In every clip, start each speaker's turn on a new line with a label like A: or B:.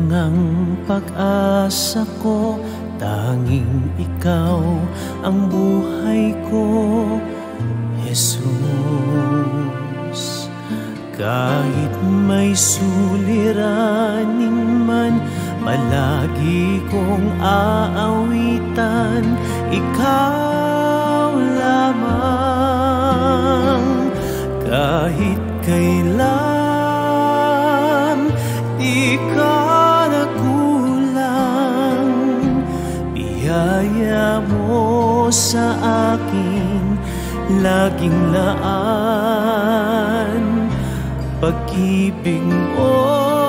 A: ang pag-asa ko, tanging ikaw ang buhay ko, Jesus. Kahit may suliranin man, palagi kong aawitan ikaw lamang. Kahit kailan di ka nagkulang, biyaya mo sa akin laging laan. Pag-ibig mo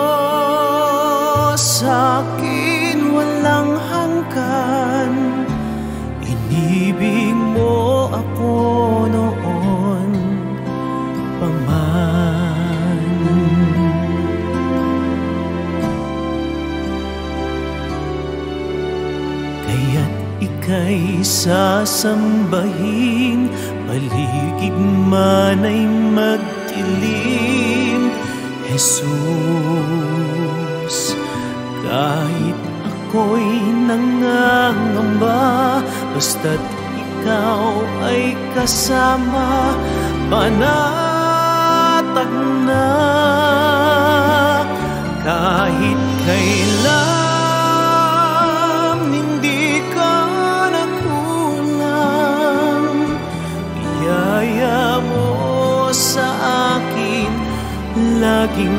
A: sa akin walang hanggan, inibig mo ako noon pa man. Kaya't ika'y sasambahin, paligid man ay magdilim, Jesus. Kahit ako'y nangangamba, basta't ikaw ay kasama, panatag na. Kahit kailan hindi ka nagkulang, biyaya mo sa akin laging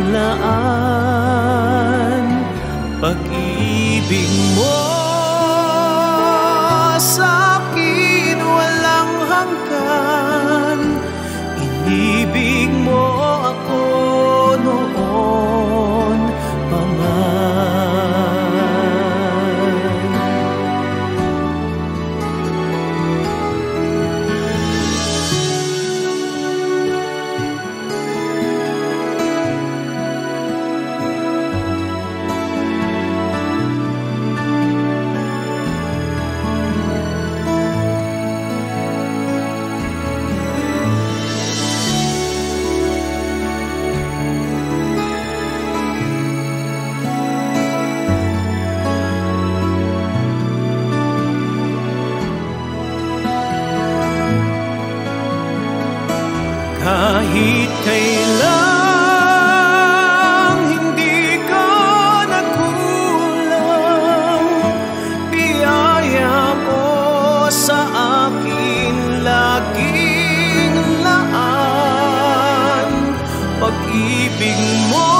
A: laan. Pag-ibig mo sa akin walang hanggan, inibig mo ako noon pa man. Kahit kailan hindi ka nagkulang, biyaya mo sa akin laging laan. Pag-ibig mo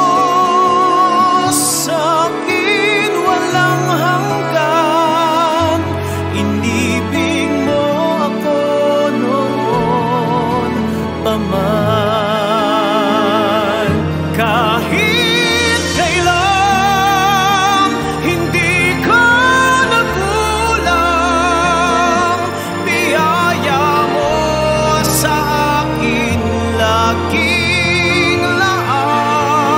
A: sa akin walang hanggan, inibig mo ako noon pa man. Kahit kailan hindi ka nagkulang, biyaya mo sa akin laging laan.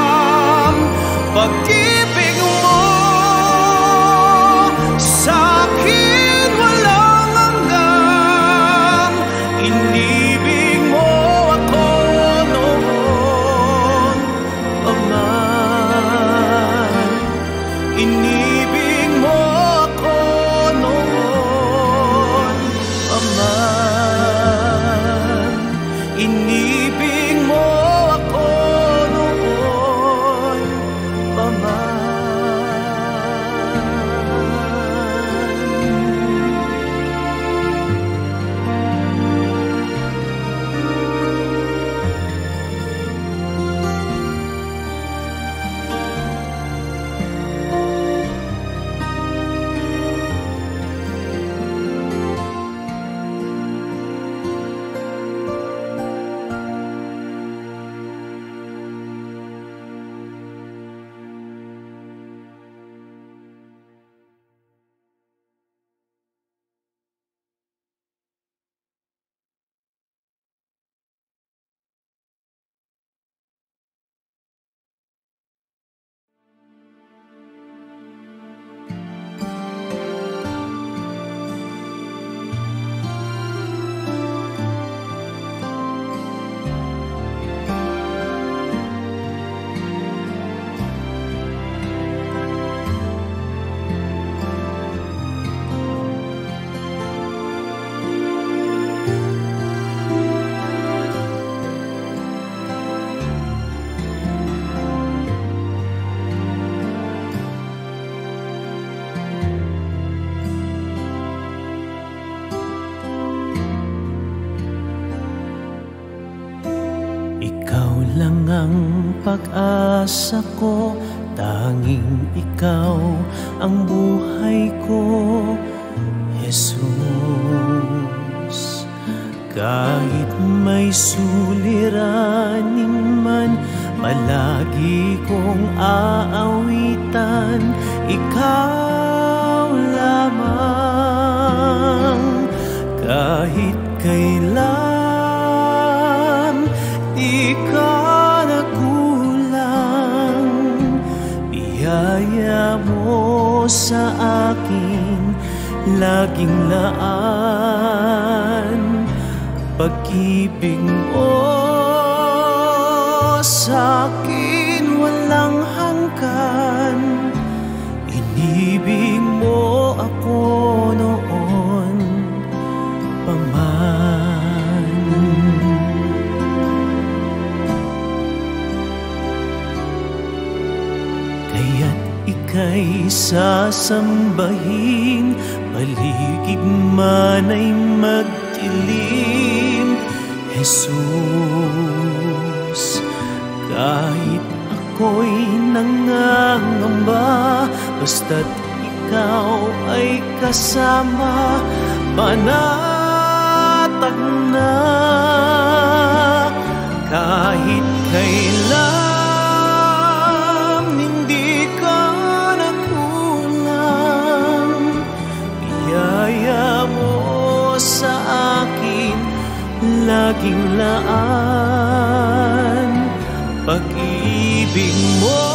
A: Ikaw lang ang pag-asa ko, tanging ikaw ang buhay ko, Jesus. Kahit may suliranin man, palagi kong aawitan ikaw lamang. Kahit kailan di ka nagkulang, biyaya mo sa akin laging laan. Pag-ibig mo sa'kin walang hanggan, inibig mo ako noon pa man. Kaya't ika'y sasambahin, paligid man ay magdilim, Jesus. Kahit ako'y nangangamba, basta't ikaw ay kasama, panatag na. Kahit kailan hindi ka nagkulang, biyaya mo sa akin laging laan. Pag-ibig mo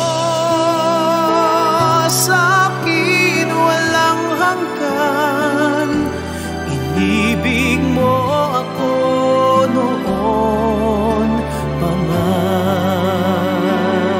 A: sa'kin walang hanggan, inibig mo ako noon pa man.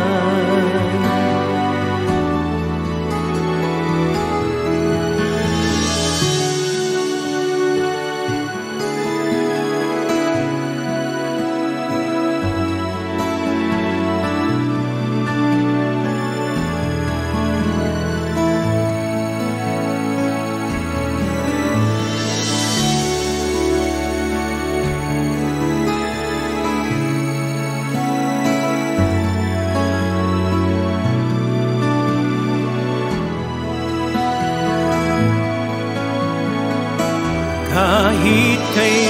A: Kahit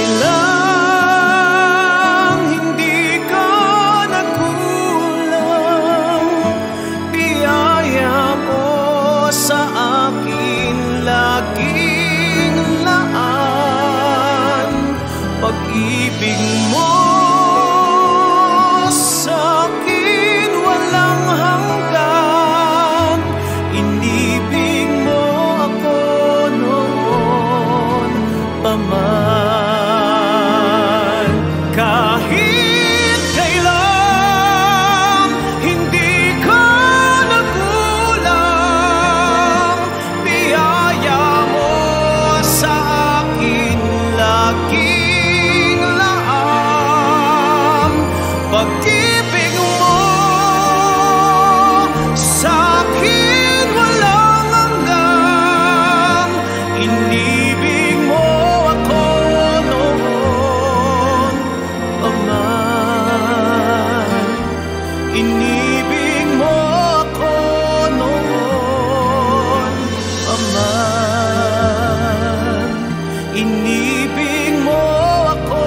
A: kailan hindi ka nagkulang, biyaya mo sa akin laging laan. Pag-ibig mo sa'kin walang hanggan, inibig mo ako noon pa man. Kahit kailan hindi ka nagkulang, biyaya mo sa akin laging laan. Pag-ibig mo sa'kin walang hanggan, inibig mo ako noon pa man. Inibig mo ako noon pa man. Inibig mo ako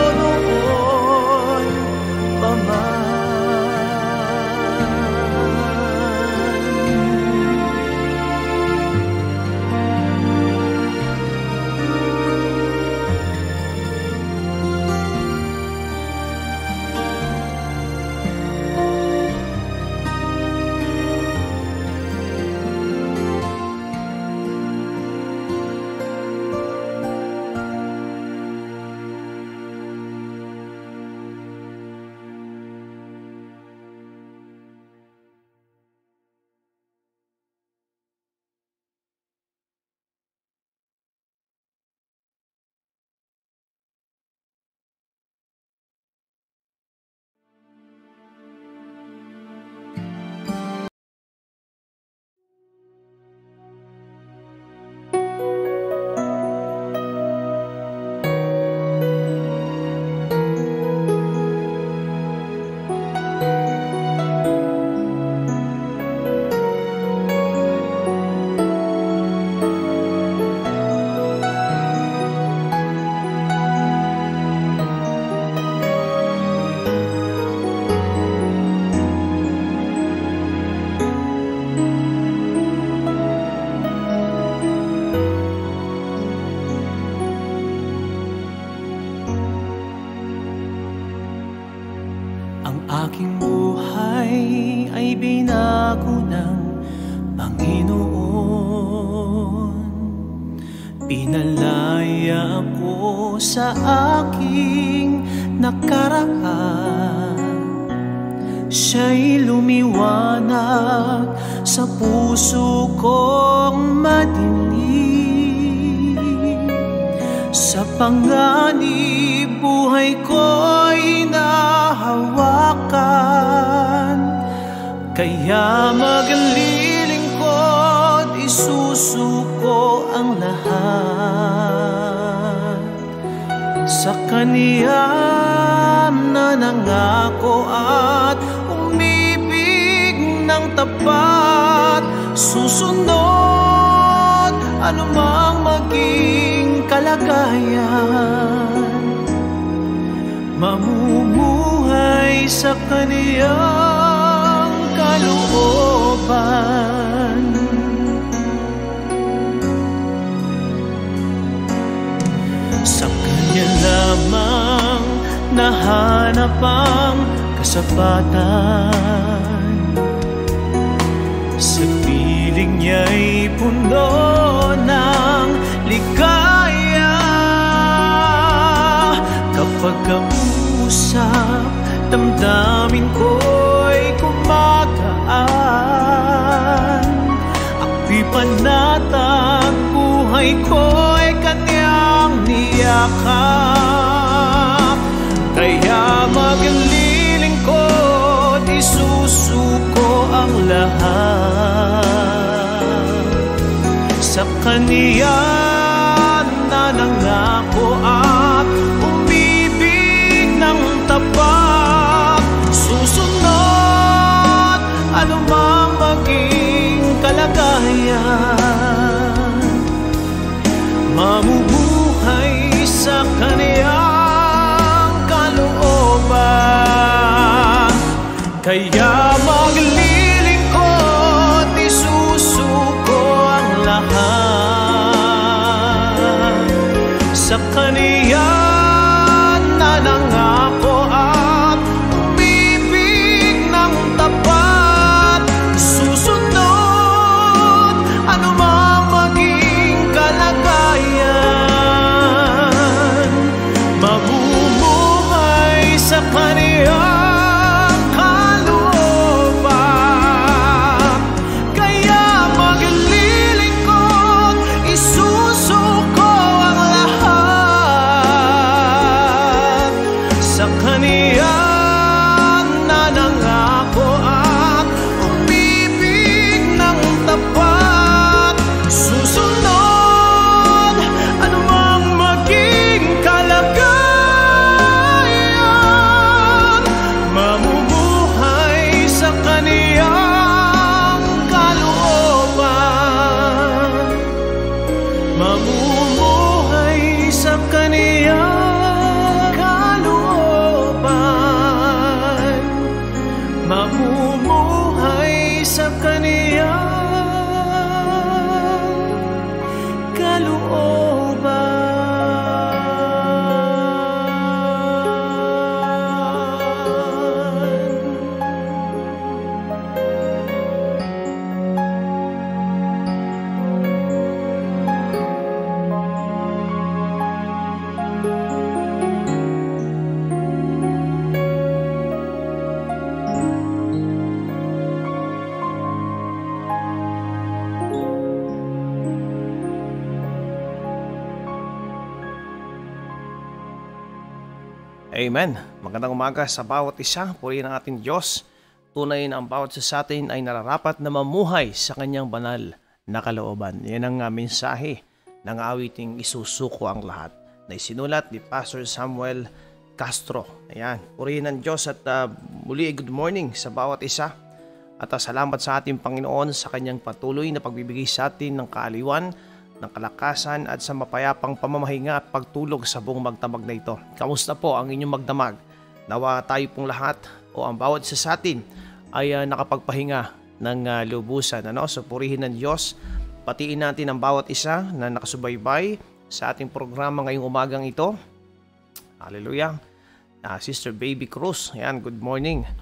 A: noon pa man. aking buhay ay binago ng Panginoon. Pinalaya ako sa aking nakaraan. Siya'y lumiwanag sa puso kong madilim. Sa panganib, buhay ko'y nahawakan. Kaya maglilingkod, isusuko ang lahat sa Kaniya na nangako at umibig ng tapat. Susunod anumang maging kalagayan, mamumuhay sa Kaniyang kalooban. Sa Kanya lamang nahanap ang kasapatan. Sa piling niya'y puno ng ligaya. Kapag ang usap, damdamin ko'y kumagaan. Ako'y panatag, buhay ko'y Kanyang niyakap. Kaya maglilingkod, isusuko ang lahat sa Kaniya na nangako at umibig ng tapat. Susunod anumang maging kalagayan, mamumuhay sa Kaniyang kalooban. Kaya maglilingkod, isusuko ang lahat sa Kaniya na nangako at umibig ng tapat. Susunod anumang maging kalagayan, mamumuhay sa Kaniyang
B: Amen. Magandang umaga sa bawat isa. Purihin ang ating Diyos. Tunay na ang bawat isa sa atin ay nararapat na mamuhay sa Kanyang banal na kalooban. Yan ang mensahe ng awiting isusuko ang lahat na isinulat ni Pastor Samuel Castro. Ayan. Purihin ang Diyos at muli good morning sa bawat isa. At salamat sa ating Panginoon sa Kanyang patuloy na pagbibigay sa atin ng kaaliwan, ng kalakasan at sa mapayapang pamamahinga at pagtulog sa buong magdamag na ito. Kamusta po ang inyong magdamag? Nawa tayo pong lahat o ang bawat isa sa atin ay nakapagpahinga ng lubusan. So purihin ng Diyos. Patiin natin ang bawat isa na nakasubaybay sa ating programa ngayong umagang ito. Hallelujah. Sister Baby Cruz, ayan, good morning.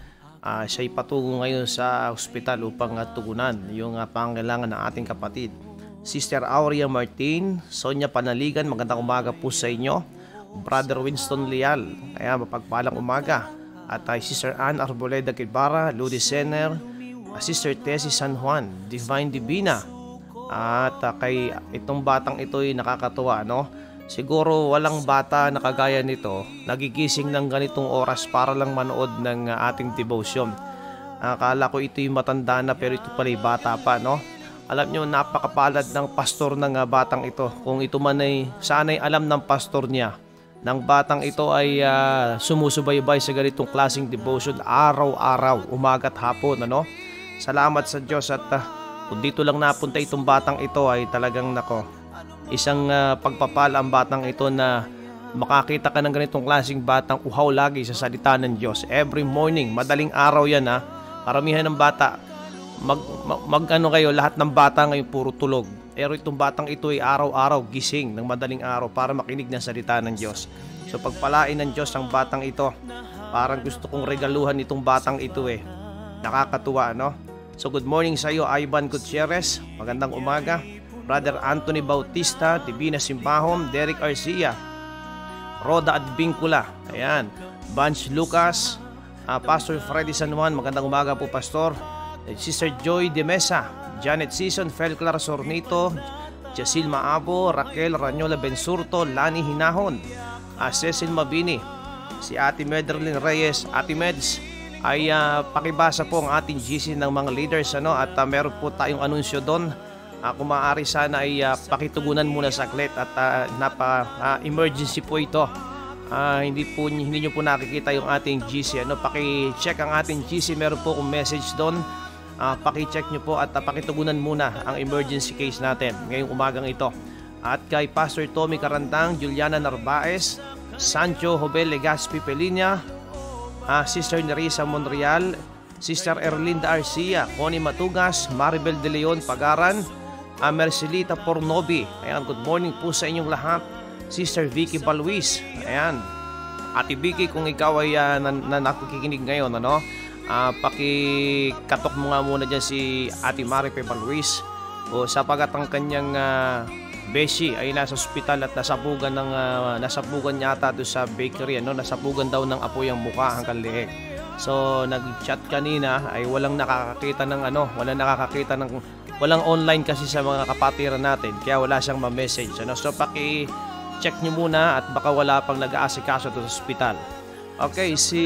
B: Siya'y patungo ngayon sa ospital upang tugunan yung pangailangan ng ating kapatid. Sister Aurea Martin, Sonia Panaligan, magandang umaga po sa inyo. Brother Winston Leal, kaya mapagpalang umaga. At Sister Ann Arboleda Guevara, Ludi Sener, Sister Tessie San Juan, Divine Divina. At kay itong batang ito ay nakakatuwa, no? Siguro walang bata na kagaya nito nagigising ng ganitong oras para lang manood ng ating devotion. Akala ko ito'y matanda na, pero ito pala bata pa, no? Alam nyo, napakapalad ng pastor ng batang ito. Kung ito man ay sana'y alam ng pastor niya, ng batang ito ay sumusubaybay sa ganitong klaseng devotion araw-araw, umaga at hapon, ano? Salamat sa Diyos at kung dito lang napunta itong batang ito ay talagang isang pagpapala ang batang ito na makakita ka ng ganitong klaseng batang uhaw lagi sa salita ng Diyos. Every morning, madaling araw yan ha. Karamihan ng bata, kayo, lahat ng bata ngayon puro tulog. Pero itong batang ito ay araw-araw gising ng madaling araw para makinig ng salita ng Diyos. So pagpalain ng Diyos ang batang ito. Parang gusto kong regaluhan itong batang ito eh. Nakakatuwa, no? So good morning sa iyo, Ivan Gutierrez. Magandang umaga. Brother Anthony Bautista, Divina Simbahom, Derek Arcia, Roda Advincula, ayan, Bunch Lucas, Pastor Freddy San Juan, magandang umaga po Pastor. Sister Joy de Mesa, Janet Season, Felclar Sornito, Jacil Maabo, Raquel Ranyola Bensurto, Lani Hinahon, Cecil Mabini, si Ate Medrelyn Reyes. Ate Meds, ay pakibasa po ang ating GC ng mga leaders, ano, at meron po tayong anunsyo doon. Kung maaari sana ay pakitugunan muna saglit at emergency po ito. Hindi nyo po nakikita yung ating GC. Paki-check ang ating GC, meron po kung message doon. Paki-check nyo po at pakitugunan muna ang emergency case natin ngayong umagang ito. At kay Pastor Tommy Karantang, Juliana Narvaez, Sancho Jobel Legaspi Pelinia, Sister Nerissa Monreal, Sister Erlinda Arcia, Connie Matugas, Maribel De Leon Pagaran, Mercelita Pornobi. Ayan, good morning po sa inyong lahat. Sister Vicky Balwis. Ayan, Ate Vicky, kung ikaw ay nakikinig ngayon, ano, pakikatok mo nga muna dyan si Ate Maripe Balwis, o sapagat ang kanyang beshi ay nasa ospital at nasabugan yata doon sa bakery, ano, nasabugan daw ng apoy ang mukha hanggang leeg. So nag-chat kanina ay walang nakakakita ng walang online kasi sa mga kapatiran natin, kaya wala siyang ma-message, ano? So paki-check nyo muna at baka wala pang nag-aasikaso doon sa ospital. Okay, si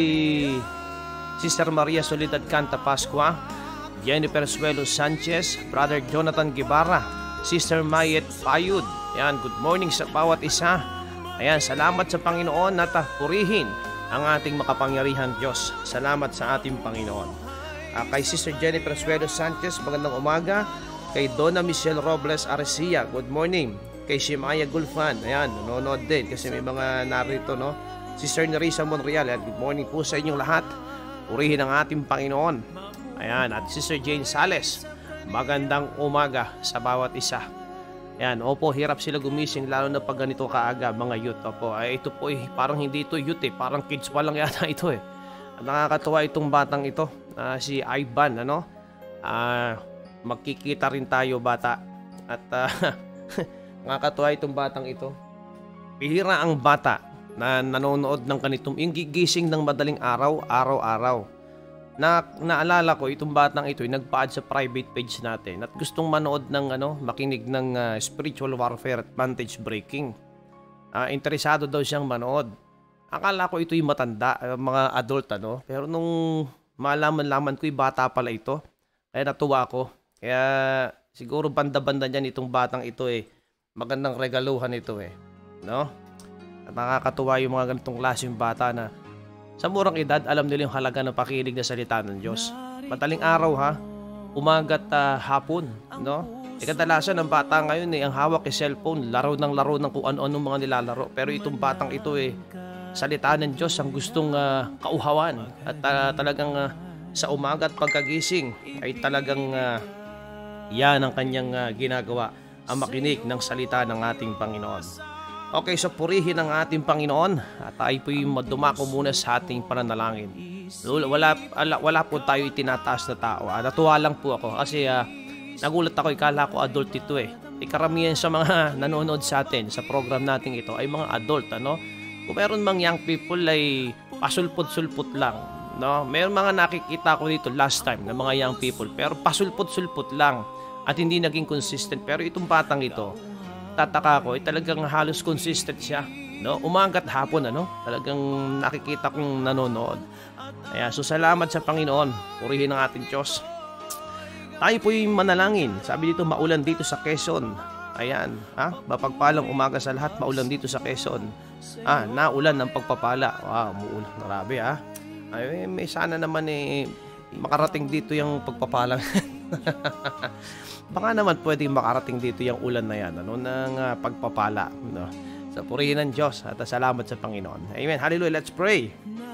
B: Sister Maria Soledad Canta Pascua, Jennifer Suelo Sanchez, Brother Jonathan Guevara, Sister Mayet Payud. Ayan, good morning sa bawat isa. Ayan, salamat sa Panginoon at purihin ang ating makapangyarihan Diyos. Salamat sa ating Panginoon. Kay Sister Jennifer Suelo Sanchez, magandang umaga. Kay Donna Michelle Robles Arcia, good morning. Kay Shemaya Gulfan, ayan, nanonood din kasi may mga narito, no? Sister Nerissa Monreal, good morning po sa inyong lahat. Purihin ang ating Panginoon. Ayan, at Sister Jane Sales, magandang umaga sa bawat isa. Ayan, opo, hirap sila gumising lalo na pag ganito kaaga, mga youth. Opo, ito po parang hindi ito youth parang kids pa lang yata ito eh. Nakakatuwa itong batang ito, si Ivan, ano? Magkikita rin tayo bata. At nakakatuwa itong batang ito. Bihira ang bata na nanonood ng ganitong yung gigising ng madaling araw-araw. Naalala ko itong batang ito ay nagpa-add sa private page natin at gustong manood ng makinig ng spiritual warfare at vantage breaking. Interesado daw siyang manood. Akala ko ito'y matanda, mga adult, ano? Pero nung malaman ko'y bata pala ito, kaya natuwa ako. Kaya siguro banda-banda niyan itong batang ito magandang regaluhan ito no? At nakakatuwa yung mga ganitong klaseng bata na sa murang edad, alam nila yung halaga ng pakikinig na salita ng Diyos. Madaling araw umaga't hapon, no? Kadalasan ng bata ngayon ang hawak cellphone, laro ng kung ano-ano mga nilalaro. Pero itong batang ito salita ng Diyos ang gustong kauhawan. At talagang sa umaga at pagkagising ay talagang yan ang kanyang ginagawa, ang makinig ng salita ng ating Panginoon. Okay, so purihin ang ating Panginoon at tayo po'y dumako muna sa ating pananalangin. Wala po tayo itinataas na tao. Natuwa lang po ako kasi nagulat ako, ikala ko adult ito eh. Karamihan sa mga nanonood sa atin sa program natin ito ay mga adult, ano? Kung meron mang young people ay pasulpot-sulpot lang, no? Meron mga nakikita ko dito last time na mga young people pero pasulpot-sulpot lang at hindi naging consistent. Pero itong batang ito, tataka ko, talagang halos consistent siya, no? Umagat hapon, ano? Talagang nakikita kong nanonood. Kaya so salamat sa Panginoon. Purihin ang ating Diyos. Tayo po'y manalangin. Sabi dito, maulan dito sa Quezon. Ayan, mapagpalang umaga sa lahat. Maulan dito sa Quezon. Naulan ng pagpapala. Wow, muulan. Grabe, Ay, may sana naman makarating dito yung pagpapala. Baka naman pwedeng makarating dito yung ulan na yan, ano, ng pagpapala, no? Sa purihin ng Diyos at salamat sa Panginoon. Amen. Hallelujah. Let's pray.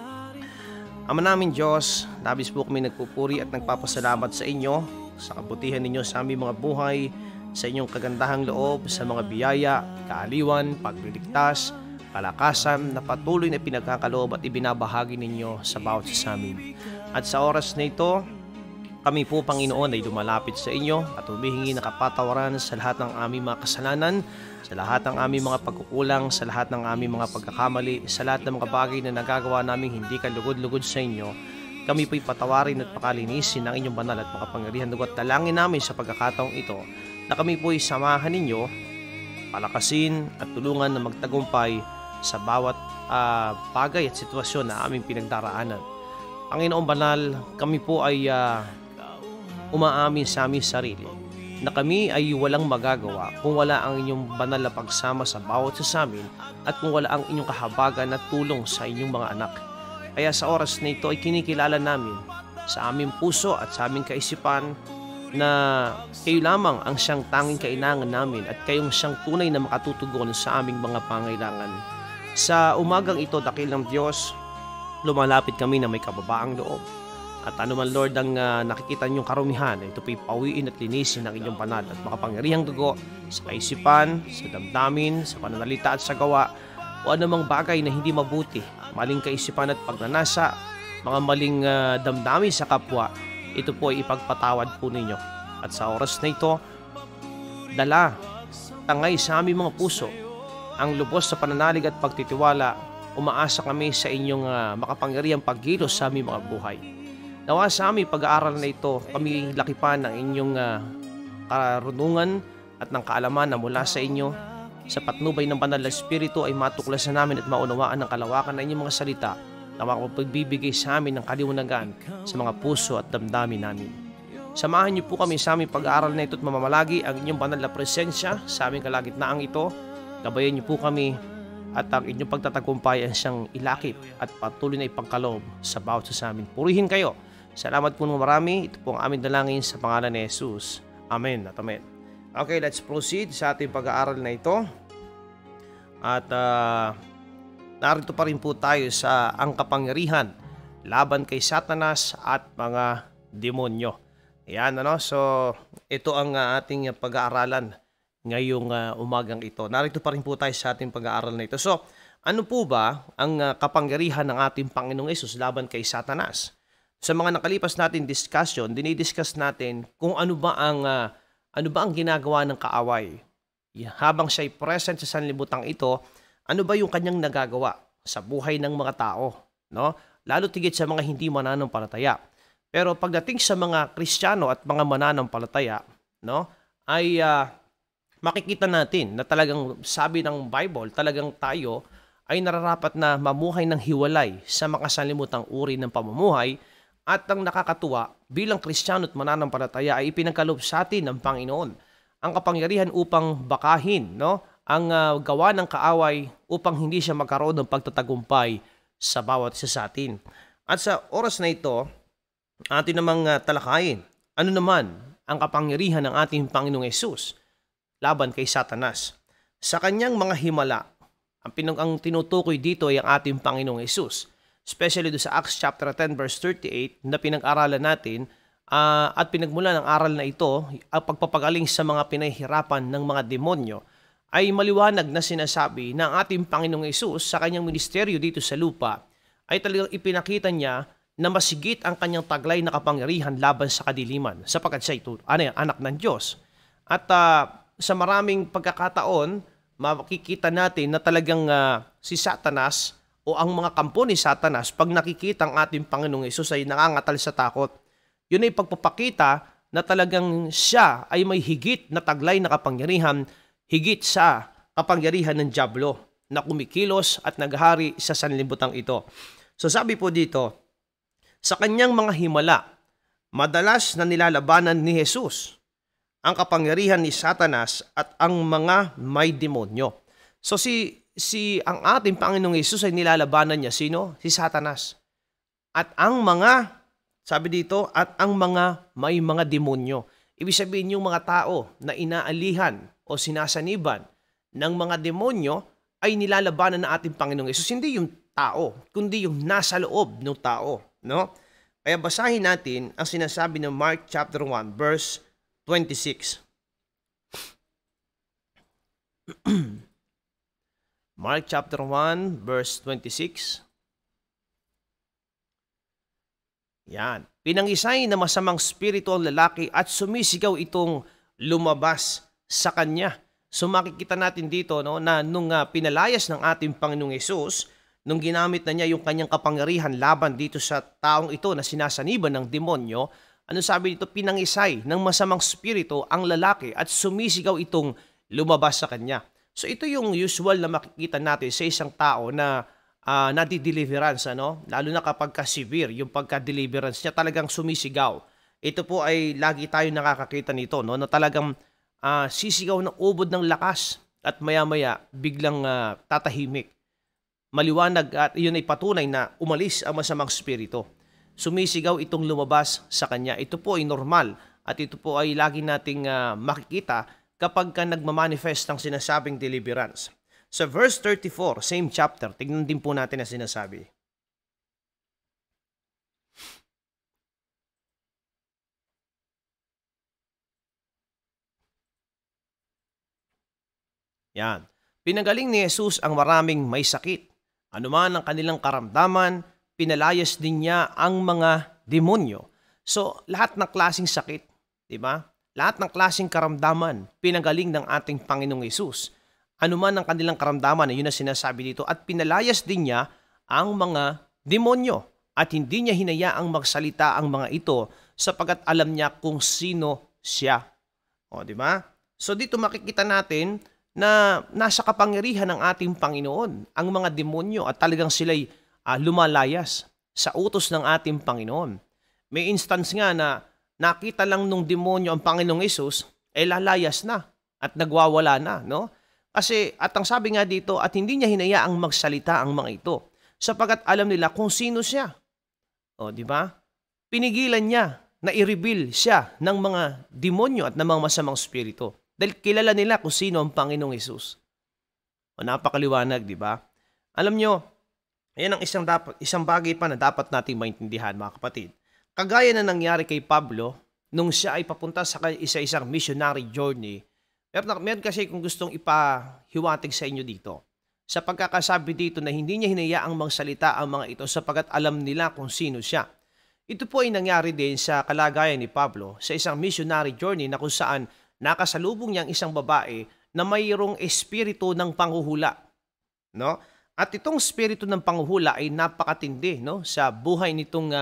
B: Ama namin Diyos, labis po kami nagpupuri at nagpapasalamat sa inyo sa kabutihan ninyo sa aming mga buhay, sa inyong kagandahang loob, sa mga biyaya, kaaliwan, pagliligtas, kalakasan na patuloy na pinagkakaloob at ibinabahagi ninyo sa bawat isa sa amin. At sa oras na ito, kami po Panginoon ay lumalapit sa inyo at humihingi ng kapatawaran sa lahat ng aming mga kasalanan, sa lahat ng aming mga pagkukulang, sa lahat ng aming mga pagkakamali, sa lahat ng mga bagay na nagagawa namin hindi kalugod-lugod sa inyo. Kami po'y patawarin at pakalinisin ng inyong banal at makapangyarihan dugo at dalangin namin sa pagkakataong ito na kami po'y samahan ninyo, palakasin at tulungan na magtagumpay sa bawat bagay at sitwasyon na aming pinagdaraanan. Panginoong banal, kami po ay umaamin sa aming sarili na kami ay walang magagawa kung wala ang inyong banal na pagsama sa bawat sa amin at kung wala ang inyong kahabagan at tulong sa inyong mga anak. Kaya sa oras na ito ay kinikilala namin sa aming puso at sa aming kaisipan na kayo lamang ang siyang tanging kailangan namin at kayong siyang tunay na makatutugon sa aming mga pangailangan. Sa umagang ito, dakil ng Diyos, lumalapit kami na may kababaang loob. At anuman Lord ang nakikita niyong karumihan, ito po'y pawiin at linisin ng inyong banal at makapangyarihang dugo sa kaisipan, sa damdamin, sa pananalita at sa gawa o anumang bagay na hindi mabuti, maling kaisipan at pagnanasa, mga maling damdamin sa kapwa, ito po ay ipagpatawad po ninyo. At sa oras na ito, dala, tangay sa aming mga puso, ang lubos sa pananalig at pagtitiwala, umaasa kami sa inyong makapangyarihang paggilos sa aming mga buhay. Nawa sa aming pag-aaral na ito, kami lakipan ng inyong karunungan at ng kaalaman na mula sa inyo. Sa patnubay ng banal na Espiritu ay matuklasan namin at maunawaan ng kalawakan ng inyong mga salita na makapagbibigay sa amin ng kaliwanagan sa mga puso at damdamin namin. Samahan niyo po kami sa aming pag-aaral na ito at mamamalagi ang inyong banal na presensya sa aming kalagitnaang ito. Gabayan niyo po kami at ang inyong pagtatagumpay ang siyang ilakip at patuloy na ipagkaloob sa bawat sa amin. Purihin kayo. Salamat po ng marami. Ito po ang aming dalangin sa pangalan ni Jesus. Amen at amen. Okay, let's proceed sa ating pag-aaral na ito. At narito pa rin po tayo sa ang kapangyarihan laban kay Satanas at mga demonyo. Ayan, ano? So, ito ang ating pag-aaralan ngayong umagang ito. Narito pa rin po tayo sa ating pag-aaral na ito. So, ano po ba ang kapangyarihan ng ating Panginoong Hesus laban kay Satanas? Sa mga nakalipas natin discussion, dinidiscuss natin kung ano ba ang ginagawa ng kaaway. Habang siya'y present sa sanlibutan ito, ano ba yung kanyang nagagawa sa buhay ng mga tao, no? Lalo tigit sa mga hindi mananampalataya. Pero pagdating sa mga Kristiyano at mga mananampalataya, no, ay makikita natin na talagang sabi ng Bible, talagang tayo ay nararapat na mamuhay ng hiwalay sa makasalimutang uri ng pamumuhay. At ang nakakatuwa, bilang Kristiyano at mananampalataya ay ipinagkaloob sa atin ng Panginoon ang kapangyarihan upang bakahin, no, ang gawa ng kaaway upang hindi siya magkaroon ng pagtatagumpay sa bawat isa sa atin. At sa oras na ito, atin namang talakayin, ano naman ang kapangyarihan ng ating Panginoong Hesus laban kay Satanas. Sa kanyang mga himala, ang tinutukoy dito ay ang ating Panginoong Hesus. Especially do sa Acts chapter 10 verse 38 na pinag-aralan natin at pinagmula ng aral na ito, ang pagpapagaling sa mga pinahihirapan ng mga demonyo, ay maliwanag na sinasabi na ang ating Panginoong Hesus sa kanyang ministeryo dito sa lupa ay talagang ipinakita niya na masigit ang kanyang taglay na kapangyarihan laban sa kadiliman, sapagkat siya ito, anak ng Diyos. At sa maraming pagkakataon, makikita natin na talagang si Satanas o ang mga kampo ni Satanas, pag nakikita ang ating Panginoong Hesus ay nangangatal sa takot. Yun ay pagpapakita na talagang siya ay may higit na taglay na kapangyarihan, higit sa kapangyarihan ng dyablo na kumikilos at naghari sa sanlibutan ito. So sabi po dito, sa kanyang mga himala, madalas na nilalabanan ni Jesus ang kapangyarihan ni Satanas at ang mga may demonyo. So ang ating Panginoong Hesus ay nilalabanan niya sino? Si Satanas. At ang mga, sabi dito, at ang mga may mga demonyo. Ibig sabihin yung mga tao na inaalihan o sinasaniban ng mga demonyo ay nilalabanan ng ating Panginoong Hesus. Hindi yung tao, kundi yung nasa loob ng tao. No? Kaya basahin natin ang sinasabi ng Mark chapter 1 verse 26. Mark chapter 1 verse 26. Yan. Pinangisay na masamang spirito ang lalaki at sumisigaw itong lumabas sa kanya. So makikita natin dito na nung pinalayas ng ating Panginoong Hesus, nung ginamit na niya yung kanyang kapangyarihan laban dito sa taong ito na sinasaniban ng demonyo, ano sabi dito? Pinangisay ng masamang spirito ang lalaki at sumisigaw itong lumabas sa kanya. So ito yung usual na makikita natin sa isang tao na nadi-deliverance, lalo na kapag ka-severe, yung pagka-deliverance niya talagang sumisigaw. Ito po ay lagi tayo nakakakita nito, na talagang sisigaw ng ubod ng lakas at maya-maya biglang tatahimik. Maliwanag at iyon ay patunay na umalis ang masamang spirito. Sumisigaw itong lumabas sa kanya. Ito po ay normal at ito po ay lagi nating makikita kapag nagmamanifest ang sinasabing deliverance. Sa verse 34, same chapter, tignan din po natin ang sinasabi. Yan. Pinagaling ni Jesus ang maraming may sakit. Anuman ang kanilang karamdaman, pinalayas din niya ang mga demonyo. So, lahat ng klaseng sakit, di ba? Lahat ng klaseng karamdaman, pinagaling ng ating Panginoong Hesus. Anuman ang kanilang karamdaman, yun na sinasabi dito, at pinalayas din niya ang mga demonyo. At hindi niya hinayaang magsalita ang mga ito sapagkat alam niya kung sino siya. O, di ba? So, dito makikita natin na nasa kapangyarihan ng ating Panginoon ang mga demonyo at talagang sila'y lumalayas sa utos ng ating Panginoon. May instance nga na nakita lang nung demonyo ang Panginoong Hesus, lalayas na at nagwawala na, no? Kasi, at ang sabi nga dito, at hindi niya hinayaang magsalita ang mga ito, sapagkat alam nila kung sino siya. O, di ba? Pinigilan niya na i-reveal siya ng mga demonyo at ng mga masamang spirito. Dahil kilala nila kung sino ang Panginoong Hesus. O, napakaliwanag, di ba? Alam nyo, ayan ang isang bagay pa na dapat nating maintindihan, mga kapatid. Kagaya na nangyari kay Pablo, nung siya ay papunta sa isa-isang missionary journey, meron kasi kung gustong ipahiwatig sa inyo dito. Sa pagkakasabi dito na hindi niya hinayaang magsalita ang mga ito sapagkat alam nila kung sino siya. Ito po ay nangyari din sa kalagayan ni Pablo sa isang missionary journey na kung saan nakasalubong niya ang isang babae na mayroong espiritu ng panghuhula. No? At itong espiritu ng panghuhula ay napakatindi, no? Sa buhay nitong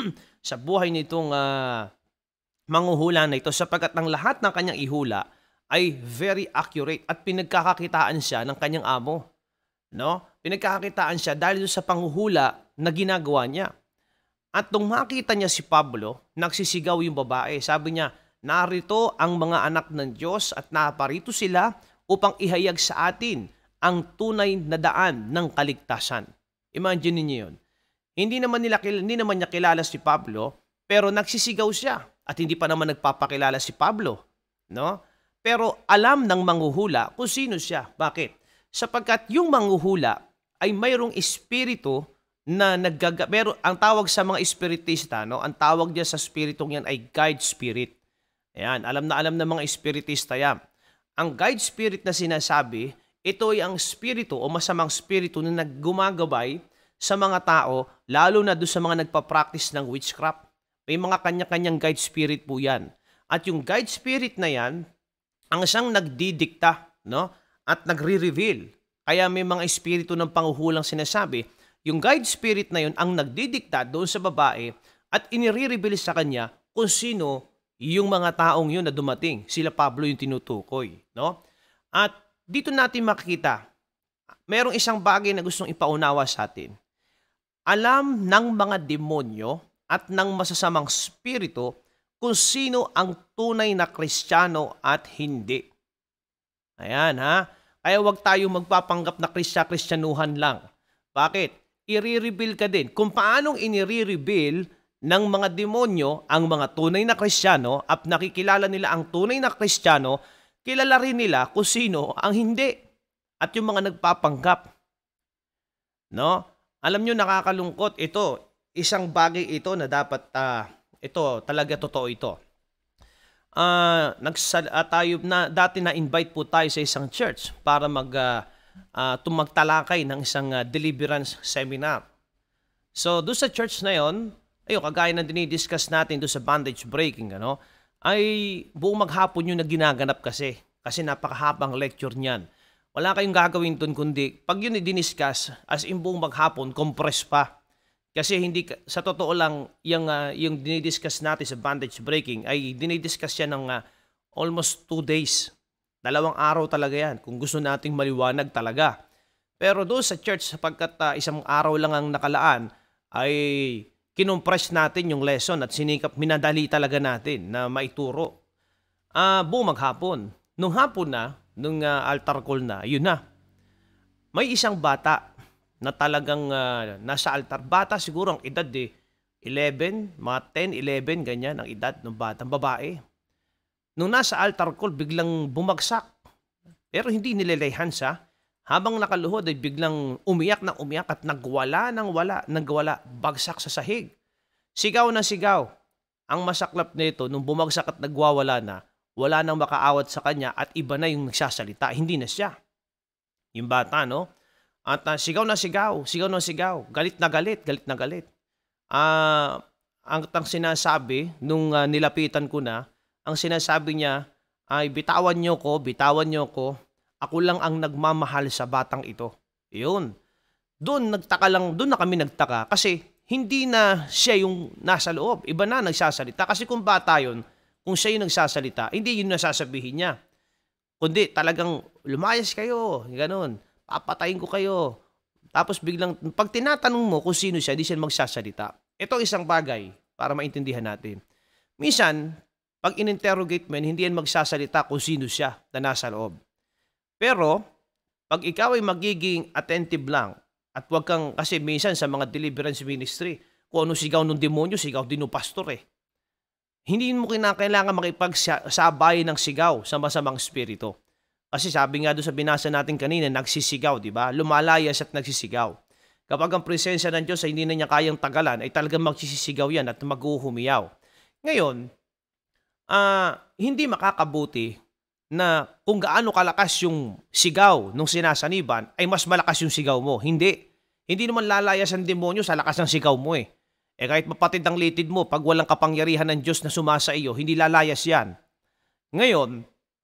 B: manghuhula na ito sapagkat ang lahat ng kanyang ihula ay very accurate at pinagkakakitaan siya ng kanyang amo. No? Pinagkakakitaan siya dahil sa panghuhula na ginagawa niya. At nung makita niya si Pablo, nagsisigaw yung babae. Sabi niya, narito ang mga anak ng Diyos at naparito sila upang ihayag sa atin ang tunay na daan ng kaligtasan. Imagine niyo yun. Hindi naman niya kilala si Pablo, pero nagsisigaw siya at hindi pa naman nagpapakilala si Pablo. No? Pero alam ng manghuhula kung sino siya. Bakit? Sapagkat yung manghuhula ay mayroong espiritu na pero ang tawag sa mga espiritista, no? Ang tawag niya sa espiritong yan ay guide spirit. Ayan, alam ng mga espiritista yan. Ang guide spirit na sinasabi, ito ay ang spirito o masamang spirito na naggumagabay sa mga tao, lalo na doon sa mga nagpa-practice ng witchcraft. May mga kanya-kanyang guide spirit po yan. At yung guide spirit na yan, ang siyang nagdidikta, no? At nagre-reveal. Kaya may mga espiritu ng panghuhulang sinasabi, yung guide spirit na yun ang nagdidikta doon sa babae at inire-reveal sa kanya kung sino yung mga taong yun na dumating. Sila Pablo yung tinutukoy, no? At dito natin makikita, merong isang bagay na gustong ipaunawa sa atin. Alam ng mga demonyo at ng masasamang spirito kung sino ang tunay na Kristiyano at hindi. Ayan ha. Kaya huwag tayong magpapanggap na Kristyanuhan lang. Bakit? I-reveal ka din. Kung paanong inire-reveal ng mga demonyo ang mga tunay na Kristiyano at nakikilala nila ang tunay na Kristiyano, kilala rin nila kung sino ang hindi. At yung mga nagpapanggap. No? Alam nyo, nakakalungkot. Ito, isang bagay ito na dapat, ito, talaga totoo ito. Tayo na dati na-invite po tayo sa isang church para magtalakay ng isang deliverance seminar. So, doon sa church na yon, kagaya na dinidiscuss natin doon sa bondage breaking, ay buong maghapon yung naginaganap kasi napakahabang lecture niyan. Wala kayong gagawin doon kundi, pag yun i-discuss, as in buong maghapon, compress pa. Kasi sa totoo lang, yung dinidiscuss natin sa bondage breaking ay dinidiscuss yan ng almost 2 days. 2 araw talaga yan kung gusto nating maliwanag talaga. Pero doon sa church, sapagkat 1 araw lang ang nakalaan, ay kinompress natin yung lesson at minadali talaga natin na maituro. Buong maghapon. Nung hapon na, nung altar call na, yun na. May isang bata na talagang nasa altar. Bata siguro ang edad 11, mga 10, 11, ganyan ang edad ng batang babae. Nung nasa altar call, biglang bumagsak. Pero hindi nilelehan siya. Habang nakaluhod ay biglang umiyak at nagwala, bagsak sa sahig. Sigaw na sigaw. Ang masaklap nito, nung bumagsak at nagwawala na, wala nang makaawat sa kanya at iba na yung nagsasalita. Hindi na siya. Yung bata, no? At sigaw na sigaw, galit na galit. Ang sinasabi, nung nilapitan ko na, ang sinasabi niya ay bitawan niyo ko, ako lang ang nagmamahal sa batang ito. Yun. Doon na kami nagtaka kasi hindi na siya yung nasa loob, iba na nagsasalita. Kasi kung bata yun, kung siya yung nagsasalita, hindi yun nasasabihin niya. Kundi talagang lumayas kayo, ganun. Papatayin ko kayo. Tapos biglang, pag tinatanong mo kung sino siya, hindi siya magsasalita. Ito isang bagay para maintindihan natin. Minsan, pag in-interrogate mo, hindi yan magsasalita kung sino siya na nasa loob. Pero, pag ikaw ay magiging attentive lang, at wag kang, kasi minsan sa mga deliverance ministry, kung ano sigaw ng demonyo, sigaw din ng pastor eh. Hindi mo kinakailangan makipagsabay ng sigaw sa masamang spirito. Kasi sabi nga doon sa binasa natin kanina, nagsisigaw, di ba? Lumalayas at nagsisigaw. Kapag ang presensya ng Diyos ay hindi na niya kayang tagalan, ay talagang magsisigaw yan at maghuhumiyaw. Ngayon, hindi makakabuti na kung gaano kalakas yung sigaw nung sinasaniban, ay mas malakas yung sigaw mo. Hindi. Hindi naman lalayas ang demonyo sa lakas ng sigaw mo eh. Kahit mapatid ang litid mo, pag walang kapangyarihan ng Diyos na sumasa iyo, hindi lalayas yan. Ngayon,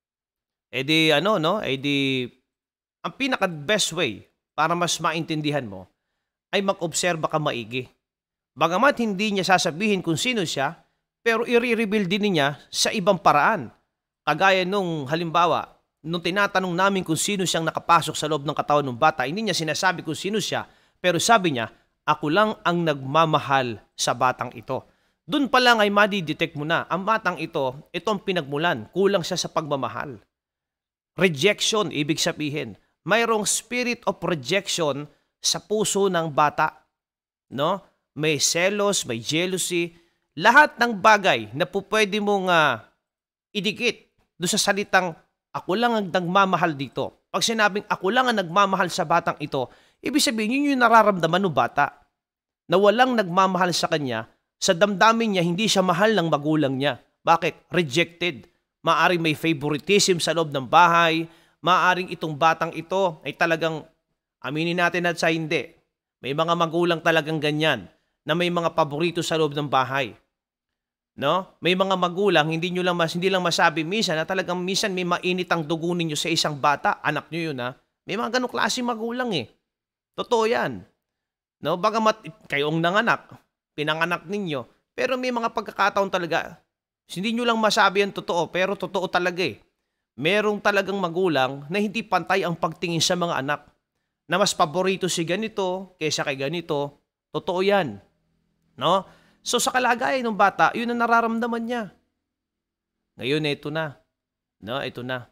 B: ang pinaka-best way para mas maintindihan mo ay mag-obserba ka maigi. Bagamat hindi niya sasabihin kung sino siya, pero i-reveal din niya sa ibang paraan. Kagaya nung halimbawa, nung tinatanong namin kung sino siyang nakapasok sa loob ng katawan ng bata, hindi niya sinasabi kung sino siya, pero sabi niya, ako lang ang nagmamahal sa batang ito. Doon pa lang ay madidetect mo na, ang batang ito ang pinagmulan, kulang siya sa pagmamahal. Rejection, ibig sabihin, mayroong spirit of rejection sa puso ng bata. No? May selos, may jealousy, lahat ng bagay na pwede mong idikit doon sa salitang ako lang ang nagmamahal dito. Pag sinabing ako lang ang nagmamahal sa batang ito, ibig sabihin yun yung nararamdaman ng bata. Na walang nagmamahal sa kanya, sa damdamin niya hindi siya mahal ng magulang niya. Bakit? Rejected. Maaring may favoritism sa loob ng bahay, maaring itong batang ito ay talagang, aminin natin at sa hindi, May mga magulang talagang ganyan na may mga paborito sa loob ng bahay. No? May mga magulang hindi lang masabi minsan na talagang minsan may mainit ang dugo ninyo sa isang bata, anak niyo 'yun ha. May mga ganong klaseng magulang eh. Totoo 'yan. No, bagamat kayo ang nanganak, pinanganak ninyo, pero may mga pagkakataon talaga hindi niyo lang masabi ang totoo, pero totoo talaga eh. Merong talagang magulang na hindi pantay ang pagtingin sa mga anak. Na mas paborito si ganito kaysa kay ganito. Totoo 'yan, no? So sa kalagayan ng bata, 'yun ang nararamdaman niya. Ngayon ito na, no? Ito na.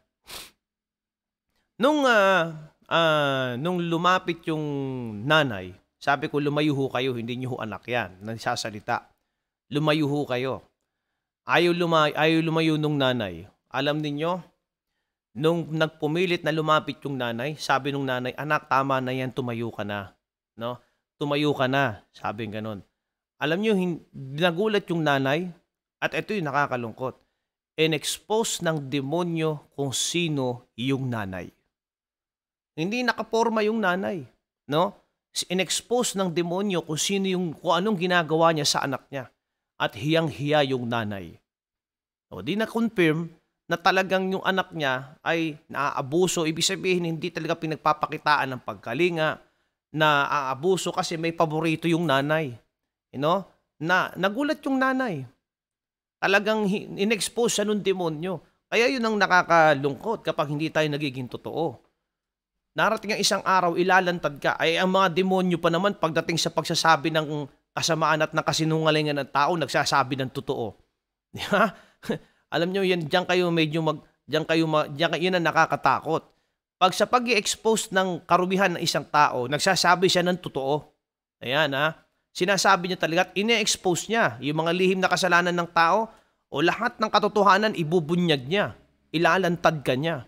B: Nung lumapit yung nanay, sabi ko lumayo ho kayo, hindi niyo ho anak 'yan, nagsasalita. Lumayo ho kayo. Ayaw lumayo nung nanay. Alam ninyo, nung nagpumilit na lumapit yung nanay, sabi nung nanay, "Anak, tama na 'yan, tumayo ka na." No? "Tumayo ka na." Sabing gano'n. Alam niyo nagulat yung nanay at ito yung nakakalungkot. In-expose ng demonyo kung sino yung nanay. Hindi nakaporma yung nanay, no? In-expose ng demonyo kung anong ginagawa niya sa anak niya at hiyang-hiya yung nanay. O di na-confirm na talagang yung anak niya ay naaabuso. Ibig sabihin, hindi talaga pinagpapakitaan ng pagkalinga, na aabuso kasi may paborito yung nanay. You know? Nagulat yung nanay. Talagang in-expose siya nung demonyo. Kaya yun ang nakakalungkot kapag hindi tayo nagiging totoo. Narating ang isang araw, ilalantad ka. Ay ang mga demonyo pa naman pagdating sa pagsasabi ng kasamaan at ng kasinungalingan ng tao, nagsasabi ng totoo. Di ba? Alam nyo, yun ang nakakatakot. Pag sa pag-i-expose ng karubihan ng isang tao, nagsasabi siya ng totoo. Ayan ha. Sinasabi niya talaga at ine-expose niya yung mga lihim na kasalanan ng tao o lahat ng katotohanan ibubunyag niya. Ilalantad ka niya.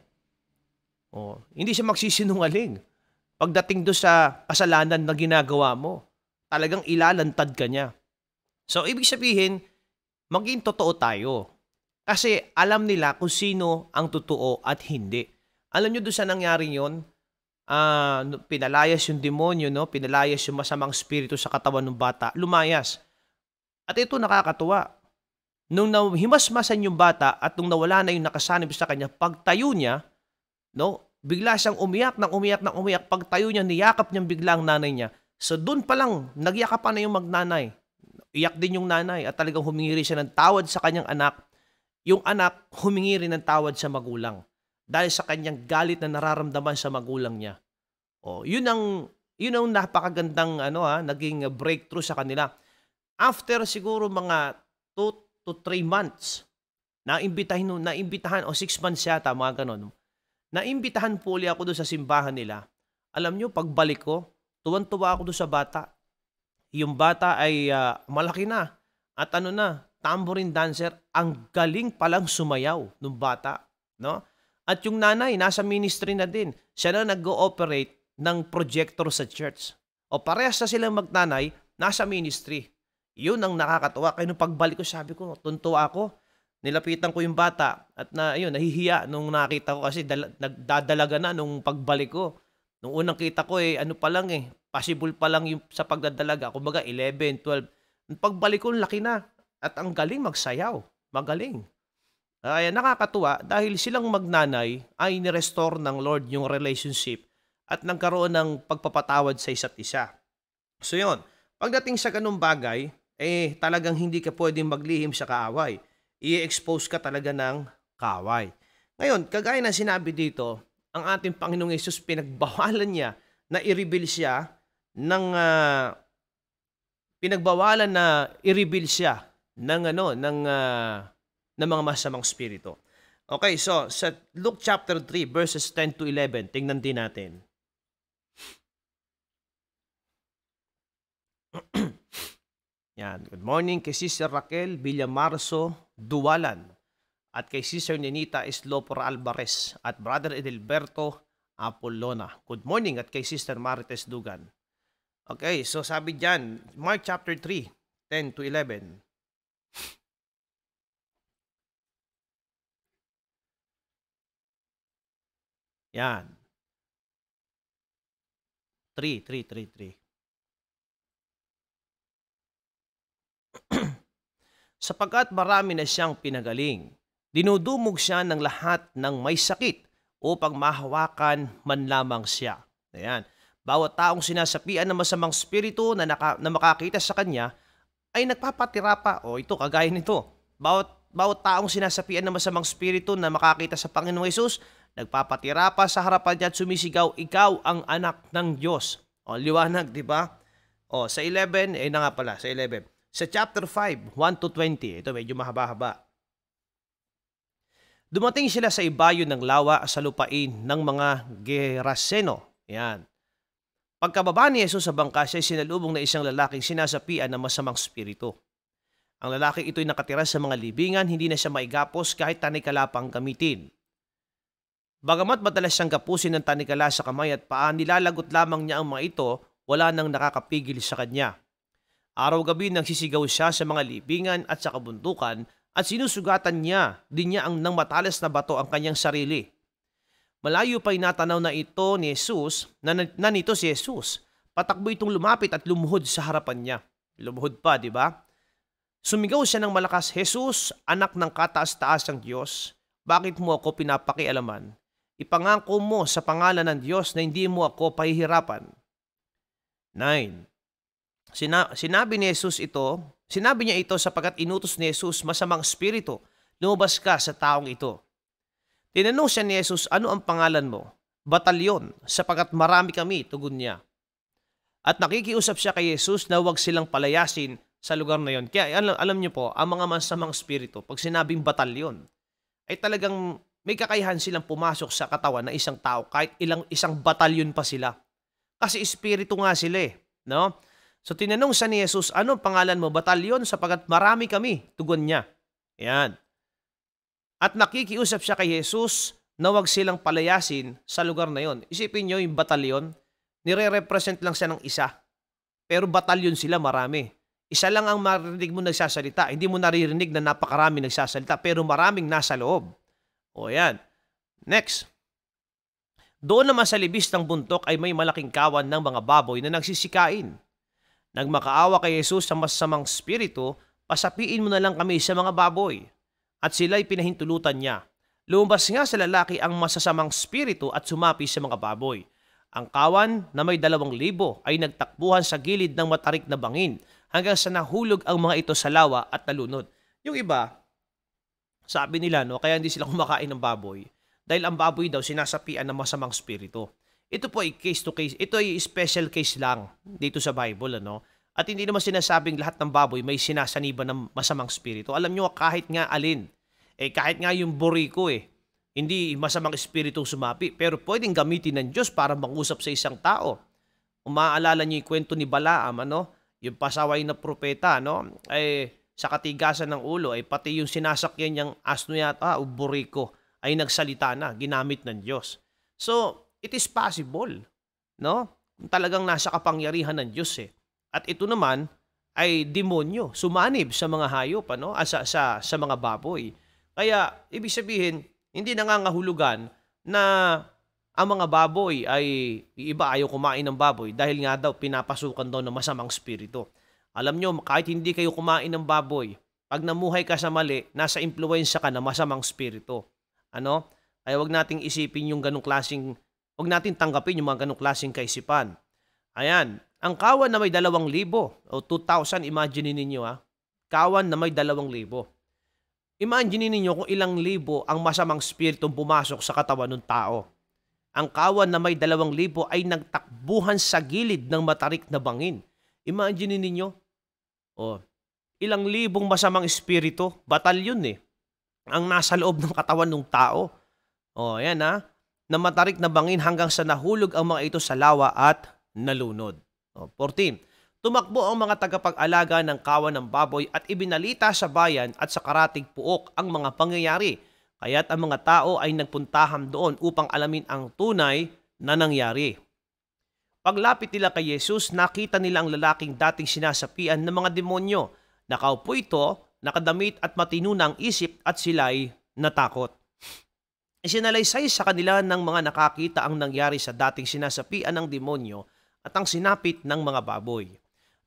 B: Hindi siya magsisinungaling. Pagdating do sa kasalanan na ginagawa mo, talagang ilalantad ka niya. So, ibig sabihin, maging totoo tayo. Kasi alam nila kung sino ang totoo at hindi. Alam nyo doon sa nangyari yun, pinalayas yung demonyo, no? Pinalayas yung masamang spirito sa katawan ng bata, lumayas. At ito nakakatuwa. Nung himasmasan yung bata at nung nawala na yung nakasanib sa kanya, pagtayo niya, no? Bigla siyang umiyak. Pagtayo niya, niyakap niyang bigla ang nanay niya. So doon pa lang, nagyakapan na yung magnanay. Iyak din yung nanay at talagang humingi rin siya ng tawad sa kanyang anak. Yung anak, humingi rin ng tawad sa magulang. Dahil sa kanyang galit na nararamdaman sa magulang niya. Yun ang napakagandang naging breakthrough sa kanila. After siguro mga 2 to 3 months, naimbitahan o 6 months yata, mga ganon. Naimbitahan po ulit ako doon sa simbahan nila. Alam nyo, pagbalik ko, tuwan-tuwa ako doon sa bata. Yung bata ay malaki na. At tambourine dancer, ang galing palang sumayaw ng bata. No? At yung nanay, nasa ministry na din. Siya na nag-ooperate ng projector sa church. Parehas na silang magnanay, nasa ministry. Yun ang nakakatuwa. Kaya nung pagbalik ko, sabi ko, tuntua ako. Nilapitan ko yung bata at nahihiya nung nakita ko kasi nagdadalaga na nung pagbalik ko. Nung unang kita ko possible pa lang yung sa pagdadalaga. Kumbaga 11, 12. Nung pagbalik ko, laki na. At ang galing magsayaw. Magaling. Kaya nakakatuwa dahil silang magnanay ay ni-restore ng Lord yung relationship at nagkaroon ng pagpapatawad sa isa't isa. So yun, pagdating sa ganung bagay, talagang hindi ka pwedeng maglihim sa kaaway. I-expose ka talaga ng kaaway. Ngayon, kagaya na sinabi dito, ang ating Panginoong Yesus pinagbawalan niya na i-reveal siya ng mga masamang spirito. Okay, so sa Luke chapter 3 verses 10 to 11, tingnan din natin. Yan. Good morning kay Sister Raquel Villamarzo Duwalan at kay Sister Nenita Eslopor Alvarez at Brother Edelberto Apollona. Good morning at kay Sister Marites Dugan. Okay, so sabi dyan, Mark chapter 3, 10 to 11. Yan. 3. sapagkat marami na siyang pinagaling. Dinudumog siya ng lahat ng may sakit upang mahawakan man lamang siya. Ayan. Bawat taong sinasapian ng masamang spirito na makakita sa kanya ay nagpapatira pa. O ito, kagaya nito. Bawat taong sinasapian ng masamang spirito na makakita sa Panginoong Hesus, nagpapatira pa sa harapan niya at sumisigaw, ikaw ang anak ng Diyos. O, liwanag, di ba? O, sa 11, sa 11. Sa chapter 5, 1-20, ito medyo mahaba-haba. Dumating sila sa ibayo ng lawa sa lupain ng mga Geraseno. Yan. Pagkababa ni Jesus sa bangka, siya ay sinalubong na isang lalaking sinasapian ng masamang spirito. Ang lalaki ito'y nakatira sa mga libingan, hindi na siya maigapos kahit tanikala pang gamitin. Bagamat madalas siyang gapusin ng tanikala sa kamay at paa, nilalagot lamang niya ang mga ito, wala nang nakakapigil sa kanya. Araw-gabi nagsisigaw siya sa mga libingan at sa kabundukan at sinusugatan niya din niya ang nang matalas na bato ang kanyang sarili. Malayo pa'y natanaw na ito ni Jesus, na nito si Jesus. Patakbo itong lumapit at lumuhod sa harapan niya. Lumuhod pa, di ba? Sumigaw siya ng malakas, Jesus, anak ng kataas-taasang Diyos, bakit mo ako pinapakialaman? Ipangako mo sa pangalan ng Diyos na hindi mo ako pahihirapan. 9. Sinabi niya ito sapagkat inutos ni Jesus masamang spirito, lumabas ka sa taong ito. Tinanong siya ni Jesus, ano ang pangalan mo? Batalyon, sapagkat marami kami, tugon niya. At nakikiusap siya kay Jesus na huwag silang palayasin sa lugar na yon. Kaya alam niyo po, ang mga masamang spirito, pag sinabing batalyon, ay talagang may kakayahan silang pumasok sa katawan ng isang tao kahit isang batalyon pa sila. Kasi espiritu nga sila no? So tinanong siya ni Jesus, ano ang pangalan mo? Batalyon, sapagkat marami kami, tugon niya. Yan. At nakikiusap siya kay Jesus na huwag silang palayasin sa lugar na yon. Isipin nyo yung batalyon, nire-represent lang siya ng isa. Pero batalyon sila marami. Isa lang ang marinig mo nagsasalita. Hindi mo naririnig na napakarami nagsasalita, pero maraming nasa loob. O yan. Next. Doon naman sa libis ng buntok ay may malaking kawan ng mga baboy na nagsisikain. Nagmakaawa kay Jesus sa masamang spirito, pasapiin mo na lang kami sa mga baboy. At sila'y pinahintulutan niya. Lumabas nga sa lalaki ang masasamang spirito at sumapi sa mga baboy. Ang kawan na may 2,000 ay nagtakbuhan sa gilid ng matarik na bangin hanggang sa nahulog ang mga ito sa lawa at nalunod. Yung iba, sabi nila, kaya hindi sila kumakain ng baboy dahil ang baboy daw sinasapian ng masamang spirito. Ito po ay case to case. Ito ay special case lang dito sa Bible, At hindi naman sinasabing lahat ng baboy may sinasaniban ng masamang spirito. Alam nyo, kahit nga alin. Kahit nga yung buriko, hindi masamang espiritu sumapi. Pero pwedeng gamitin ng Diyos para mangusap sa isang tao. Kung maaalala nyo yung kwento ni Balaam, yung pasaway na propeta, sa katigasan ng ulo, pati yung sinasakyan niyang asno yata, o buriko, ay nagsalita na, ginamit ng Diyos. So, it is possible, Kung talagang nasa kapangyarihan ng Diyos, At ito naman ay demonyo, sumanib sa mga hayop, sa mga baboy. Kaya, ibig sabihin, hindi nangangahulugan na ang mga baboy ay iba ayaw kumain ng baboy dahil nga daw pinapasukan daw ng masamang spirito. Alam nyo, kahit hindi kayo kumain ng baboy, pag namuhay ka sa mali, nasa impluwensya ka ng masamang spirito. Kaya wag nating isipin yung ganong klaseng, wag natin tanggapin yung mga ganong klaseng kaisipan. Ayan. Ang kawan na may 2,000 o 2,000, imagine ninyo kawan na may 2,000. Imagine ninyo kung ilang libo ang masamang spiritong pumasok sa katawan ng tao. Ang kawan na may 2,000 ay nagtakbuhan sa gilid ng matarik na bangin. Imagine ninyo, ilang libong masamang espiritu, batalyon ang nasa loob ng katawan ng tao. Yan na matarik na bangin hanggang sa nahulog ang mga ito sa lawa at nalunod. 14. Tumakbo ang mga tagapag-alaga ng kawan ng baboy at ibinalita sa bayan at sa karatig puok ang mga pangyayari. Kaya't ang mga tao ay nagpuntahan doon upang alamin ang tunay na nangyari. Paglapit nila kay Jesus, nakita nila ang lalaking dating sinasapian ng mga demonyo. Nakaupo ito, nakadamit at matino na ang isip at sila'y natakot. Isinalaysay sa kanila ng mga nakakita ang nangyari sa dating sinasapian ng demonyo at ang sinapit ng mga baboy.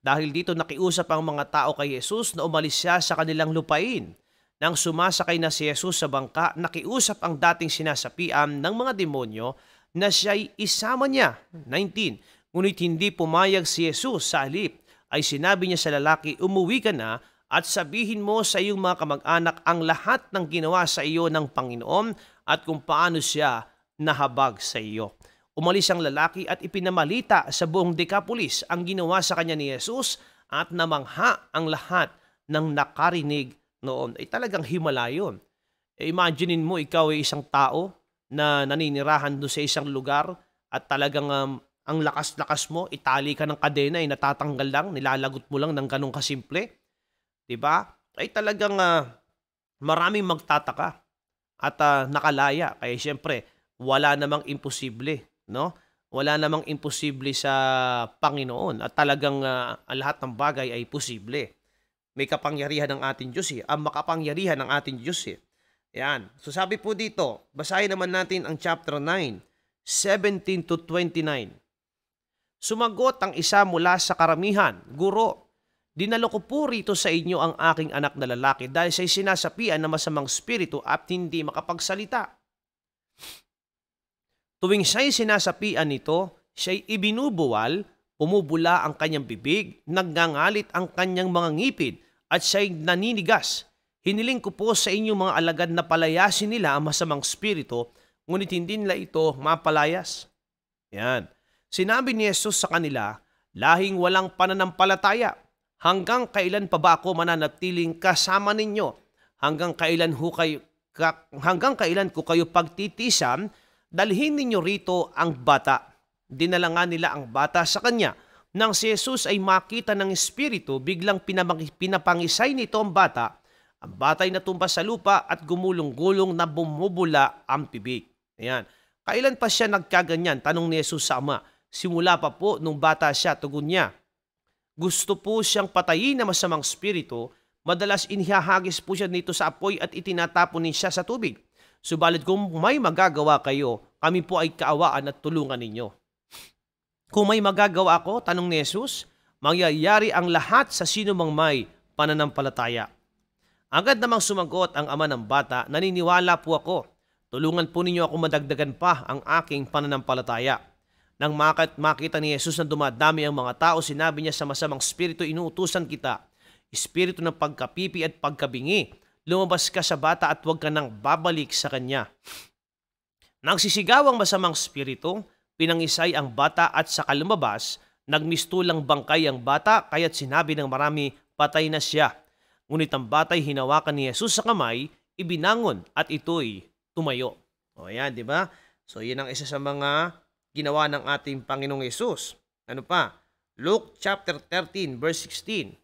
B: Dahil dito nakiusap ang mga tao kay Jesus na umalis siya sa kanilang lupain. Nang sumasakay na si Jesus sa bangka, nakiusap ang dating sinasapian ng mga demonyo na siya'y isama niya. 19. Ngunit hindi pumayag si Jesus. Sa halip ay sinabi niya sa lalaki, umuwi ka na at sabihin mo sa iyong mga kamag-anak ang lahat ng ginawa sa iyo ng Panginoon at kung paano siya nahabag sa iyo. Umalis ang lalaki at ipinamalita sa buong Decapolis ang ginawa sa kanya ni Jesus at namangha ang lahat ng nakarinig noon. Ay talagang himala yun. Imaginein mo ikaw ay isang tao na naninirahan doon sa isang lugar at talagang ang lakas-lakas mo, itali ka ng kadena ay natatanggal lang, nilalagot mo lang ng ganong kasimple. Diba? Ay talagang maraming magtataka at nakalaya. Kaya siyempre, wala namang imposible. No? Wala namang imposible sa Panginoon at talagang ang lahat ng bagay ay posible. May kapangyarihan ng ating Diyos ang makapangyarihan ng ating Diyos Yan. So sabi po dito, basahin naman natin ang chapter 9, 17 to 29. Sumagot ang isa mula sa karamihan, Guro, dinalo ko po rito sa inyo ang aking anak na lalaki dahil siya'y sinasapian ng masamang spirito at hindi makapagsalita. Tuwing siya'y sinasapian nito, siya'y ibinubuwal, pumubula ang kanyang bibig, nagngangalit ang kanyang mga ngipid, at siya'y naninigas. Hiniling ko po sa inyong mga alagad na palayasin nila ang masamang spirito, ngunit hindi nila ito mapalayas. Yan. Sinabi ni Jesus sa kanila, lahing walang pananampalataya. Hanggang kailan pa ba ako mananatiling kasama ninyo? Hanggang kailan ko kayo pagtitisan? Dalhin ninyo rito ang bata. Dinala nga nila ang bata sa kanya. Nang si Jesus ay makita ng espiritu, biglang pinapangisay nito ang bata. Ang bata'y natumba sa lupa at gumulong-gulong na bumubula ang bibig. Ayan. Kailan pa siya nagkaganyan? Tanong ni Jesus sa ama. Simula pa po nung bata siya, tugon niya. Gusto po siyang patayin na masamang spirito. Madalas inihahagis po siya nito sa apoy at itinatapon siya sa tubig. Subalit kung may magagawa kayo, kami po ay kaawaan at tulungan ninyo. Kung may magagawa ako, tanong ni Jesus, mangyayari ang lahat sa sino mang may pananampalataya. Agad namang sumagot ang ama ng bata, naniniwala po ako. Tulungan po ninyo ako madagdagan pa ang aking pananampalataya. Nang makita ni Jesus na dumadami ang mga tao, sinabi niya sa masamang spirito, inuutusan kita, espiritu ng pagkapipi at pagkabingi, lumabas ka sa bata at huwag ka nang babalik sa kanya. Nang sisigaw ang masamang spirito, pinangisay ang bata at saka lumabas, nagmistulang bangkay ang bata, kaya't sinabi ng marami, patay na siya. Ngunit ang bata'y hinawakan ni Jesus sa kamay, ibinangon at ito'y tumayo. O yan, di ba? So yan ang isa sa mga ginawa ng ating Panginoong Jesus. Ano pa? Luke chapter 13 verse 16.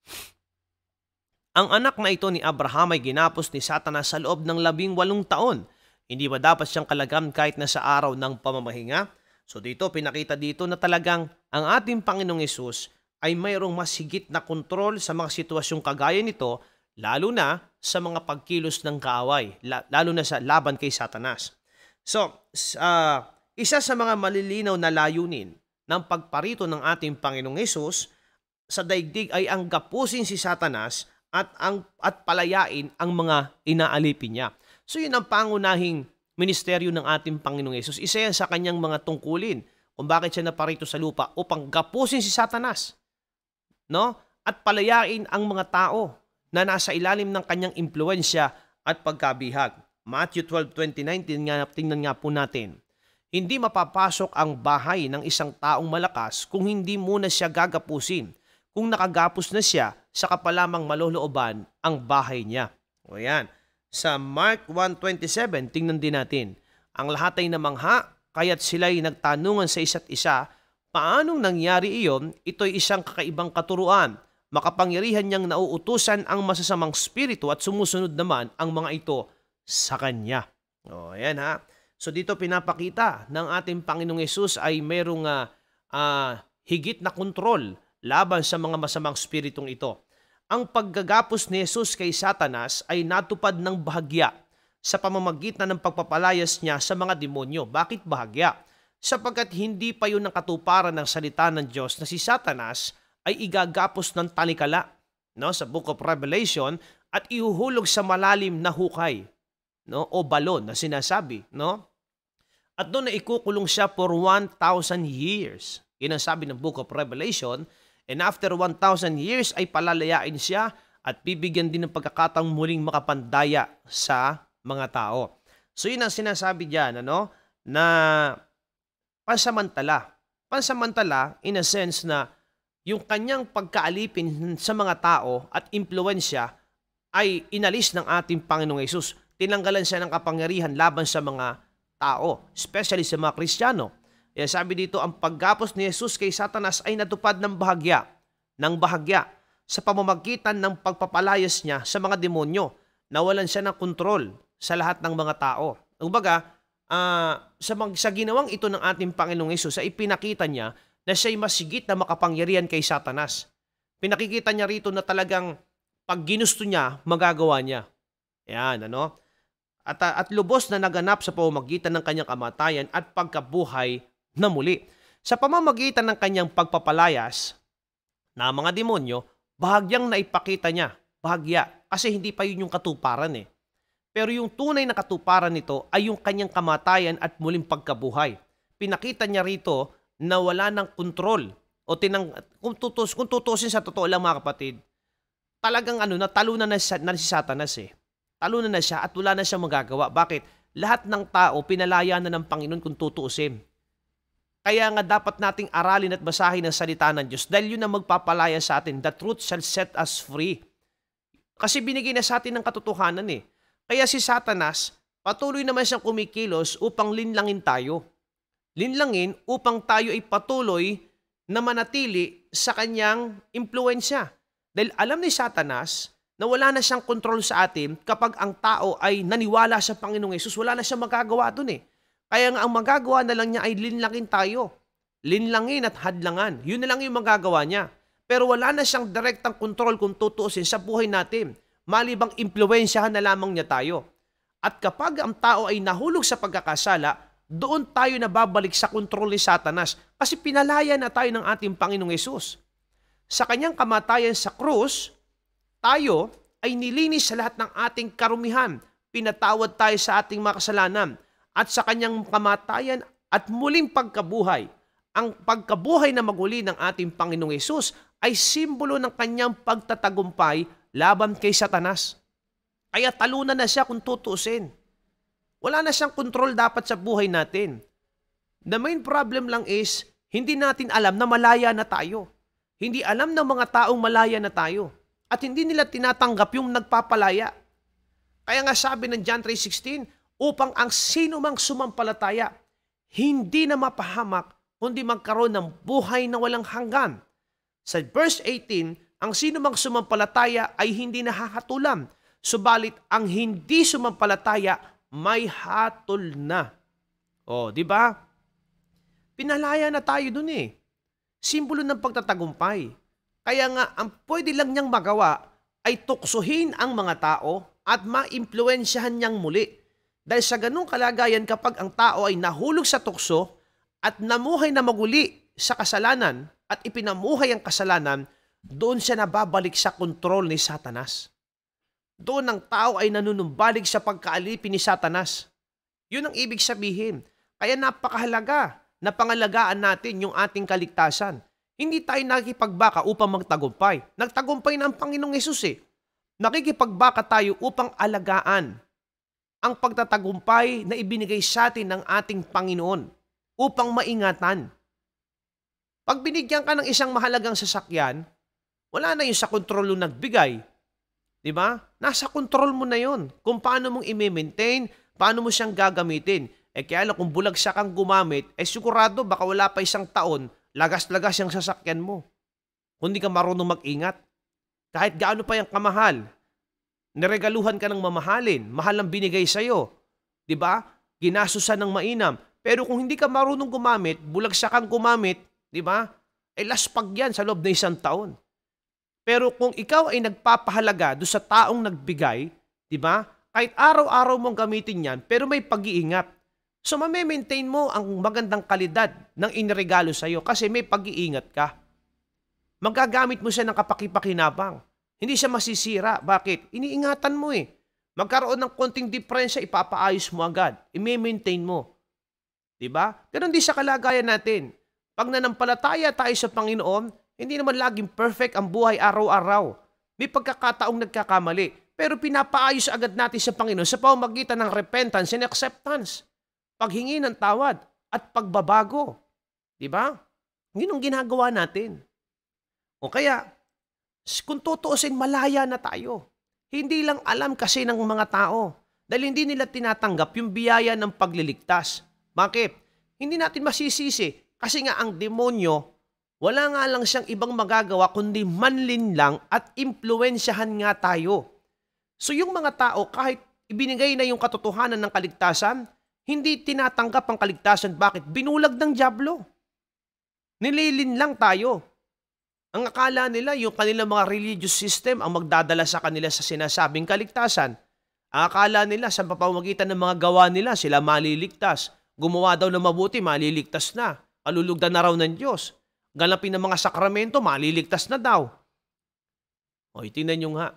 B: Ang anak na ito ni Abraham ay ginapos ni Satanas sa loob ng 18 taon. Hindi ba dapat siyang kalagam kahit na sa araw ng pamamahinga? So dito, pinakita dito na talagang ang ating Panginoong Hesus ay mayroong mas higit na kontrol sa mga sitwasyong kagaya nito, lalo na sa mga pagkilos ng kaaway, lalo na sa laban kay Satanas. So, isa sa mga malilinaw na layunin ng pagparito ng ating Panginoong Hesus sa daigdig ay ang gapusin si Satanas at palayain ang mga inaalipin niya. So yun ang pangunahing ministeryo ng ating Panginoong Hesus. Isa yan sa kanyang mga tungkulin kung bakit siya naparito sa lupa upang gapusin si Satanas, no? At palayain ang mga tao na nasa ilalim ng kanyang impluensya at pagkabihag. Matthew 12:29, tingnan nga po natin. Hindi mapapasok ang bahay ng isang taong malakas kung hindi muna siya gagapusin. Kung nakagapos na siya, saka pa lamang malolooban ang bahay niya. O yan. Sa Mark 1:27, tingnan din natin. Ang lahat ay namangha, kaya't sila'y nagtanungan sa isa't isa, paanong nangyari iyon? Ito'y isang kakaibang katuruan. Makapangyarihan niyang nauutusan ang masasamang spirito at sumusunod naman ang mga ito sa kanya. O yan ha. So dito pinapakita ng ating Panginoong Hesus ay mayroong higit na kontrol laban sa mga masamang spiritong ito. Ang paggagapos ni Jesus kay Satanas ay natupad ng bahagya sa pamamagitan ng pagpapalayas niya sa mga demonyo. Bakit bahagya? Sapagkat hindi pa yun ang katuparan ng salita ng Diyos na si Satanas ay igagapos ng talikala, no, sa Book of Revelation at ihuhulog sa malalim na hukay, no, o balon na sinasabi, no? At doon na ikukulong siya for 1,000 years. Yun ang sabi ng Book of Revelation. And after 1,000 years ay palalayain siya at bibigyan din ng pagkakataong muling makapandaya sa mga tao. So yun ang sinasabi diyan, ano, na pansamantala. Pansamantala in a sense na yung kanyang pagkaalipin sa mga tao at impluwensya ay inalis ng ating Panginoong Hesus. Tinanggalan siya ng kapangyarihan laban sa mga tao, especially sa mga Kristiyano. Kaya sabi dito, ang paggapos ni Jesus kay Satanas ay natupad ng bahagya sa pamamagitan ng pagpapalayas niya sa mga demonyo. Nawalan siya ng kontrol sa lahat ng mga tao. Kumbaga, sa ginawang ito ng ating Panginoong Hesus ay ipinakita niya na siya'y masigit na makapangyarihan kay Satanas. Pinakikita niya rito na talagang pag ginusto niya, magagawa niya. Yan, ano? At lubos na naganap sa pamamagitan ng kanyang kamatayan at pagkabuhay na muli. Sa pamamagitan ng kanyang pagpapalayas na mga demonyo, bahagyang naipakita niya. Bahagya. Kasi hindi pa yun yung katuparan eh. Pero yung tunay na katuparan nito ay yung kanyang kamatayan at muling pagkabuhay. Pinakita niya rito na wala ng kontrol. O kung tutusin sa totoo lang mga kapatid, talagang natalunan na si Satanas eh. Talunan na siya at wala na siyang magagawa. Bakit? Lahat ng tao pinalaya na ng Panginoon kung tutuusin. Kaya nga dapat nating aralin at basahin ang salita ng Diyos dahil yun ang magpapalaya sa atin. The truth shall set us free. Kasi binigay na sa atin ng katotohanan eh. Kaya si Satanas, patuloy naman siyang kumikilos upang linlangin tayo. Linlangin upang tayo ay patuloy na manatili sa kanyang impluensya. Dahil alam ni Satanas na wala na siyang kontrol sa atin kapag ang tao ay naniwala sa Panginoong Hesus. Wala na siyang magagawa dun eh. Kaya nga ang magagawa na lang niya ay linlangin tayo. Linlangin at hadlangan. Yun na lang yung magagawa niya. Pero wala na siyang direktang kontrol kung tutuusin sa buhay natin. Malibang impluensyahan na lamang niya tayo. At kapag ang tao ay nahulog sa pagkakasala, doon tayo nababalik sa kontrol ni Satanas kasi pinalaya na tayo ng ating Panginoong Hesus. Sa kanyang kamatayan sa krus, tayo ay nilinis sa lahat ng ating karumihan. Pinatawad tayo sa ating mga kasalanan. At sa kanyang kamatayan at muling pagkabuhay, ang pagkabuhay na maguli ng ating Panginoong Hesus ay simbolo ng kanyang pagtatagumpay laban kay Satanas. Kaya talunan na siya kung tutuusin. Wala na siyang kontrol dapat sa buhay natin. The main problem lang is, hindi natin alam na malaya na tayo. Hindi alam ng mga taong malaya na tayo. At hindi nila tinatanggap yung nagpapalaya. Kaya nga sabi ng John 3:16, upang ang sino mang sumampalataya, hindi na mapahamak, kundi magkaroon ng buhay na walang hanggan. Sa verse 18, ang sino mang sumampalataya ay hindi nahahatulan, subalit ang hindi sumampalataya may hatol na. O, di ba? Pinalaya na tayo dun eh. Simbolo ng pagtatagumpay. Kaya nga, ang pwede lang niyang magawa ay tuksuhin ang mga tao at maimpluwensyahan niyang muli. Dahil sa ganung kalagayan kapag ang tao ay nahulog sa tukso at namuhay na maguli sa kasalanan at ipinamuhay ang kasalanan, doon siya nababalik sa kontrol ni Satanas. Doon ang tao ay nanunumbalik sa pagkaalipin ni Satanas. Yun ang ibig sabihin. Kaya napakahalaga na pangalagaan natin yung ating kaligtasan. Hindi tayo nakikipagbaka upang magtagumpay. Nagtagumpay na ang Panginoong Hesus eh. Nakikipagbaka tayo upang alagaan ang pagtatagumpay na ibinigay sa atin ng ating Panginoon upang maingatan. Pag binigyan ka ng isang mahalagang sasakyan, wala na yun sa kontrol yung nagbigay. Diba? Nasa kontrol mo na yun kung paano mong i-maintain, paano mo siyang gagamitin. Kaya lang kung bulagsak kang gumamit, sigurado baka wala pa isang taon, lagas-lagas yung sasakyan mo. Kung di ka marunong mag-ingat. Kahit gaano pa yung kamahal, niregaluhan ka ng mamahalin, mahal ang binigay sa'yo. Diba? Ginasusan ng mainam. Pero kung hindi ka marunong gumamit, bulagsak kang gumamit, diba? Laspag yan sa loob ng isang taon. Pero kung ikaw ay nagpapahalaga doon sa taong nagbigay, diba? Kahit araw-araw mong gamitin yan, pero may pag-iingat. So, mame-maintain mo ang magandang kalidad ng iniregalo sa'yo kasi may pag-iingat ka. Magagamit mo siya ng kapakipakinabang. Hindi siya masisira. Bakit? Iniingatan mo eh. Magkaroon ng konting diferensya, ipapaayos mo agad. I-maintain mo. Diba? Ganon din sa kalagayan natin. Pag nanampalataya tayo sa Panginoon, hindi naman laging perfect ang buhay araw-araw. May pagkakataong nagkakamali. Pero pinapaayos agad natin sa Panginoon sa pamamagitan ng repentance and acceptance. Paghingi ng tawad at pagbabago. Diba? Yun ang ginagawa natin. O kaya, kung tutuusin, malaya na tayo. Hindi lang alam kasi ng mga tao. Dahil hindi nila tinatanggap yung biyaya ng pagliligtas. Bakit? Hindi natin masisisi. Kasi nga ang demonyo, wala nga lang siyang ibang magagawa kundi manlin lang at impluensyahan nga tayo. So yung mga tao, kahit ibinigay na yung katotohanan ng kaligtasan, hindi tinatanggap ang kaligtasan. Bakit? Binulag ng dyablo. Nililin lang tayo. Ang akala nila, yung kanilang mga religious system ang magdadala sa kanila sa sinasabing kaligtasan. Ang akala nila, sa pamamagitan ng mga gawa nila, sila maliligtas. Gumawa daw ng mabuti, maliligtas na. Alulugdan na raw ng Diyos. Ganapin ng mga sakramento, maliligtas na daw. O, tingnan nyo nga.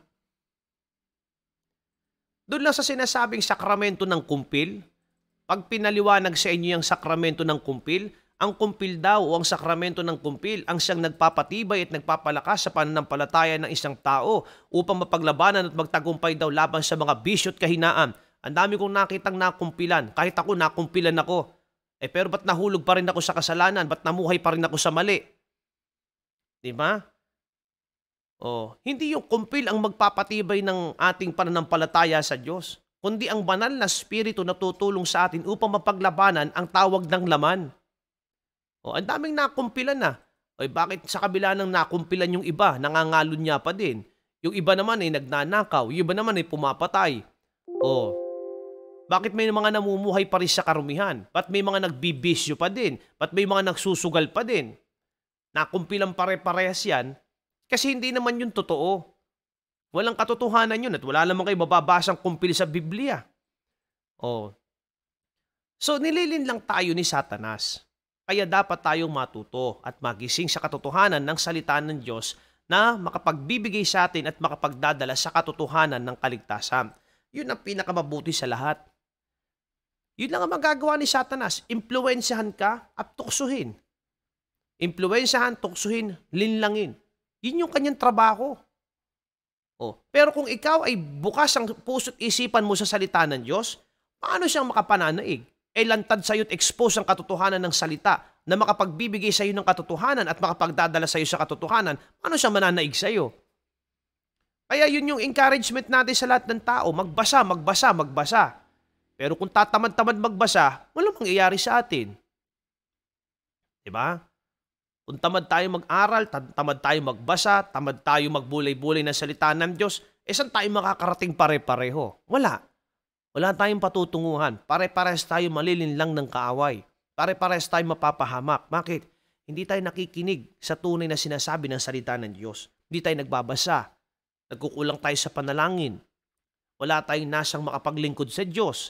B: Doon lang sa sinasabing sakramento ng kumpil, pag pinaliwanag sa inyo yung sakramento ng kumpil, ang kumpil daw o ang sakramento ng kumpil ang siyang nagpapatibay at nagpapalakas sa pananampalataya ng isang tao upang mapaglabanan at magtagumpay daw laban sa mga bisyo at kahinaan. Ang dami kong nakitang nakumpilan. Kahit ako, nakumpilan ako. Pero ba't nahulog pa rin ako sa kasalanan? Ba't namuhay pa rin ako sa mali? Diba? Hindi yung kumpil ang magpapatibay ng ating pananampalataya sa Diyos, kundi ang banal na spirito na tutulong sa atin upang mapaglabanan ang tawag ng laman. Ang daming nakumpilan na. Bakit sa kabila ng nakumpilan yung iba, nangangalon niya pa din? Yung iba naman ay nagnanakaw, yung iba naman ay pumapatay. Bakit may mga namumuhay pa rin sa karumihan? Ba't may mga nagbibisyo pa din? Ba't may mga nagsusugal pa din? Nakumpilang pare-parehas yan kasi hindi naman yun totoo. Walang katotohanan yun at wala naman kayo mababasang kumpil sa Biblia. So nililin lang tayo ni Satanas. Kaya dapat tayong matuto at magising sa katotohanan ng salita ng Diyos na makapagbibigay sa atin at makapagdadala sa katotohanan ng kaligtasan. Yun ang pinakamabuti sa lahat. Yun lang ang magagawa ni Satanas. Impluensyahan ka at tuksuhin. Impluensyahan, tuksuhin, linlangin. Yun yung kanyang trabaho. Pero kung ikaw ay bukas ang puso't isipan mo sa salita ng Diyos, paano siyang makapananaig? Lantad sa iyo at expose ang katotohanan ng salita na makapagbibigay sa iyo ng katotohanan at makapagdadala sa iyo sa katotohanan, paano siya mananaig sa iyo? Kaya yun yung encouragement natin sa lahat ng tao, magbasa, magbasa, magbasa. Pero kung tatamad-tamad magbasa, walang mangyayari sa atin. Diba? Kung tamad tayo mag-aral, tamad tayo magbasa, tamad tayo magbulay-bulay ng salita ng Diyos, saan tayo makakarating pare-pareho? Wala. Wala tayong patutunguhan. Pare-pares tayo malilinlang ng kaaway. Pare-pares tayo mapapahamak. Bakit? Hindi tayo nakikinig sa tunay na sinasabi ng salita ng Diyos. Hindi tayo nagbabasa. Nagkukulang tayo sa panalangin. Wala tayong nasang makapaglingkod sa Diyos.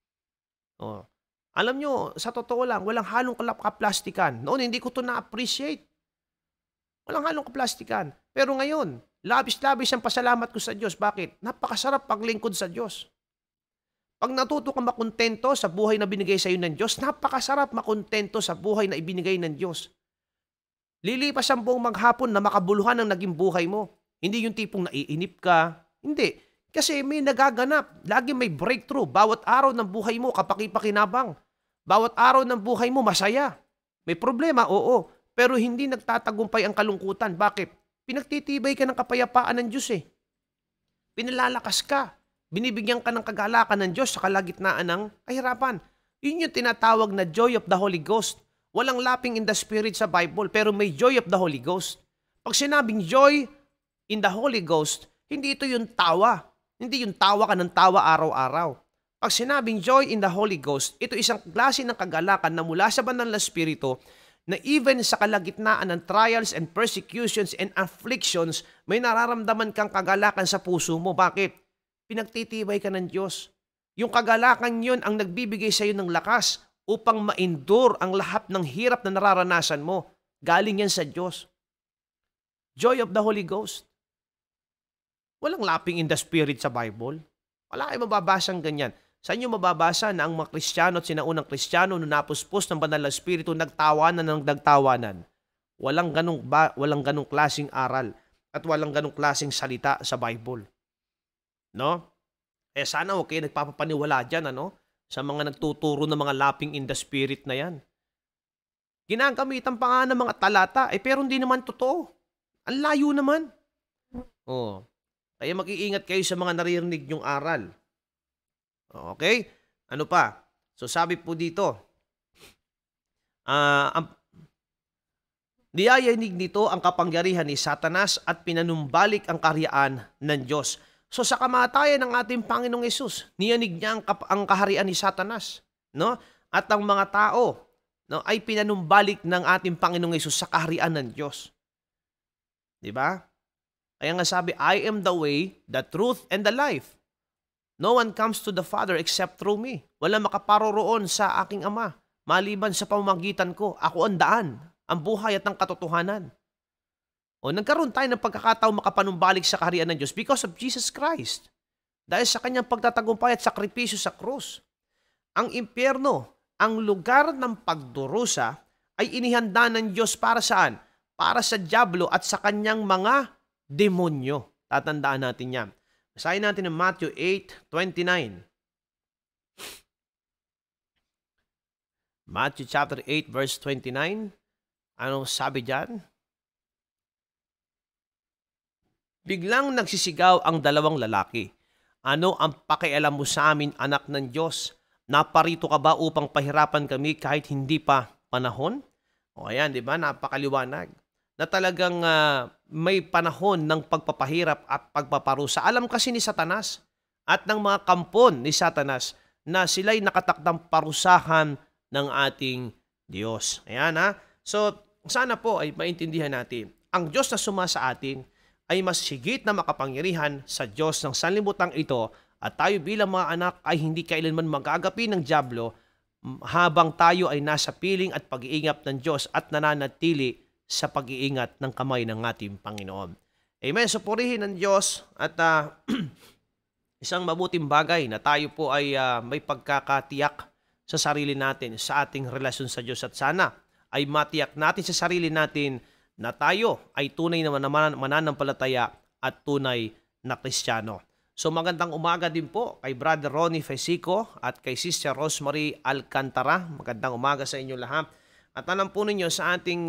B: Alam nyo, sa totoo lang, walang halong kaplastikan. Noon, hindi ko ito na-appreciate. Walang halong kaplastikan. Pero ngayon, labis-labis ang pasalamat ko sa Diyos. Bakit? Napakasarap paglingkod sa Diyos. Pag natuto kang makontento sa buhay na binigay sa iyo ng Diyos, napakasarap makontento sa buhay na ibinigay ng Diyos. Lilipas ang buong maghapon na makabuluhan ang naging buhay mo. Hindi yung tipong naiinip ka. Hindi. Kasi may nagaganap. Lagi may breakthrough. Bawat araw ng buhay mo, kapakipakinabang. Bawat araw ng buhay mo, masaya. May problema, oo. Pero hindi nagtatagumpay ang kalungkutan. Bakit? Pinagtitibay ka ng kapayapaan ng Diyos eh. Pinalalakas ka. Binibigyan ka ng kagalakan ng Diyos sa kalagitnaan ng kahirapan. Yun yung tinatawag na joy of the Holy Ghost. Walang lapping in the Spirit sa Bible, pero may joy of the Holy Ghost. Pag sinabing joy in the Holy Ghost, hindi ito yung tawa. Hindi yung tawa ka ng tawa araw-araw. Pag sinabing joy in the Holy Ghost, ito isang klase ng kagalakan na mula sa banal na Espiritu na even sa kalagitnaan ng trials and persecutions and afflictions, may nararamdaman kang kagalakan sa puso mo. Bakit? Pinagtitibay ka ng Diyos. Yung kagalakan yun ang nagbibigay sa iyo ng lakas upang ma-endure ang lahat ng hirap na nararanasan mo. Galing yan sa Diyos. Joy of the Holy Ghost. Walang laughing in the Spirit sa Bible. Wala kayo mababasang ganyan. Saan nyo mababasa na ang mga Kristiyano at sinaunang Kristiyano nung napuspos ng banal na Espiritu, nagtawanan ng nagtawanan? Walang ganong klaseng aral at walang ganong klaseng salita sa Bible. No? Sana okay, nagpapapaniwala dyan, sa mga nagtuturo ng mga laughing in the Spirit na yan. Ginagamitan pa nga ng mga talata, pero hindi naman totoo. Ang layo naman. Kaya mag-iingat kayo sa mga naririnig nyong aral. Okay? Ano pa? So sabi po dito, niyayanig nito ang kapangyarihan ni Satanas at pinanumbalik ang karyaan ng Diyos. So sa kamatayan ng ating Panginoong Hesus, niyanig niya ang kaharian ni Satanas, no? At ang mga tao, no, ay pinanumbalik ng ating Panginoong Hesus sa kaharian ng Diyos. 'Di ba? Kaya nga sabi, I am the way, the truth, and the life. No one comes to the Father except through me. Wala makaparoroon sa aking Ama, maliban sa pamamagitan ko. Ako ang daan, ang buhay at ang katotohanan. Nagkaroon tayo ng pagkakataong makapanumbalik sa kaharian ng Diyos because of Jesus Christ. Dahil sa kanyang pagtatagumpay at sakripisyo sa krus. Ang impyerno, ang lugar ng pagdurusa, ay inihanda ng Diyos para saan? Para sa dyablo at sa kanyang mga demonyo. Tatandaan natin yan. Basahin natin ng Matthew 8:29. Matthew chapter 8 verse 29. Anong sabi diyan? Biglang nagsisigaw ang dalawang lalaki. Ano ang pakialam mo sa amin, anak ng Diyos? Naparito ka ba upang pahirapan kami kahit hindi pa panahon? Ayan, di ba? Napakaliwanag. Na talagang may panahon ng pagpapahirap at pagpaparusa. Alam kasi ni Satanas at ng mga kampon ni Satanas na sila'y nakatakdang parusahan ng ating Diyos. Ayan So, sana po ay maintindihan natin. Ang Diyos na sumasa atin ay mas higit na makapangyarihan sa Diyos ng sanlibutan ito at tayo bilang mga anak ay hindi kailanman magagapi ng dyablo habang tayo ay nasa piling at pag-iingat ng Diyos at nananatili sa pag-iingat ng kamay ng ating Panginoon. Amen. So purihin ng Diyos at isang mabuting bagay na tayo po ay may pagkakatiyak sa sarili natin, sa ating relasyon sa Diyos at sana ay matiyak natin sa sarili natin na tayo ay tunay na mananampalataya at tunay na Kristiyano. So magandang umaga din po kay Brother Ronnie Fesico at kay Sister Rosemary Alcantara. Magandang umaga sa inyo lahat. At alam po ninyo sa ating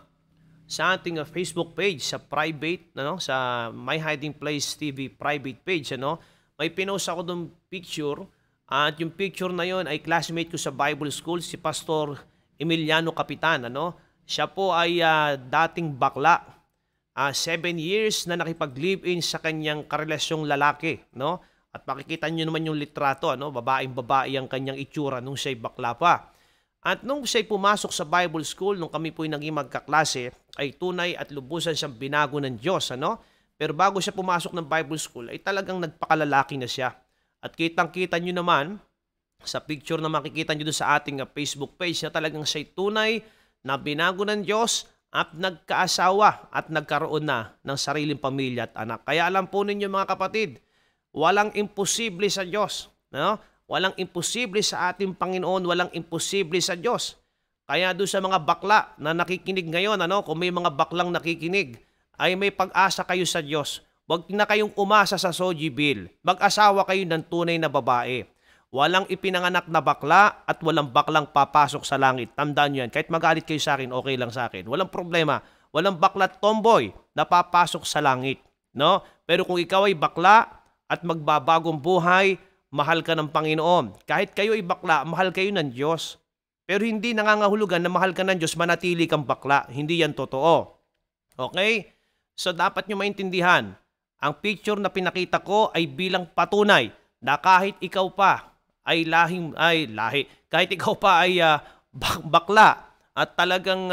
B: Facebook page, sa private, sa My Hiding Place TV private page, may pinost ako doon picture at yung picture na yon ay classmate ko sa Bible School, si Pastor Emiliano Capitan. Siya po ay dating bakla. 7 years na nakipag-live-in sa kanyang karelasyong lalaki. At makikita nyo naman yung litrato, babaeng-babae ang kanyang itsura nung siya'y bakla pa. At nung siya'y pumasok sa Bible School, nung kami po'y naging magkaklase, ay tunay at lubusan siyang binago ng Diyos. Pero bago siya pumasok ng Bible School, ay talagang nagpakalalaki na siya. At kitang-kita nyo naman, sa picture na makikita nyo doon sa ating Facebook page, na talagang siya'y tunay na binago ng Diyos at nagkaasawa at nagkaroon na ng sariling pamilya at anak. Kaya alam po ninyo mga kapatid, walang imposible sa Diyos. Walang imposible sa ating Panginoon, walang imposible sa Diyos. Kaya doon sa mga bakla na nakikinig ngayon, kung may mga baklang nakikinig, ay may pag-asa kayo sa Diyos. Huwag na kayong umasa sa Soji Bill. Mag-asawa kayo ng tunay na babae. Walang ipinanganak na bakla at walang baklang papasok sa langit. Tandaan nyo yan. Kahit magalit kayo sa akin, okay lang sa akin. Walang problema. Walang bakla at tomboy na papasok sa langit. Pero kung ikaw ay bakla at magbabagong buhay, mahal ka ng Panginoon. Kahit kayo ay bakla, mahal kayo ng Diyos. Pero hindi nangangahulugan na mahal ka ng Diyos, manatili kang bakla. Hindi yan totoo. Okay? So dapat nyo maintindihan, ang picture na pinakita ko ay bilang patunay na kahit ikaw pa ay kahit ikaw pa ay bakla at talagang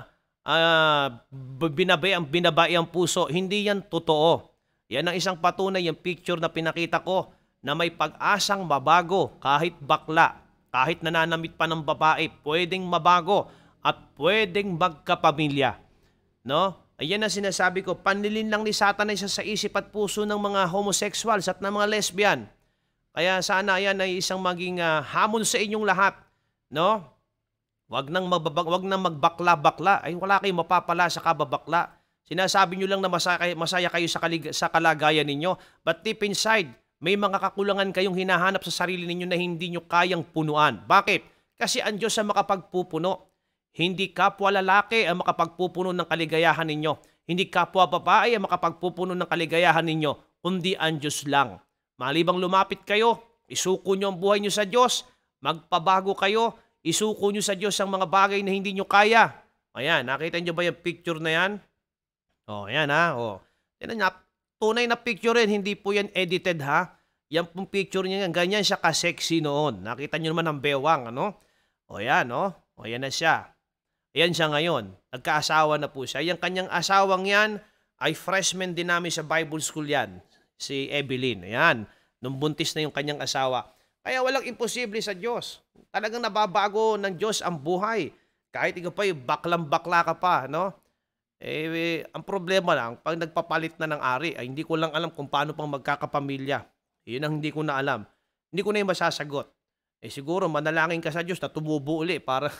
B: binabai ang puso, hindi yan totoo. Yan ang isang patunay, yung picture na pinakita ko na may pag-asang mabago kahit bakla, kahit nananamit pa ng babae, pwedeng mabago at pwedeng magkapamilya. Ayan ang sinasabi ko, panlilin lang ni Satan isa sa isip at puso ng mga homosexuals at ng mga lesbian. Kaya sana yan ay isang maging hamon sa inyong lahat, no? Wag nang magbakla-bakla. Ay wala kayong mapapala sa kababakla. Sinasabi nyo lang na masaya kayo sa kalagayan ninyo. But deep inside, may mga kakulangan kayong hinahanap sa sarili ninyo na hindi nyo kayang punuan. Bakit? Kasi ang Diyos ang makapagpupuno. Hindi kapwa lalaki ang makapagpupuno ng kaligayahan ninyo. Hindi kapwa babae ang makapagpupuno ng kaligayahan ninyo, kundi ang Diyos lang. Malibang lumapit kayo, isuko nyo ang buhay nyo sa Diyos, magpabago kayo, isuko nyo sa Diyos ang mga bagay na hindi nyo kaya. Ayan, nakita nyo ba yung picture na yan? O, ayan ha. O. Tunay na picture rin, hindi po yan edited ha. Yan pong picture niya, ganyan siya ka-sexy noon. Nakita nyo naman ang bewang, ano? O yan, no? O yan na siya. Ayan siya ngayon. Nagkaasawa na po siya. Yung kanyang asawang yan ay freshman din namin sa Bible School yan. Si Evelyn. Ayan. Nung buntis na yung kanyang asawa. Kaya walang imposible sa Diyos. Talagang nababago ng Diyos ang buhay. Kahit ikaw pa yung baklang-bakla ka pa, no? Ang problema lang, pag nagpapalit na ng ari, ay hindi ko lang alam kung paano pang magkakapamilya. Yun ang hindi ko na alam. Hindi ko na yung masasagot. Siguro manalangin ka sa Diyos na tumubo uli para...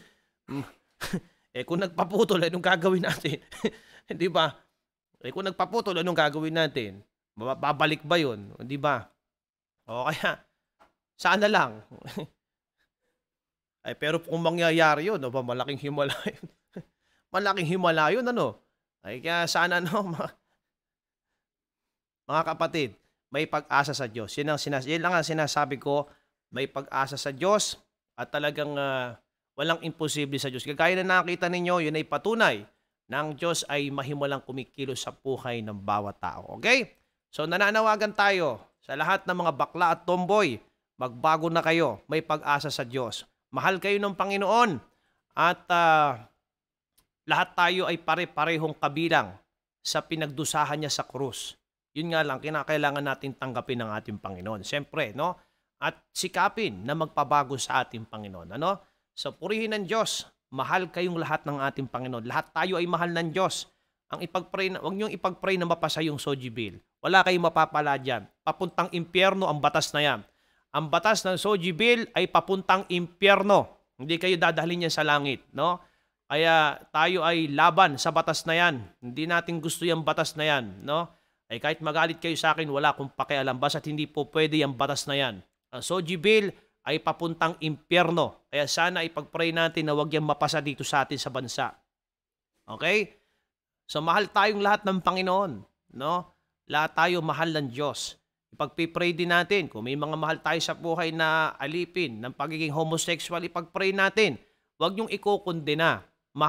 B: kung nagpaputol, anong gagawin natin? Di ba? Kung nagpaputol, anong gagawin natin? Babalik ba yun? Di ba? O kaya, saan na lang? Pero kung mangyayari yun, no, malaking himala yun. Malaking himala yun, ano? Kaya sana, no, mga kapatid, may pag-asa sa Diyos. Yan lang ang sinasabi ko, may pag-asa sa Diyos at talagang walang imposible sa Diyos. Kagaya na nakita ninyo, yun ay patunay na ang Diyos ay mahimalang kumikilos sa buhay ng bawat tao. Okay? So nananawagan tayo sa lahat ng mga bakla at tomboy, magbago na kayo, may pag-asa sa Diyos. Mahal kayo ng Panginoon at lahat tayo ay pare-parehong kabilang sa pinagdusahan niya sa krus. Yun nga lang, kinakailangan natin tanggapin ng ating Panginoon. Siyempre, no? At sikapin na magpabago sa ating Panginoon. Ano? So, purihin ng Diyos. Mahal kayong lahat ng ating Panginoon. Lahat tayo ay mahal ng Diyos. Ang huwag niyong ipag-pray na mapasa yung Soji Bill. Wala kayong mapapala dyan. Papuntang impyerno ang batas na yan. Ang batas ng Soji Bill ay papuntang impyerno. Hindi kayo dadalhin yan sa langit. No? Kaya tayo ay laban sa batas na yan. Hindi natin gusto yung batas na yan. No? Kahit magalit kayo sa akin, wala akong pakialam. Basta't hindi po pwede yung batas na yan. Ang Soji Bill ay papuntang impyerno. Kaya sana ipag-pray natin na huwag yan mapasa dito sa atin sa bansa. Okay? So mahal tayong lahat ng Panginoon. No? Lahat tayo mahal ng Diyos. Ipag-pray din natin. Kung may mga mahal tayo sa buhay na alipin ng pagiging homosexual, ipag-pray natin. Huwag niyong ikukundena.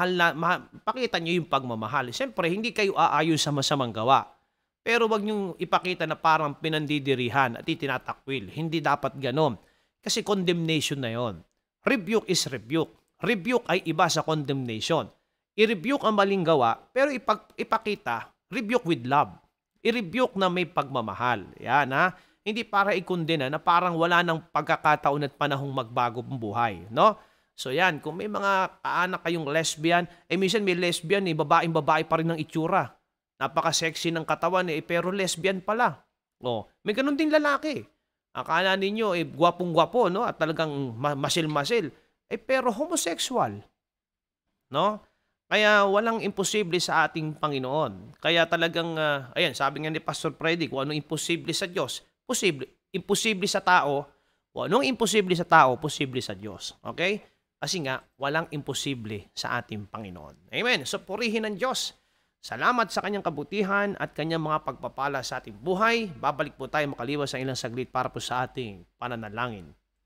B: Pakita niyo yung pagmamahal. Siyempre, hindi kayo aayon sa masamang gawa. Pero huwag niyong ipakita na parang pinandidirihan at itinatakwil. Hindi dapat ganon. Kasi condemnation na yon. Rebuke is rebuke. Rebuke ay iba sa condemnation. I-rebuke ang maling gawa, pero ipakita, rebuke with love. I-rebuke na may pagmamahal. Yan ha. Hindi para ikondena na parang wala nang pagkakataon at panahong magbago ang buhay. No? So yan, kung may mga kaanak kayong lesbian, minsan may lesbian, babaeng-babae pa rin ng itsura. Napaka-sexy ng katawan, pero lesbian pala. May ganun din lalaki. Akala ninyo, gwapong-gwapo, no? At talagang masil-masil. Pero homosexual. No? Kaya walang imposible sa ating Panginoon. Kaya talagang, sabi nga ni Pastor Freddy, kung anong imposible sa Diyos, imposible sa tao, kung anong imposible sa tao, posible sa Diyos. Okay? Kasi nga, walang imposible sa ating Panginoon. Amen. So, purihin ng Diyos. Salamat sa kanyang kabutihan at kanyang mga pagpapala sa ating buhay. Babalik po tayo makaliwas sa ilang saglit para po sa ating pananalangin.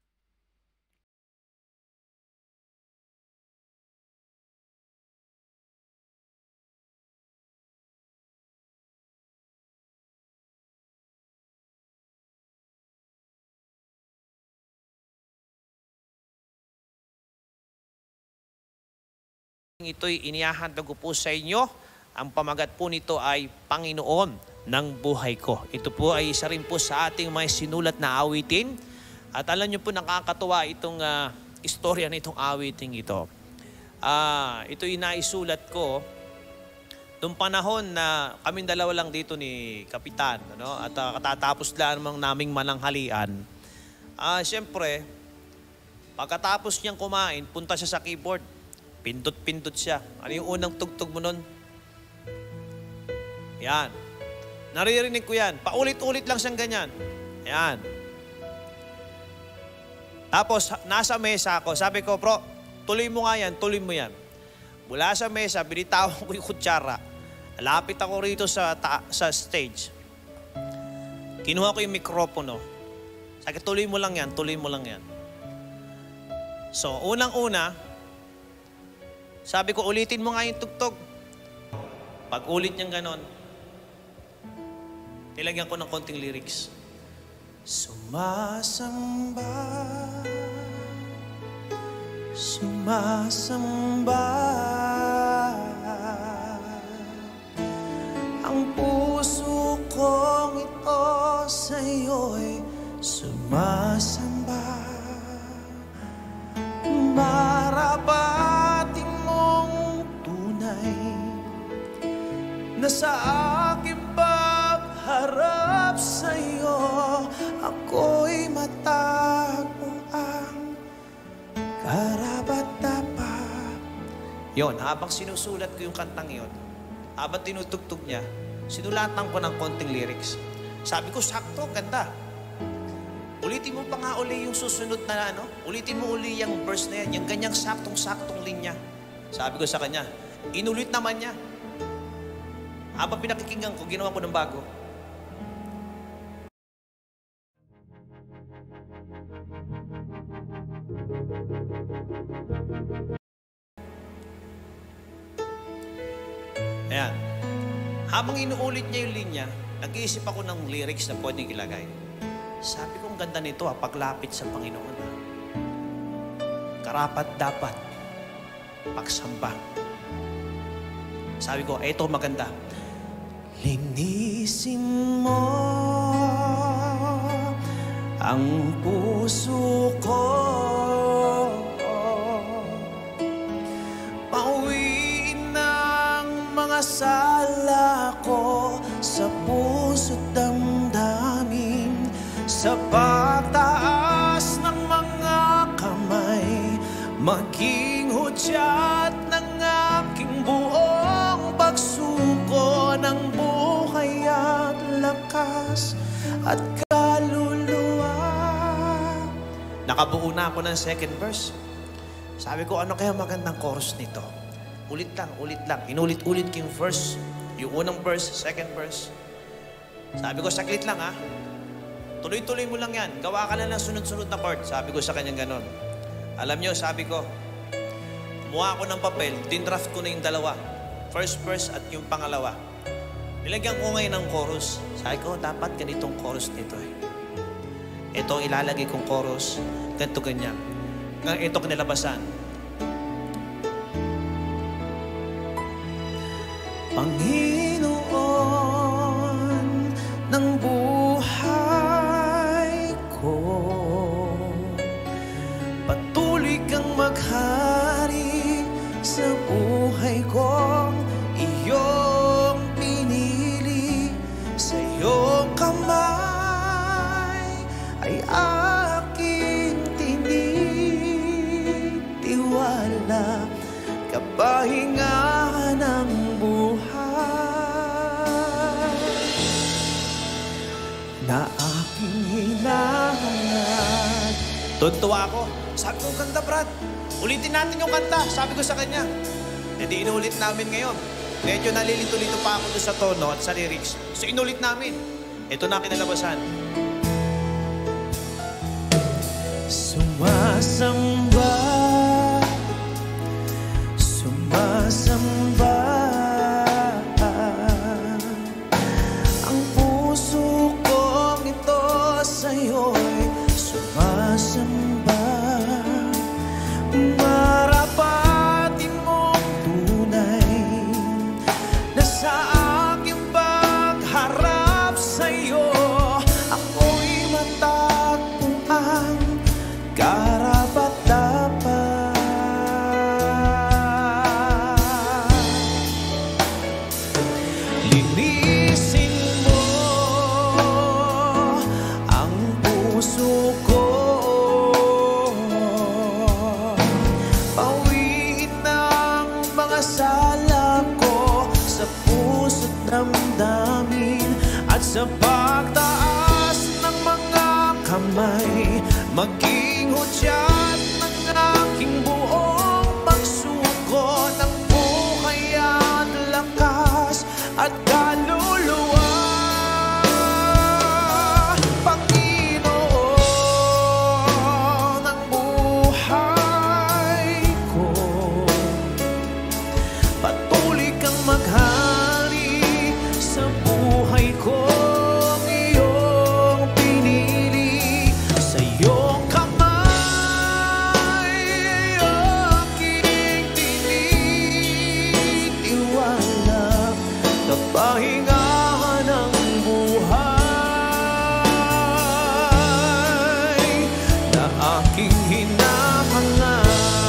B: Ito'y inihahandog ko po sa inyo. Ang pamagat po nito ay Panginoon ng buhay ko. Ito po ay isa rin po sa ating mga sinulat na awitin. At alam niyo po, nakakatuwa itong istorya nitong awiting ito. Ito yung naisulat ko Noong panahon na kaming dalawa lang dito ni Kapitan, ano, at katatapos lang naming mananghalian, siyempre, pagkatapos niyang kumain, punta siya sa keyboard. Pindot-pindot siya. Ano yung unang tugtog mo nun? Yan. Naririnig ko yan. Paulit-ulit lang siyang ganyan. Yan. Tapos, nasa mesa ako. Sabi ko, bro, tuloy mo nga yan, tuloy mo yan. Mula sa mesa, binitawan ko yung kutsara. Lapit ako rito sa stage. Kinuha ko yung mikropono. Sabi, tuloy mo lang yan, tuloy mo lang yan. So, unang-una, sabi ko, ulitin mo nga yung tugtog. Pag ulit niyang ganon, nilagyan ko ng konting lyrics. Sumasamba, sumasamba, ang puso kong ito sa'yo'y sumasamba. Marapating mong tunay na sa aking pagharap sa'yo, ako'y matagpuan karapat-dapat. Yon, habang sinusulat ko yung kantang yon, habang tinutugtog niya, sinulatan ko ng konting lyrics. Sabi ko, sakto, ganda. Ulitin mo pa nga uli yung susunod na ano, ulitin mo uli yung verse na yan, yung ganyang saktong-saktong linya. Sabi ko sa kanya, inulit naman niya. Habang pinakikinggan ko, ginawa ko ng bago. Ayan. Habang inuulit niya yung linya, nag-iisip ako ng lyrics na pwedeng ilagay. Sabi ko, ang ganda nito paglapit sa Panginoon. Karapat dapat pagsamba. Sabi ko, eto maganda. Linisin mo ang puso ko, pauwiin ng mga sala ko sa puso't damdamin, sa pagtaas ng mga kamay, maging hudyat ng aking buong pagsuko ng buhay at lakas at kaluluwa. Nakabuo na ako ng second verse. Sabi ko, ano kaya magandang chorus nito? Ulit lang, ulit lang. Inulit-ulit ko yung verse. Yung unang verse, second verse. Sabi ko, saklit lang ha. Tuloy-tuloy mo lang yan. Gawa ka lang ng sunod-sunod na part. Sabi ko sa kanyang ganon. Alam nyo, sabi ko, kumuha ako ng papel, dinraft ko na yung dalawa. First verse at yung pangalawa. Nilagyan ko ngayon ng chorus. Sabi ko, dapat ganitong chorus nito eh. Ito ang ilalagay kong chorus, ganito ganyan. Ito kinilabasan. Panginoon ng buhay ko, patuloy kang maghari sa buhay kong iyong pinili. Sa iyong kamay ay aking tinitiwala, kapahinga ng buhay na aking hinahangad. Tuntua ako. Sabi ko, ganda Brad. Ulitin natin yung kanta. Sabi ko sa kanya. Hindi inulit namin ngayon. Medyo nalilito-lito pa ako doon sa tono at sa lyrics. So inulit namin. Ito na kinalabasan. Sumasamba, sumasamba, ang puso kong ito sa'yo'y sumasamba. Marapatin mong tunay na sa aking pagharap sa'yo, ako'y matagpuan karapat-dapat
A: sa pagtaas ng mga kamay, maging hudyat ng aking buong pagsuko ng buhay at lakas at kaluluwa. Panginoon ng buhay ko, patuloy kang maghari sa buhay ko. Iyong pinili sa iyong kamay, aking tinitiwala, kapahingahan ng buhay na aking hinahangad.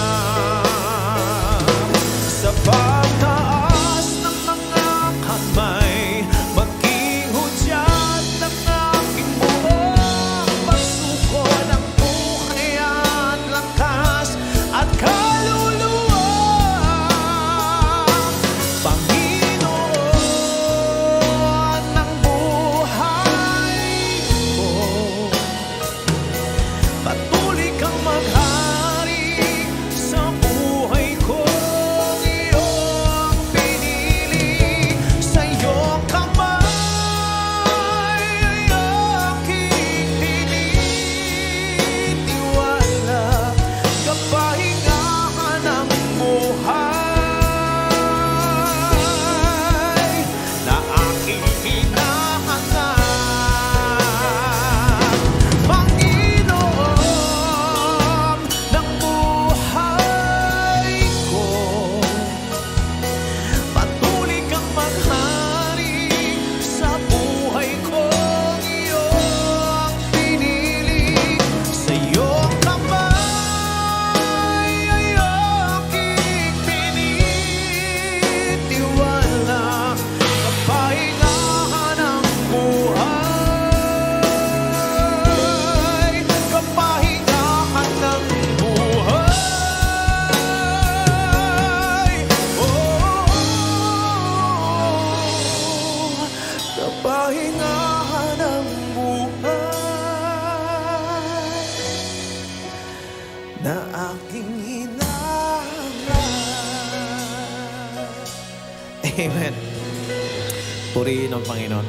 A: Sa pagtaas ng mga kamay, maging hudyat ng aking buong pagsuko ng buhay at lakas at kaluluwa. Panginoon ng buhay ko, patuloy kang maghari sa buhay ko. Iyong pinili sa iyong kamay, aking tinitiwala, kapahingahan ng buhay na aking hinahangad. Panginoon ng buhay ko, patuloy kang maghari sa buhay ko. Iyong pinili sa iyong kamay, aking tinitiwala, kapahingahan ng buhay, kapahingahan ng buhay. Kapahingahan ng buhay na aking hinahangad. Amen. Purihin ang Panginoon.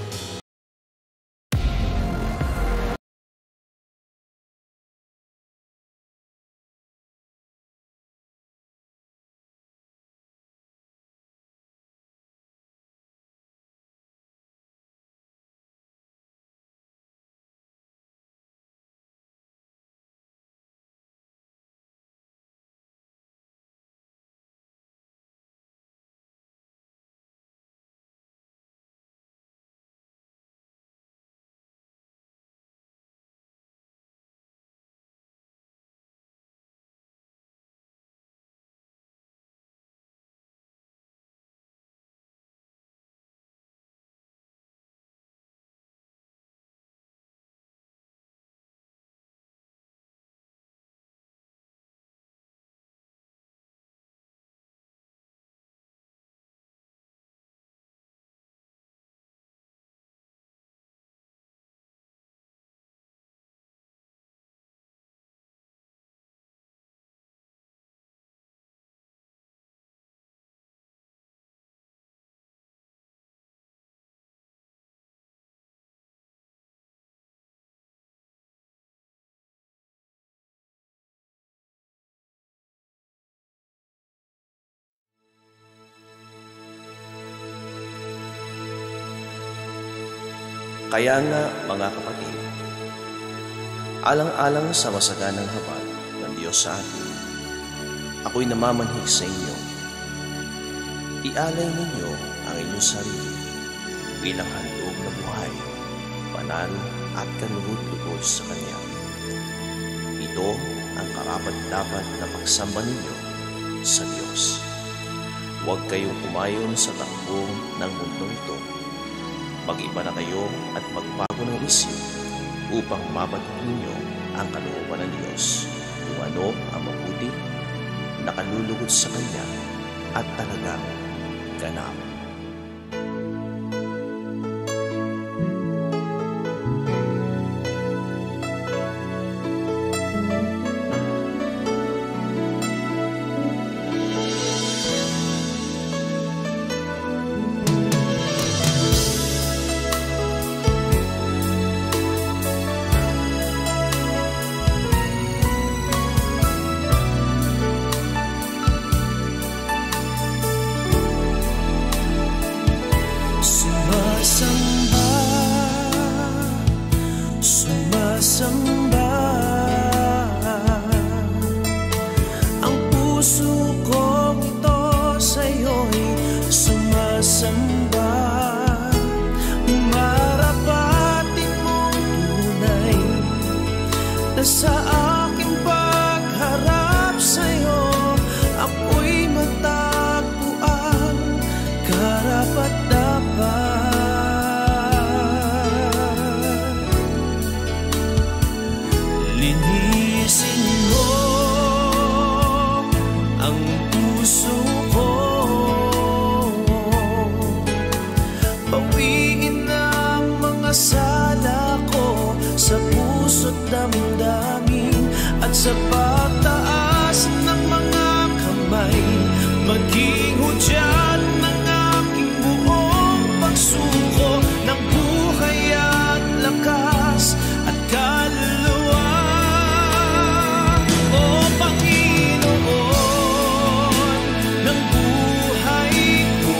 B: Kaya nga, mga kapatid, alang-alang sa masaganang habag ng Diyos sa atin, ako'y namamanhik sa inyo. Ialay ninyo ang inyong sarili bilang handog na buhay, banal at kalugod-lugod sa Kanya. Ito ang karapat-dapat na pagsamba ninyo sa Diyos. Huwag kayong umayon sa takbong ng mundong ito. Mag-iba na kayo at magbago ng isip upang mabatuhan ninyo ang kalooban ng Diyos, kung ano ang mabuti, nakalulugod sa Kanya at talagang ganap.
A: sumasamba. Ang puso kong ito sa'yo'y sumasamba. Marapatin mong tunay na sa aking pagharap sa'yo ako'y matagpuan karapat-dapat. Linisin mo ang puso ko, bawiin ang mga sala ko sa puso't damdamin, at sa pagtaas ng mga kamay maging hudyat ng aking buong pagsuko ng buhay at lakas at kaluluwa. O Panginoon ng buhay ko,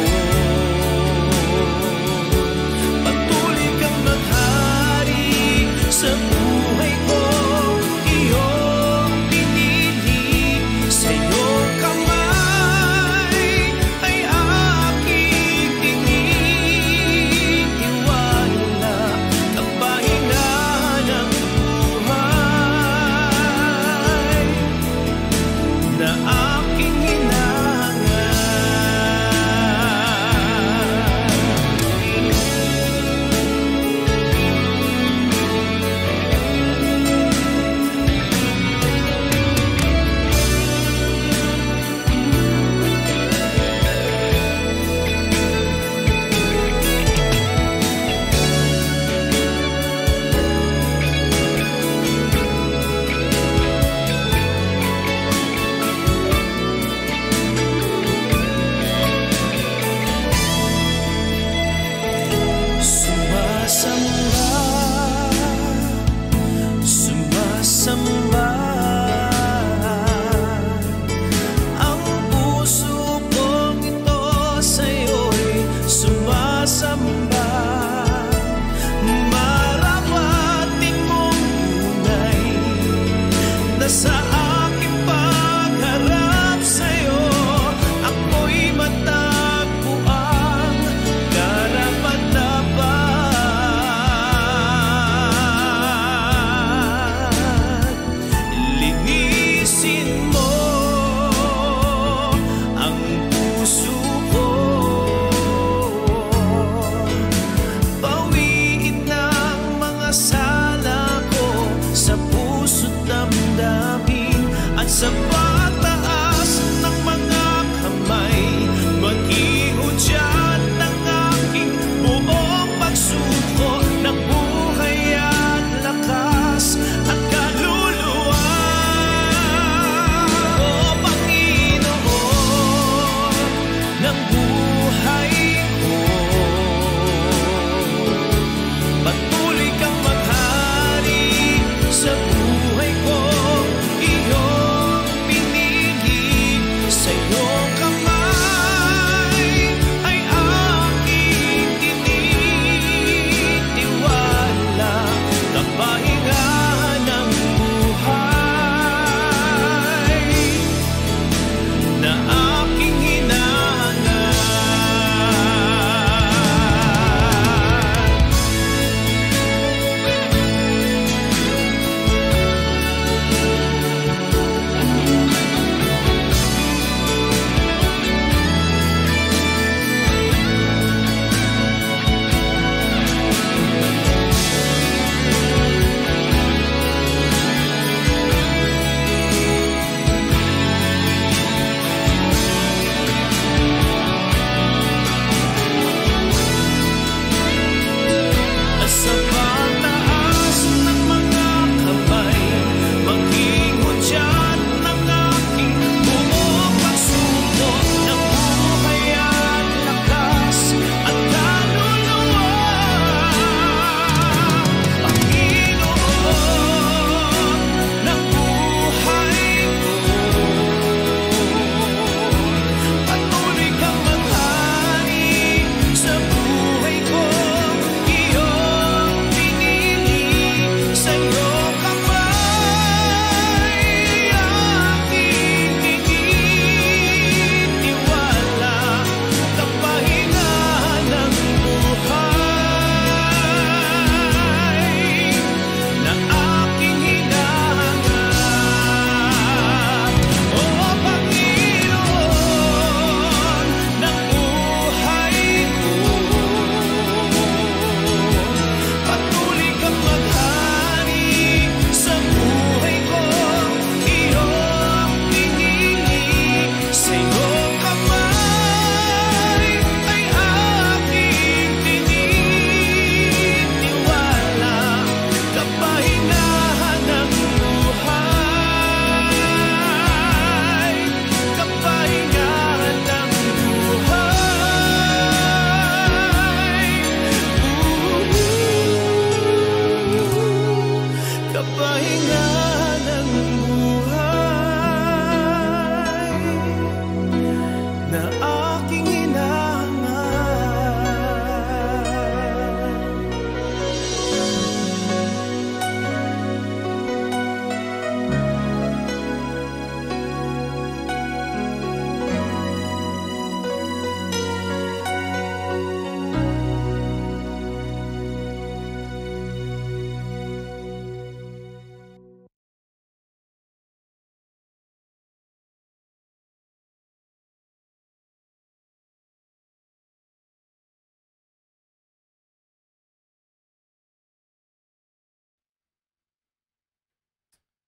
A: patuloy kang maghari sa buhay ko. Iyong pinili, sa iyong kamay ay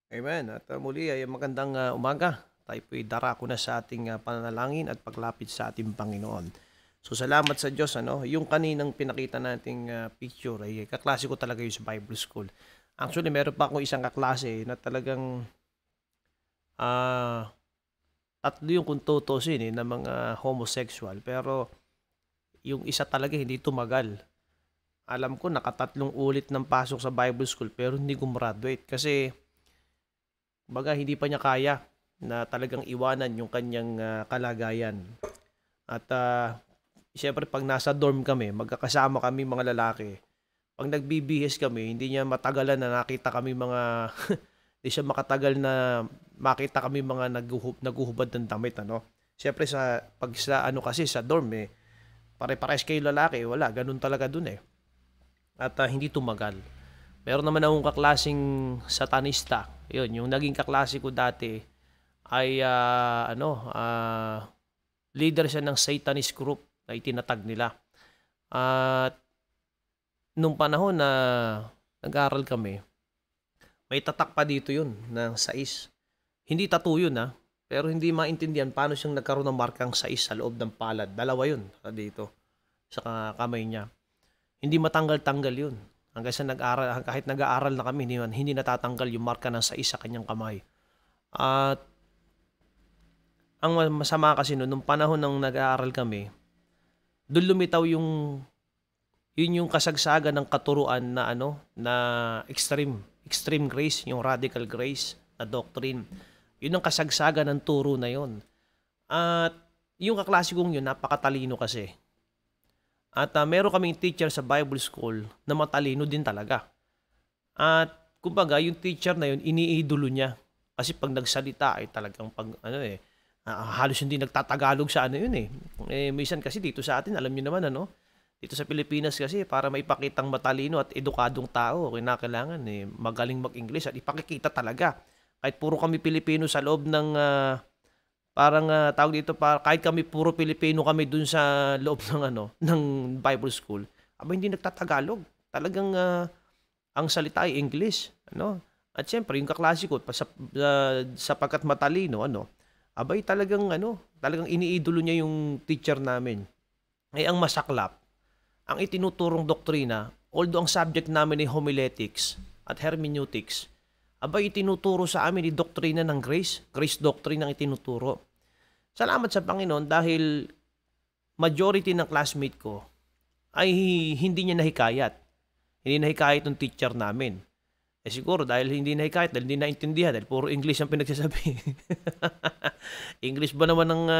B: Amen. At muli ay magandang umaga. Tayo po'y darako na sa ating pananalangin at paglapit sa ating Panginoon. So salamat sa Diyos. Yung kaninang pinakita nating picture ay kaklase ko talaga yung sa Bible School. Actually, meron pa akong isang kaklase na talagang tatlo yung kung tutusin na mga homosexual. Pero yung isa talaga hindi tumagal. Alam ko nakatatlong ulit ng pasok sa Bible School pero hindi gumraduate kasi baga hindi pa niya kaya na talagang iwanan yung kanyang kalagayan. At siyempre pag nasa dorm kami, magkakasama kami mga lalaki. Pag nagbibihis kami, hindi niya matagalan na nakita kami mga hindi siya makatagal na makita kami mga naguhubad ng damit Siyempre pag sa kasi sa dorm pare-pares kayo lalaki, wala ganun talaga dun At hindi tumagal. Meron naman akong kaklasing satanista. Yun, yung naging kaklase ko dati ay leader siya ng Satanist group na itinatag nila. At nung panahon na nag-aaral kami, may tatak pa dito yun ng 6. Hindi tattoo yun pero hindi maintindihan paano siyang nagkaroon ng markang 6 sa loob ng palad. Dalawa yun dito sa kamay niya. Hindi matanggal-tanggal yun. Hanggang sa kahit nag-aaral na kami, hindi natatanggal yung marka ng 6 sa kanyang kamay. At ang masama kasi nung panahon ng nag-aaral kami, doon lumitaw yung kasagsagan ng katuruan na na extreme grace, yung radical grace na doctrine. Yun ang kasagsagan ng turo na yun. At yung kaklase kong yun, napakatalino kasi. At meron kaming teacher sa Bible School na matalino din talaga. At kumbaga, yung teacher na yun, iniidolo niya. Kasi pag nagsalita ay talagang halos hindi nagtatagalog sa minsan kasi dito sa atin, alam niyo naman dito sa Pilipinas kasi para maipakitang matalino at edukadong tao, kinakailangan magaling mag-English at ipakikita talaga. Kahit puro kami Pilipino sa loob ng tawag dito, kahit kami puro Pilipino kami dun sa loob ng Bible School, hindi nagtatagalog. Talagang ang salita ay English, At siyempre yung kaklase ko sapagkat matalino, talagang iniidolo niya yung teacher namin. Ang masaklap, ang itinuturong doktrina, although ang subject namin ay homiletics at hermeneutics, itinuturo sa amin yung doktrina ng grace doctrine ang itinuturo. Salamat sa Panginoon dahil majority ng classmate ko ay hindi niya nahikayat. Hindi nahikayat ng teacher namin. Siguro dahil hindi nahikayat, dahil hindi naintindihan, dahil puro English ang pinagsasabi. English ba naman ng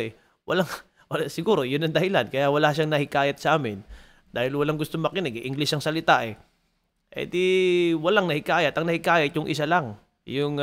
B: siguro yun ang dahilan. Kaya wala siyang nahikayat sa amin. Dahil walang gusto makinig, English ang salita di walang nahikayat. Ang nahikayat yung isa lang. Yung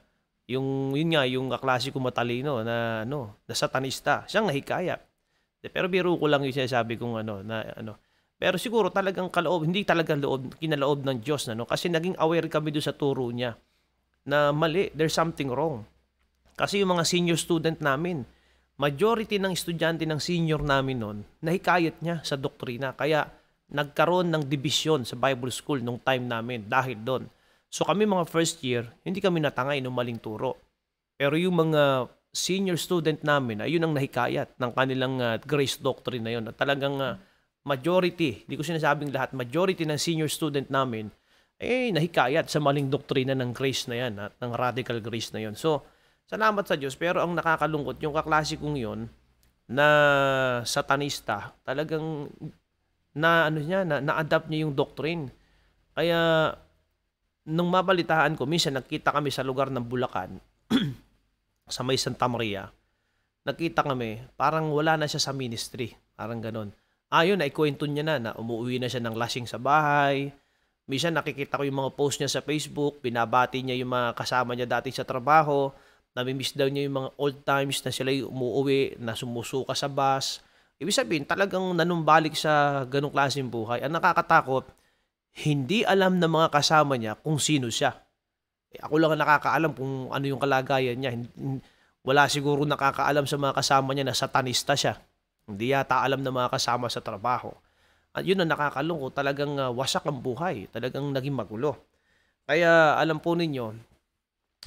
B: kaklase ko matalino na satanista. Siyang nahikayat. Pero biro ko lang yung sinasabi kong Pero siguro talagang hindi talaga kinaloob ng Diyos kasi naging aware kami doon sa turo niya na mali, there's something wrong. Kasi yung mga senior student namin, majority ng estudyante ng senior namin noon, nahikayat niya sa doktrina. Kaya nagkaroon ng division sa Bible School nung time namin dahil doon. So kami mga first year, hindi kami natangay ng maling turo. Pero yung mga senior student namin, ayun ang nahikayat ng kanilang grace doctrine na yun. At talagang majority, hindi ko sinasabing lahat, majority ng senior student namin nahikayat sa maling doktrina ng grace na yan at ng radical grace na yun. So, salamat sa Diyos. Pero ang nakakalungkot, yung kaklase kong yun na satanista, talagang na-adapt niya yung doctrine. Kaya nung mabalitaan ko, minsan nakita kami sa lugar ng Bulacan, sa may Santa Maria, nakita kami, parang wala na siya sa ministry. Parang ganun. Yun, naikwento niya na umuwi na siya ng lasing sa bahay. Minsan nakikita ko yung mga post niya sa Facebook, binabati niya yung mga kasama niya dati sa trabaho, namimiss daw niya yung mga old times na sila yung umuwi, na sumusuka sa bus. Ibig sabihin, talagang nanumbalik sa ganung klaseng buhay. Ang nakakatakot, hindi alam ng mga kasama niya kung sino siya. Ako lang ang nakakaalam kung ano yung kalagayan niya. Wala siguro nakakaalam sa mga kasama niya na satanista siya. Hindi yata alam ng mga kasama sa trabaho. At yun ang nakakalungkot, talagang wasak ang buhay. Talagang naging magulo. Kaya alam po ninyo,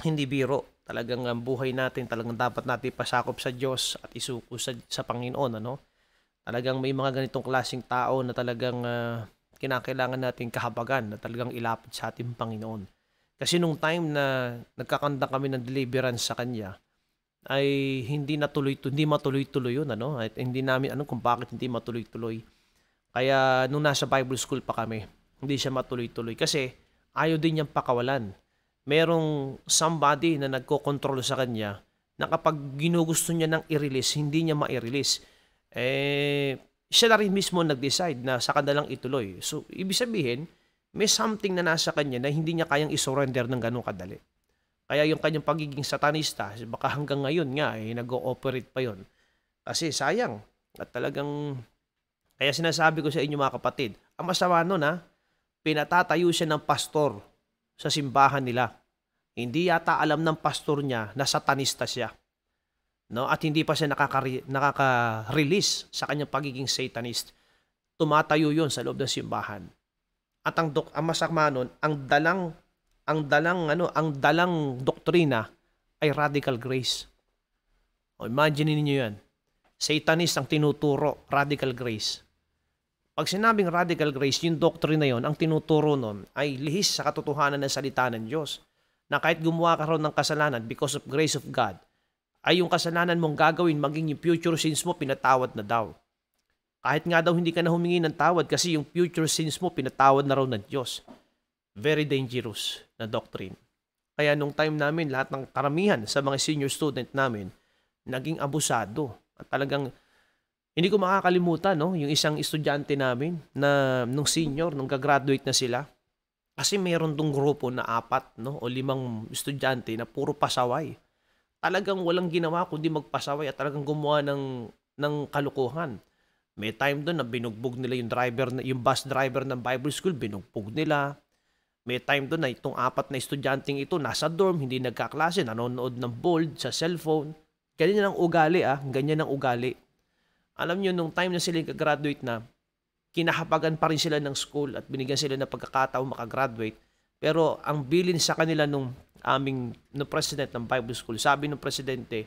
B: hindi biro. Talagang ang buhay natin, talagang dapat natin pasakop sa Diyos at isuko sa Panginoon, ano? Talagang may mga ganitong klaseng tao na talagang kinakailangan natin kahabagan na talagang ilapit sa ating Panginoon. Kasi nung time na nagkakanta kami ng deliverance sa Kanya, ay hindi matuloy-tuloy yun, ano? At hindi namin ano kung bakit hindi matuloy-tuloy. Kaya nung nasa Bible school pa kami, hindi siya matuloy-tuloy kasi ayaw din niyang pakawalan. Merong somebody na nagko-control sa kanya na kapag ginugusto niya nang i-release, hindi niya ma-release. Siya na rin mismo nag-decide na sa kanya lang ituloy. So, ibig sabihin, may something na nasa kanya na hindi niya kayang isurrender ng ganun kadali. Kaya yung kanyang pagiging satanista, baka hanggang ngayon nga, nag-ooperate pa yon. Kasi sayang. At talagang kaya sinasabi ko sa inyo mga kapatid, ang masama nun pinatatayo siya ng pastor sa simbahan nila. Hindi yata alam ng pastor niya na satanista siya. No? At hindi pa siya nakaka-release sa kanyang pagiging satanist. Tumatayo yon sa loob ng simbahan. At ang masama nun, ang dalang doktrina ay radical grace. O imagine niyo yan. Satanist ang tinuturo, radical grace. Pag sinabing radical grace, yung doctrine na yon, ang tinuturo nun ay lihis sa katotohanan ng salita ng Diyos. Na kahit gumawa ka ron ng kasalanan because of grace of God, ay yung kasalanan mong gagawin, maging yung future sins mo, pinatawad na daw. Kahit nga daw hindi ka na humingi ng tawad kasi yung future sins mo, pinatawad na raw ng Diyos. Very dangerous na doctrine. Kaya nung time namin, lahat ng karamihan sa mga senior student namin, naging abusado. At talagang hindi ko makakalimutan, no, yung isang estudyante namin na nung senior, nung gagraduate na sila. Kasi meron tong grupo na 4, no, o 5 estudyante na puro pasaway. Talagang walang ginawa kundi magpasaway at talagang gumawa ng kalukuhan. May time doon na binugbog nila yung bus driver ng Bible school, binugbog nila. May time doon na itong 4 na estudyanteng ito nasa dorm, hindi nagkaklase, nanonood ng bold sa cellphone. Ganyan ang ugali, ganyan ang ugali. Alam niyo, nung time na sila graduate na, kinahapagan pa rin sila ng school at binigyan sila ng pagkakataon makagraduate. Pero ang bilin sa kanila nung president ng Bible school, sabi ng presidente,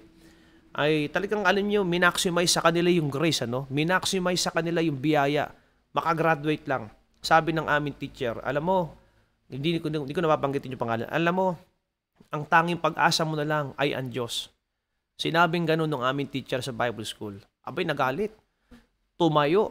B: ay talagang alam niyo, minaximize sa kanila yung grace, minaximize sa kanila yung biyaya, makagraduate lang. Sabi ng aming teacher, alam mo, hindi ko nababanggitin yung pangalan, alam mo, ang tanging pag-asa mo na lang ay ang Diyos. Sinabing ganun ng aming teacher sa Bible school. Abay, nagalit. Tumayo.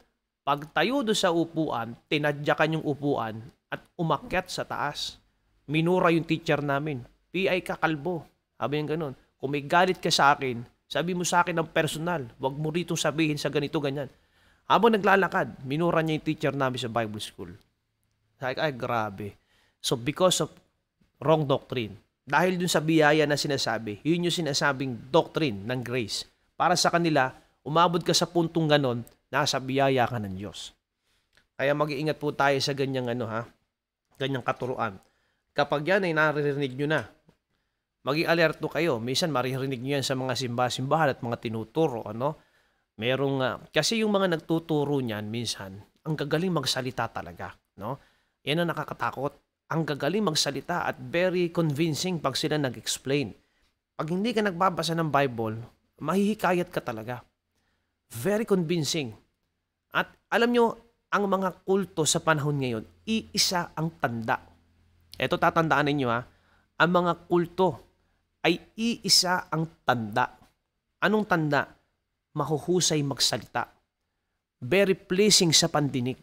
B: Pagtayo doon sa upuan, tinadyakan yung upuan at umakyat sa taas. Minura yung teacher namin. PI ka, kalbo. Sabi yung ganun. Kung may galit ka sa akin, sabi mo sa akin ng personal. Huwag mo rito sabihin sa ganito, ganyan. Habang naglalakad, minura niya yung teacher namin sa Bible school. Sabi, ay grabe. So because of wrong doctrine, dahil dun sa biyaya na sinasabi, yun yung sinasabing doctrine ng grace. Para sa kanila, umabot ka sa puntong ganon, nasa biyaya ka ng Diyos. Kaya mag-iingat po tayo sa ganyang ganyang katuruan. Kapag yan ay naririnig nyo na, maging alerto kayo. Minsan maririnig nyo yan sa mga simbahan at mga tinuturo. Kasi yung mga nagtuturo niyan, minsan, ang gagaling magsalita talaga. No? Yan ang nakakatakot. Ang gagaling magsalita at very convincing pag sila nag-explain. Pag hindi ka nagbabasa ng Bible, mahihikayat ka talaga. Very convincing. At alam nyo, ang mga kulto sa panahon ngayon, iisa ang tanda. Ito tatandaan ninyo ang mga kulto ay iisa ang tanda. Anong tanda? Mahuhusay magsalita. Very pleasing sa pandinig.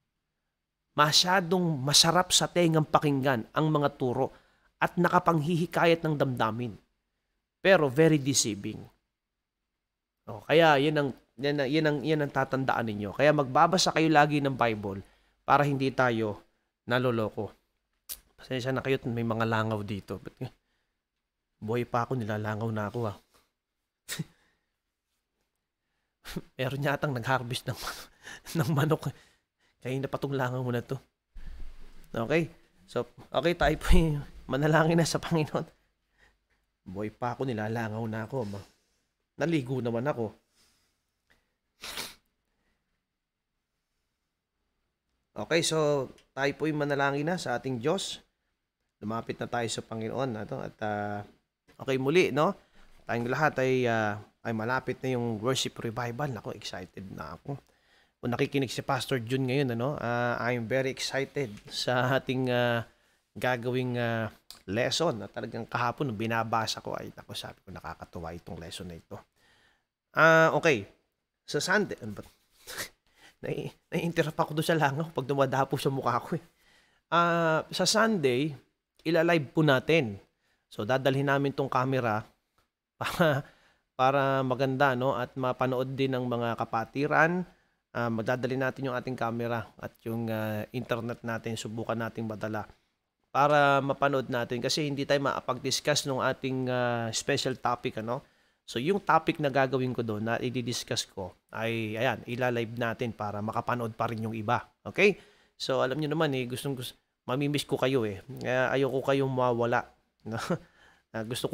B: Masyadong masarap sa tengang pakinggan ang mga turo at nakapanghihikayat ng damdamin. Pero very deceiving. Kaya yan ang tatandaan ninyo. Kaya magbabasa kayo lagi ng Bible para hindi tayo naloloko. Pasensya na kayo, may mga langaw dito. Buhay pa ako, nilalangaw na ako Meron yatang nag-harvest ng manok. Kaya na patong langaw mo na to. Okay? So, okay, tayo po manalangin na sa Panginoon. Buhay pa ako, nilalangaw na ako. Naligo naman ako. Okay, so tayo po manalangin na sa ating Diyos. lumapit na tayo sa Panginoon. At okay muli, no? Tayong lahat ay malapit na yung worship revival. Nako, excited na ako. Kung nakikinig si Pastor Jun ngayon, I'm very excited sa ating gagawing lesson. Talagang kahapon, nung binabasa ko, ay nako, sabi ko, nakakatuwa itong lesson na ito. Okay. Sa Sunday, nai-interrupt ako doon sa langaw pag dumadapo sa mukha ko. Sa Sunday, ilalive po natin. So, dadalhin namin tong camera para maganda, no? At mapanood din ng mga kapatiran. Magdadali natin yung ating camera at yung internet natin, subukan nating madala para mapanood natin kasi hindi tayo makapag-discuss ng ating special topic, ano? So, yung topic na gagawin ko doon na i-discuss ko ay, ayan, ilalive natin para makapanood pa rin yung iba. Okay? So, alam nyo naman, mamimiss ko kayo eh. Ayoko kayong mawala. Gusto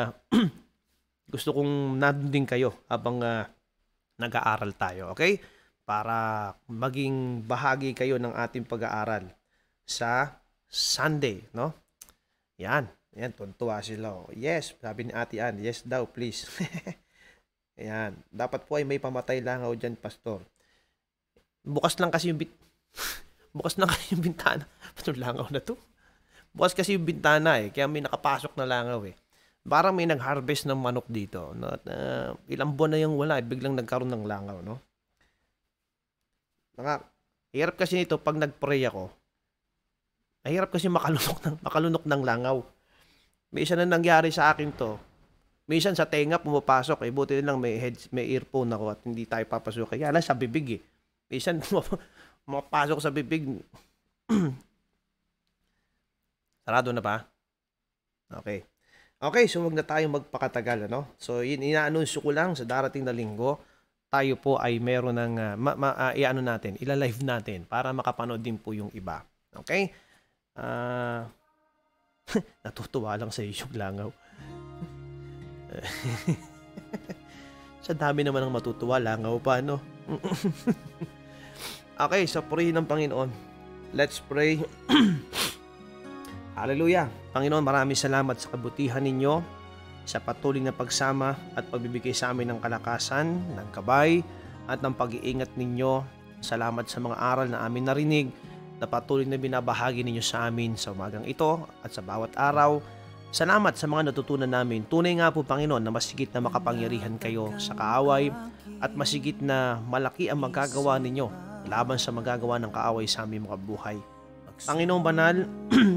B: kong nandun din kayo habang nag-aaral tayo. Okay? Para maging bahagi kayo ng ating pag-aaral sa Sunday, no? Yan, tuntua sila. Yes, sabi ni Ate Ann, yes daw, please. Ayan, dapat po ay may pamatay langaw dyan, Pastor. Bukas lang kasi yung bintana. Patong langaw na to. Bukas kasi yung bintana kaya may nakapasok na langaw Parang may nag-harvest ng manok dito. No? At, ilang buwan na yung wala, biglang nagkaroon ng langaw, no? Hirap kasi nito pag nag-pray ako. Hirap kasi makalunok ng langaw. May isa na nangyari sa akin to. Minsan sa tenga pumapasok. Buti lang may earphone ako at hindi tayo papasok. Kaya lang sa bibig Minsan pumapasok sa bibig. Sarado na ba? Okay. Okay, so wag na tayong magpakatagal, ano? So, inaanunsyo ko lang sa darating na linggo, tayo po ay meron ng ilalive natin para makapanood din po yung iba. Okay? Natutuwa lang sa yung langaw. Sa dami naman ng matutuwa, langaw pa, no? Okay, so purihin ng Panginoon. Let's pray. Hallelujah. Panginoon, maraming salamat sa kabutihan ninyo, sa patuloy na pagsama at pagbibigay sa amin ng kalakasan, ng gabay, at ng pag-iingat ninyo. Salamat sa mga aral na amin narinig, na patuloy na binabahagi ninyo sa amin sa umagang ito at sa bawat araw. Salamat sa mga natutunan namin. Tunay nga po, Panginoon, na masigit na makapangyarihan kayo sa kaaway at masigit na malaki ang magagawa ninyo laban sa magagawa ng kaaway sa aming mga buhay. Panginoon Banal,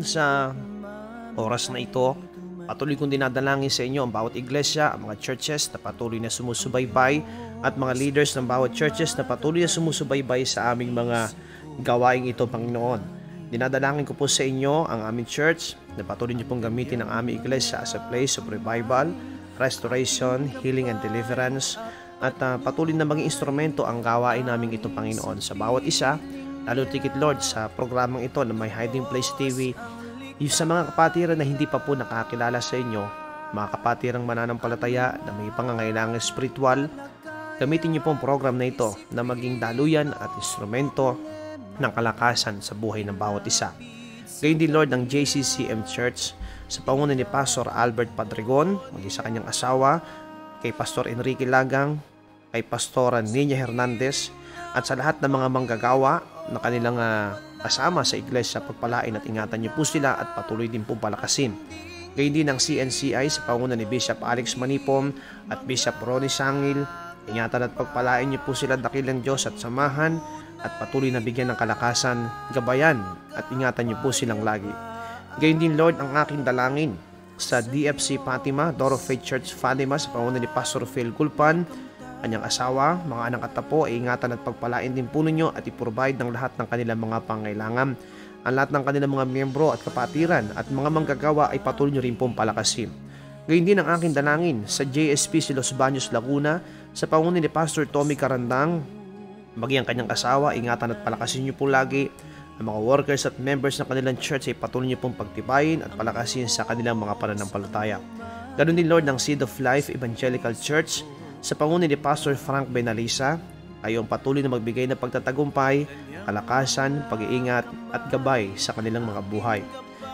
B: sa oras na ito, patuloy kong dinadalangin sa inyo ang bawat iglesia, ang mga churches na patuloy na sumusubaybay at mga leaders ng bawat churches na patuloy na sumusubaybay sa aming mga gawain ito, Panginoon. Dinadalangin ko po sa inyo ang aming church na patuloy niyo pong gamitin ang aming iglesia as a place of revival, restoration, healing and deliverance, at patuloy na maging instrumento ang gawain namin ito, Panginoon, sa bawat isa, lalo tikit, Lord, sa programang ito na may Hiding Place TV, yung sa mga kapatiran na hindi pa po nakakilala sa inyo, mga kapatirang mananampalataya na may pangangailangan spiritual, gamitin niyo po ang program na ito na maging daluyan at instrumento ng kalakasan sa buhay ng bawat isa. Gayun din, Lord, ng JCCM Church sa pangunan ni Pastor Albert Padregon, maging sa kanyang asawa, kay Pastor Enrique Lagang, kay Pastora Nina Hernandez, at sa lahat ng mga manggagawa na kanilang kasama sa iglesia, pagpalain at ingatan niyo po sila at patuloy din po palakasin. Gayun din ng CNCI sa pangunan ni Bishop Alex Manipom at Bishop Ronnie Sangil, ingatan at pagpalain niyo po sila, dakilang Diyos at samahan, at patuloy na bigyan ng kalakasan, gabayan at ingatan niyo po silang lagi. Gayun din, Lord, ang aking dalangin sa DFC Fatima, Door of Faith Church Fatima, sa pangunan ni Pastor Phil Gulpan, kanyang asawa, mga anak at apo, ay ingatan at pagpalain din po ninyo at i-provide ng lahat ng kanilang mga pangailangan. Ang lahat ng kanilang mga miyembro at kapatiran at mga manggagawa ay patuloy nyo rin pong palakasin. Gayun din ang aking dalangin sa JSP si Los Baños, Laguna, sa pangunan ni Pastor Tommy Carandang, maging ang kanyang asawa, ingatan at palakasin nyo po lagi. Ang mga workers at members ng kanilang church ay patuloy nyo pong pagtibayin at palakasin sa kanilang mga pananampalataya. Ganoon din, Lord, ng Seed of Life Evangelical Church, sa pangunan ni Pastor Frank Benalisa, ay patuloy na magbigay ng pagtatagumpay, kalakasan, pag-iingat at gabay sa kanilang mga buhay.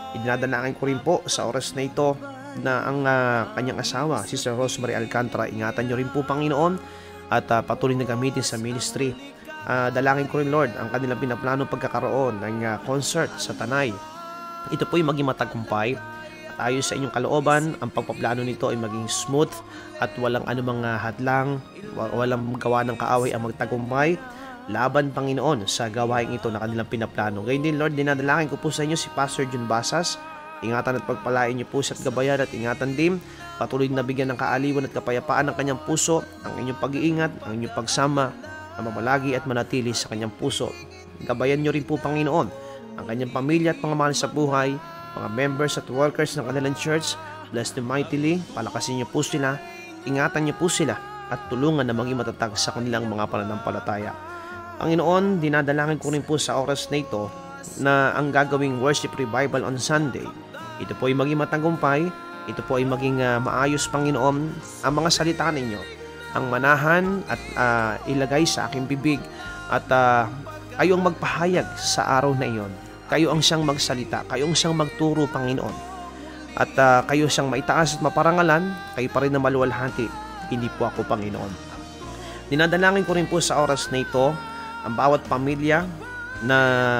B: Idinadalangin ko rin po sa oras na ito na ang kanyang asawa, Sister Rosemary Alcantara, ingatan nyo rin po Panginoon at patuloy na gamitin sa ministry. Dalangin ko rin Lord ang kanilang pinaplano pagkakaroon ng concert sa Tanay. Ito po ay maging matagumpay at ayon sa inyong kalooban, ang pagpaplano nito ay maging smooth at walang anumang hadlang, walang gawa ng kaaway ang magtagumpay laban Panginoon sa gawain ito na kanilang pinaplano. Ngayon din Lord, dinadalangin ko po sa inyo si Pastor Jun Basas. Ingatan at pagpalain niyo po sa gabayan at ingatan din. Patuloy na bigyan ng kaaliwan at kapayapaan ng kanyang puso, ang inyong pag-iingat, ang inyong pagsama, ang mamalagi at manatili sa kanyang puso. Gabayan niyo rin po Panginoon ang kanyang pamilya at mga mahal sa buhay, mga members at workers ng kanilang church. Bless them mightily, palakasin niyo po sila, ingatan niyo po sila at tulungan na maging matatag sa kanilang mga pananampalataya. Panginoon, dinadalangin ko rin po sa oras na ito na ang gagawing worship revival on Sunday, ito po ay maging matagumpay, ito po ay maging maayos Panginoon. Ang mga salita ninyo, ang manahan at ilagay sa aking bibig at kayo ang magpahayag sa araw na iyon. Kayo ang siyang magsalita, kayo ang siyang magturo Panginoon. At kayo siyang maitaas at maparangalan, kayo pa rin na maluwalhati, hindi po ako Panginoon. Dinadalangin ko rin po sa oras na ito ang bawat pamilya na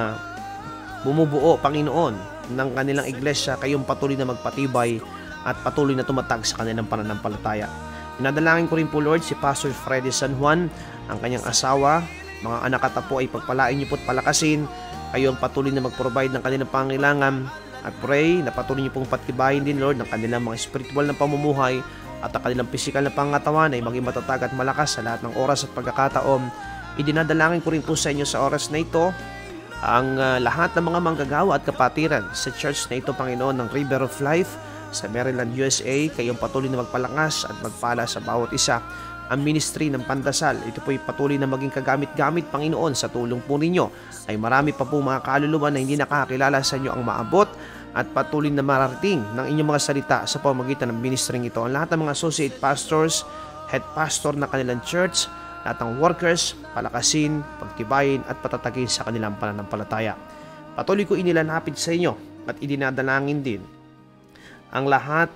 B: bumubuo Panginoon ng kanilang iglesia, kayong patuloy na magpatibay at patuloy na tumatag sa kanilang pananampalataya. Dinadalangin ko rin po Lord si Pastor Freddy San Juan, ang kanyang asawa, mga anak at apo ay pagpalain niyo po at palakasin, kayong patuloy na mag-provide ng kanilang pangailangan. At pray na patuloy niyo pong patibayin din Lord ng kanilang mga spiritual na pamumuhay at ang kanilang physical na pangatawan ay maging matatag at malakas sa lahat ng oras at pagkakataon. Idinadalangin ko rin po sa inyo sa oras na ito ang lahat ng mga manggagawa at kapatiran sa church na ito Panginoon ng River of Life sa Maryland, USA. Kayong patuloy na magpalakas at magpala sa bawat isa. Ang ministry ng pandasal, ito po ay patuloy na maging kagamit-gamit Panginoon. Sa tulong po ninyo ay marami pa po mga kaluluwa na hindi nakakilala sa inyo ang maabot at patuloy na mararating ng inyong mga salita sa pamamagitan ng ministry ito. Ang lahat ng mga associate pastors, head pastor na kanilang church, lahat ng workers, palakasin, pagtibayin at patatagin sa kanilang pananampalataya. Patuloy ko inilalapit sa inyo at idinadalangin din ang lahat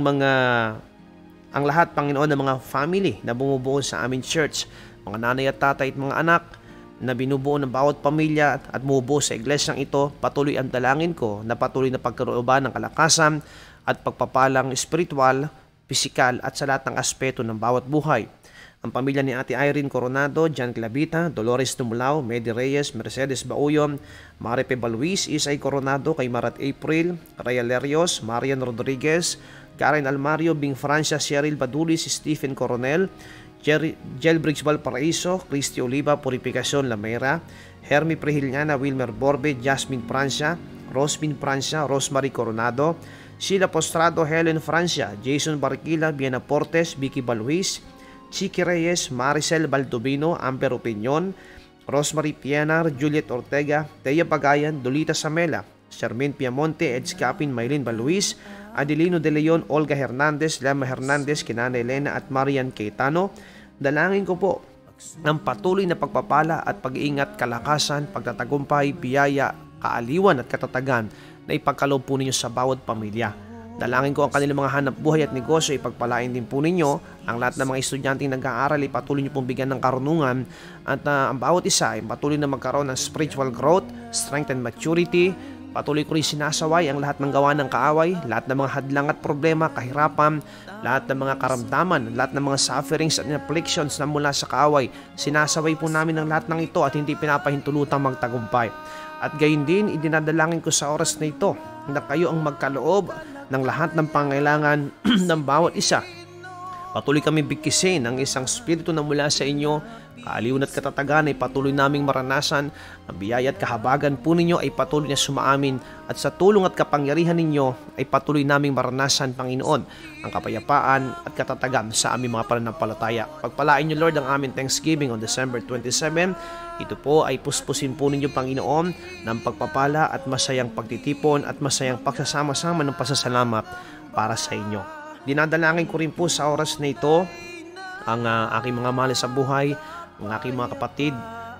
B: Panginoon ng mga family na bumubuo sa aming church, mga nanay at tatay at mga anak na binubuo ng bawat pamilya at bumubuo sa iglesyang ito. Patuloy ang dalangin ko na patuloy na pagkarooban ng kalakasan at pagpapalang espiritual, pisikal at sa lahat ng aspeto ng bawat buhay. Ang pamilya ni Ate Irene Coronado, John Clavita, Dolores Dumulao, Medi Reyes, Mercedes Bauyon, Maripe Baluis, Isay Coronado, kay Marat April, Raya Lerios, Marian Rodriguez, Karen Almario, Bing Francia, Cheryl Badulis, Stephen Coronel, Jelbriggs Valparaiso, Cristi Oliva, Purificacion Lamera, Hermi Prehiliana, Wilmer Borbe, Jasmine Francia, Rosmin Francia, Rosemary Coronado, Sheila Postrado, Helen Francia, Jason Barquila, Viana Portes, Vicky Baluis, Chiqui Reyes, Maricel Baldovino, Amber Opinion, Rosemary Pienar, Juliet Ortega, Teya Pagayan, Dolita Samela, Charmaine Piamonte, Ed Scapin, Maylin Baluis, Adelino De Leon, Olga Hernandez, Lema Hernandez, Kinana Elena at Marian Cayetano. Dalangin ko po ng patuloy na pagpapala at pag-iingat, kalakasan, pagtatagumpay, biyaya, kaaliwan at katatagan na ipagkaloob po ninyo sa bawat pamilya. Dalangin ko ang kanilang mga hanap buhay at negosyo, ipagpalain din po ninyo. Ang lahat ng mga estudyanteng nag-aaral ay patuloy niyo pong bigyan ng karunungan at ang bawat isa ay patuloy na magkaroon ng spiritual growth, strength and maturity. Patuloy ko rin sinasaway ang lahat ng gawa ng kaaway, lahat ng mga hadlang at problema, kahirapan, lahat ng mga karamdaman, lahat ng mga sufferings at afflictions na mula sa kaaway. Sinasaway po namin ang lahat ng ito at hindi pinapahintulutang magtagumpay. At gayon din, idinadalangin ko sa oras na ito na kayo ang magkaloob ng lahat ng pangailangan ng bawat isa. Patuloy kami bigkisin ng isang spirito na mula sa inyo. Kaaliwan at katatagan ay patuloy naming maranasan. Ang biyaya at kahabagan po ninyo ay patuloy na sumaamin. At sa tulong at kapangyarihan ninyo ay patuloy naming maranasan, Panginoon, ang kapayapaan at katatagan sa aming mga pananampalataya. Pagpalain niyo, Lord, ang aming Thanksgiving on December 27. Ito po ay puspusin po ninyo, Panginoon, ng pagpapala at masayang pagtitipon at masayang pagsasama-sama ng pasasalamat para sa inyo. Dinadalangin ko rin po sa oras na ito ang aking mga mahal sa buhay, ang aking mga kapatid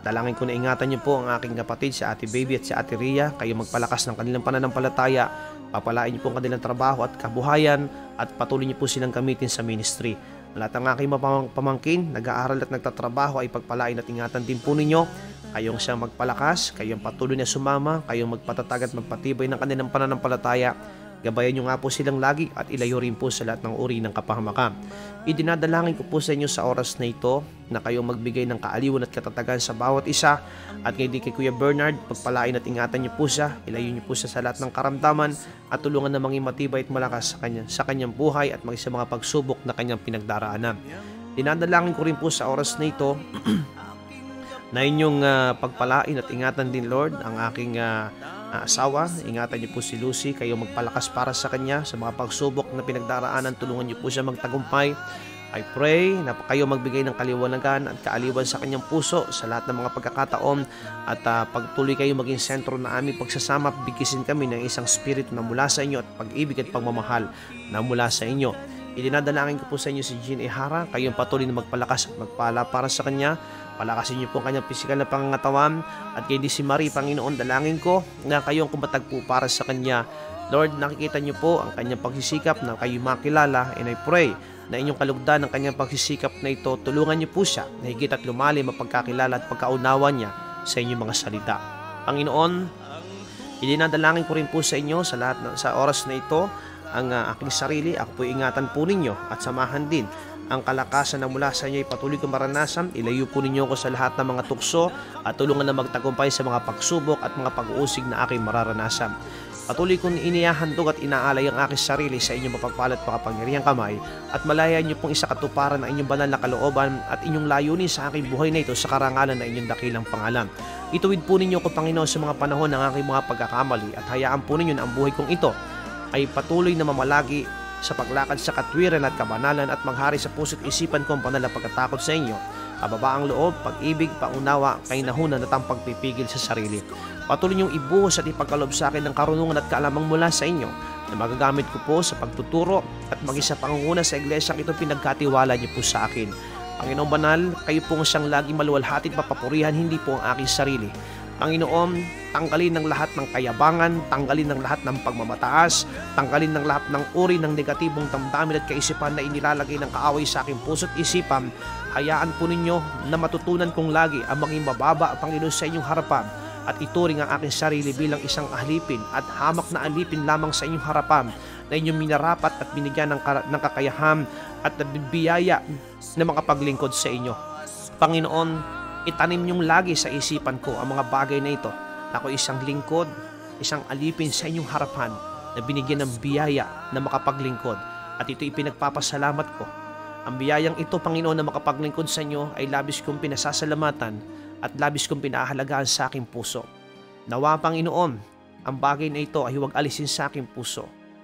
B: Dalangin ko na ingatan niyo po ang aking kapatid, si Ate Baby at si Ate Ria. Kayo magpalakas ng kanilang pananampalataya. Papalain niyo po ang kanilang trabaho at kabuhayan at patuloy niyo po silang gamitin sa ministry. Lahat ng aking pamangkin, nag-aaral at nagtatrabaho ay pagpalain at ingatan din po ninyo. Kayong siyang magpalakas, kayong patuloy na sumama, kayong magpatatag at magpatibay ng kanilang pananampalataya. Gabayan nyo nga po silang lagi at ilayo rin po sa lahat ng uri ng kapahamakan. Idinadalangin ko po sa inyo sa oras na ito na kayong magbigay ng kaaliwan at katatagan sa bawat isa. At ngayon kay Kuya Bernard, pagpalain at ingatan nyo po siya, ilayo nyo po siya sa lahat ng karamdaman at tulungan na maging matibay at malakas sa kanyang buhay at maging sa mga pagsubok na kanyang pinagdaraanan. Dinadalangin ko rin po sa oras na ito na inyong pagpalain at ingatan din, Lord, ang aking asawa. Ingatan niyo po si Lucy, kayo magpalakas para sa kanya sa mga pagsubok na pinagdaraanan. Tulungan niyo po siya magtagumpay. I pray na kayo magbigay ng kaliwanagan at kaaliwan sa kanyang puso sa lahat ng mga pagkakataon at pagtuloy kayo maging sentro na aming pagsasama. Bigkisin kami ng isang spirito na mula sa inyo at pag-ibig at pagmamahal na mula sa inyo. Idinadalangin ko po sa inyo si Jean Ehara, kayong patuloy na magpalakas at magpala para sa kanya. Palakasin niyo po ang kanyang pisikal na pangangatawan. At kay si Marie, Panginoon, dalangin ko na kayong kumatag po para sa kanya. Lord, nakikita niyo po ang kanyang pagsisikap na kayo makilala, and I pray na inyong kalugdan ng kanyang pagsisikap na ito, tulungan niyo po siya na higit at lumalim ang pagkakilala at pagkaunawa niya sa inyong mga salita. Panginoon, idinadalangin ko rin po sa inyo sa lahat sa oras na ito ang aking sarili. Ako po ingatan po ninyo at samahan din ang kalakasan na mula sa inyo ay patuloy kong maranasan. Ilayo po ninyo ko sa lahat ng mga tukso at tulungan na magtagumpay sa mga pagsubok at mga pag-uusig na aking mararanasan. Patuloy kong inihahandog at inaalay ang aking sarili sa inyong mapagpalat makapangyarihang kamay at malayan niyo pong isakatuparan ng inyong banal na kalooban at inyong layunin sa aking buhay na ito sa karangalan na inyong dakilang pangalan. Ituwid po ninyo ko, Panginoon, sa mga panahon ng aking mga pagkakamali at hayaan po ninyo na ang buhay kong ito ay patuloy na mamalagi sa paglakad sa katwiran at kabanalan at maghari sa puso't isipan ko ang banal na pagkatakot sa inyo, kababaang loob, pag-ibig, paunawa, kainahunan at ang pagpipigil sa sarili. Patuloy niyong ibuhos at ipagkalob sa akin ng karunungan at kaalamang mula sa inyo na magagamit ko po sa pagtuturo at maging sa pangunguna sa iglesyang ito pinagkatiwala niyo po sa akin. Panginoong Banal, kayo pong siyang lagi maluwalhati at papapurihan, hindi po ang aking sarili. Panginoon, tanggalin ng lahat ng kayabangan, tanggalin ng lahat ng pagmamataas, tanggalin ng lahat ng uri ng negatibong damdamin at kaisipan na inilalagay ng kaaway sa aking puso't isipan. Hayaan po ninyo na matutunan kong lagi ang maging mababa, Panginoon, sa inyong harapan at ituring ang aking sarili bilang isang alipin at hamak na alipin lamang sa inyong harapan na inyong minarapat at binigyan ng kakayahan at biyaya na makapaglingkod sa inyo. Panginoon, itanim niyong lagi sa isipan ko ang mga bagay na ito na ako isang lingkod, isang alipin sa inyong harapan na binigyan ng biyaya na makapaglingkod at ito ipinagpapasalamat ko. Ang biyayang ito, Panginoon, na makapaglingkod sa inyo ay labis kong pinasasalamatan at labis kong pinahalagaan sa aking puso. Nawa, Panginoon, ang bagay na ito ay huwag alisin sa aking puso.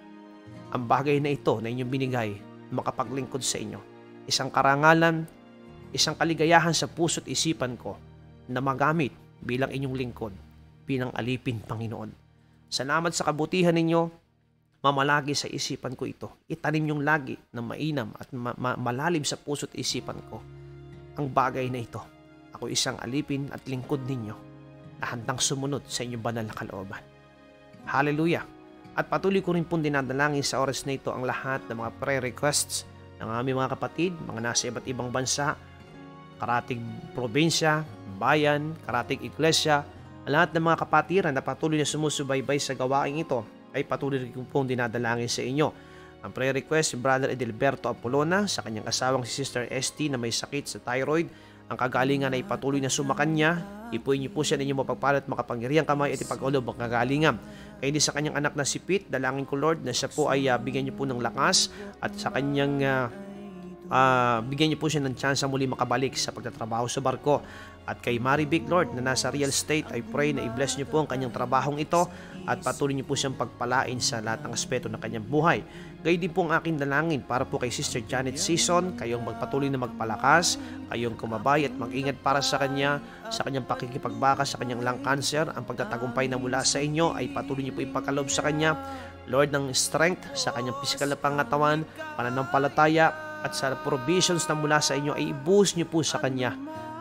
B: Ang bagay na ito na inyong binigay makapaglingkod sa inyo. Isang karangalan, isang kaligayahan sa puso't isipan ko na magamit bilang inyong lingkod, bilang alipin, Panginoon. Salamat sa kabutihan ninyo, mamalagi sa isipan ko ito. Itanim yung lagi na mainam at malalim sa puso't isipan ko ang bagay na ito. Ako isang alipin at lingkod ninyo na handang sumunod sa inyong banal na kalooban. Hallelujah! At patuloy ko rin pong dinadalangin sa oras na ito ang lahat ng mga prayer requests ng aming mga kapatid, mga nasa iba't ibang bansa, karatig probinsya, bayan, karatig iglesia, lahat ng mga kapatiran na patuloy na sumusubaybay sa gawain ito ay patuloy rin pong dinadalangin sa inyo. Ang prayer request si Brother Edelberto Apolona sa kanyang asawang si Sister ST na may sakit sa thyroid. Ang kagalingan ay patuloy na sumakanya. Ipuin niyo po siya ninyo mapagpalat makapangyarihang kamay at ipag-ulob ang kagalingan. Kaya din sa kanyang anak na si Pete, dalangin ko, Lord, na siya po ay bigyan niyo po ng lakas at sa kanyang bigyan niyo po siya ng chance muli makabalik sa pagtatrabaho sa barko. At kay Maribig, Lord, na nasa real estate, I pray na i-bless niyo po ang kanyang trabahong ito at patuloy niyo po siyang pagpalain sa lahat ng aspeto ng kanyang buhay. Gayun din po ang aking dalangin para po kay Sister Janet Season, kayong magpatuloy na magpalakas, kayong kumabay at mag-ingat para sa kanya, sa kanyang pakikipagbaka, sa kanyang lung cancer. Ang pagtatagumpay na mula sa inyo ay patuloy niyo po ipagkaloob sa kanya, Lord, ng strength sa kanyang physical na pangatawan, pananampalataya, at sa provisions na mula sa inyo ay ibuhos niyo po sa kanya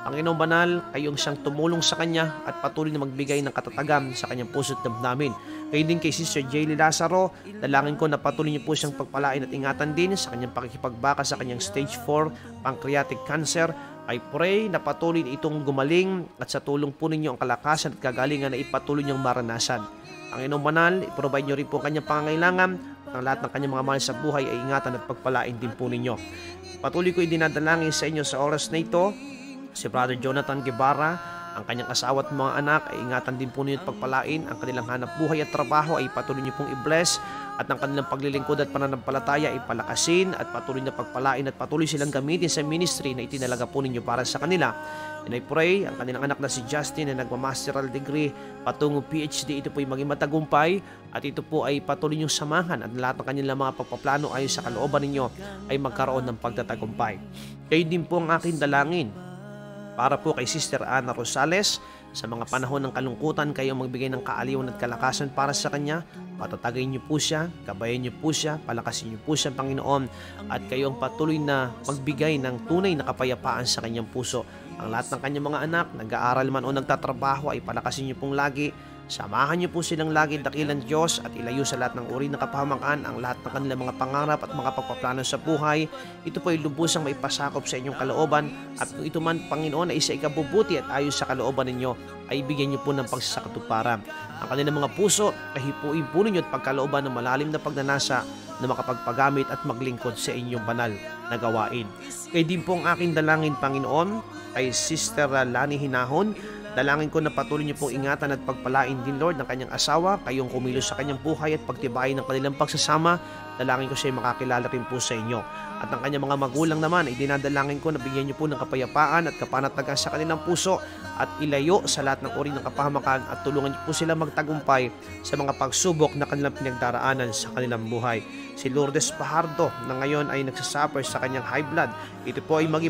B: Panginoong Banal, kayong siyang tumulong sa kanya at patuloy na magbigay ng katatagan sa kanyang puso't damdamin. Kayo din kay Sister Jaylee Lazaro, dalangin ko na patuloy niyo po siyang pagpalain at ingatan din sa kanyang pakikipagbaka sa kanyang stage 4 pancreatic cancer. I pray na patuloy na itong gumaling at sa tulong po ninyo ang kalakasan at kagalingan na ipatuloy niyong maranasan. Panginoong Banal, i-provide niyo rin po ang kanyang pangangailangan ng lahat ng kanyang mga mahal sa buhay ay ingatan at pagpalain din po ninyo. Patuloy ko idinadalangin sa inyo sa oras na ito si Brother Jonathan Guevara, ang kanyang asawa at mga anak ay ingatan din po ninyo at pagpalain. Ang kanilang hanap buhay at trabaho ay patuloy niyo pong i-bless at ang kanilang paglilingkod at pananampalataya ay palakasin at patuloy na pagpalain at patuloy silang gamitin sa ministry na itinalaga po ninyo para sa kanila. And I pray, ang kanilang anak na si Justin na nagmamasteral degree patungong PhD, ito po ay maging matagumpay at ito po ay patuloy niyong samahan at lahat ng kanilang mga pagpaplano ayon sa kalooban ninyo ay magkaroon ng pagtatagumpay. Kayo din po ang aking dalangin para po kay Sister Ana Rosales. Sa mga panahon ng kalungkutan, kayo magbigay ng kaaliwan at kalakasan para sa kanya. Patatagayin niyo po siya, gabayan niyo po siya, palakasin niyo po siya, Panginoon, at kayo ang patuloy na magbigay ng tunay na kapayapaan sa kanyang puso. Ang lahat ng kanyang mga anak, nag-aaral man o nagtatrabaho, ay palakasin niyo pong lagi. Samahan niyo po silang lagi, dakilan Diyos, at ilayo sa lahat ng uri ng kapahamakan ang lahat ng kanilang mga pangarap at mga pagpaplano sa buhay. Ito po ay lubusang maipasakop sa inyong kalooban, at kung ito man, Panginoon, ay sa ikabubuti at ayos sa kalooban ninyo, ay bigyan niyo po ng pagsasakatuparan. Ang kanilang mga puso, kahipuin po ninyo at pagkalooban ng malalim na pagnanasa na makapagpagamit at maglingkod sa inyong banal na gawain. Kaya din po ang aking dalangin, Panginoon, ay Sister Lani Hinahon. Dalangin ko na patuloy niyo pong ingatan at pagpalain din, Lord, ng kanyang asawa, kayong kumilos sa kanyang buhay at pagtibayin ng kanilang pagsasama. Dalangin ko siya makakilala rin po sa inyo. At ang kanyang mga magulang naman, ay dinadalangin ko na bigyan niyo po ng kapayapaan at kapanatagan sa kanilang puso at ilayo sa lahat ng uri ng kapahamakan at tulungan niyo po sila magtagumpay sa mga pagsubok na kanilang pinagdaraanan sa kanilang buhay. Si Lourdes Pajardo na ngayon ay nagsasuffer sa kanyang high blood. Ito po ay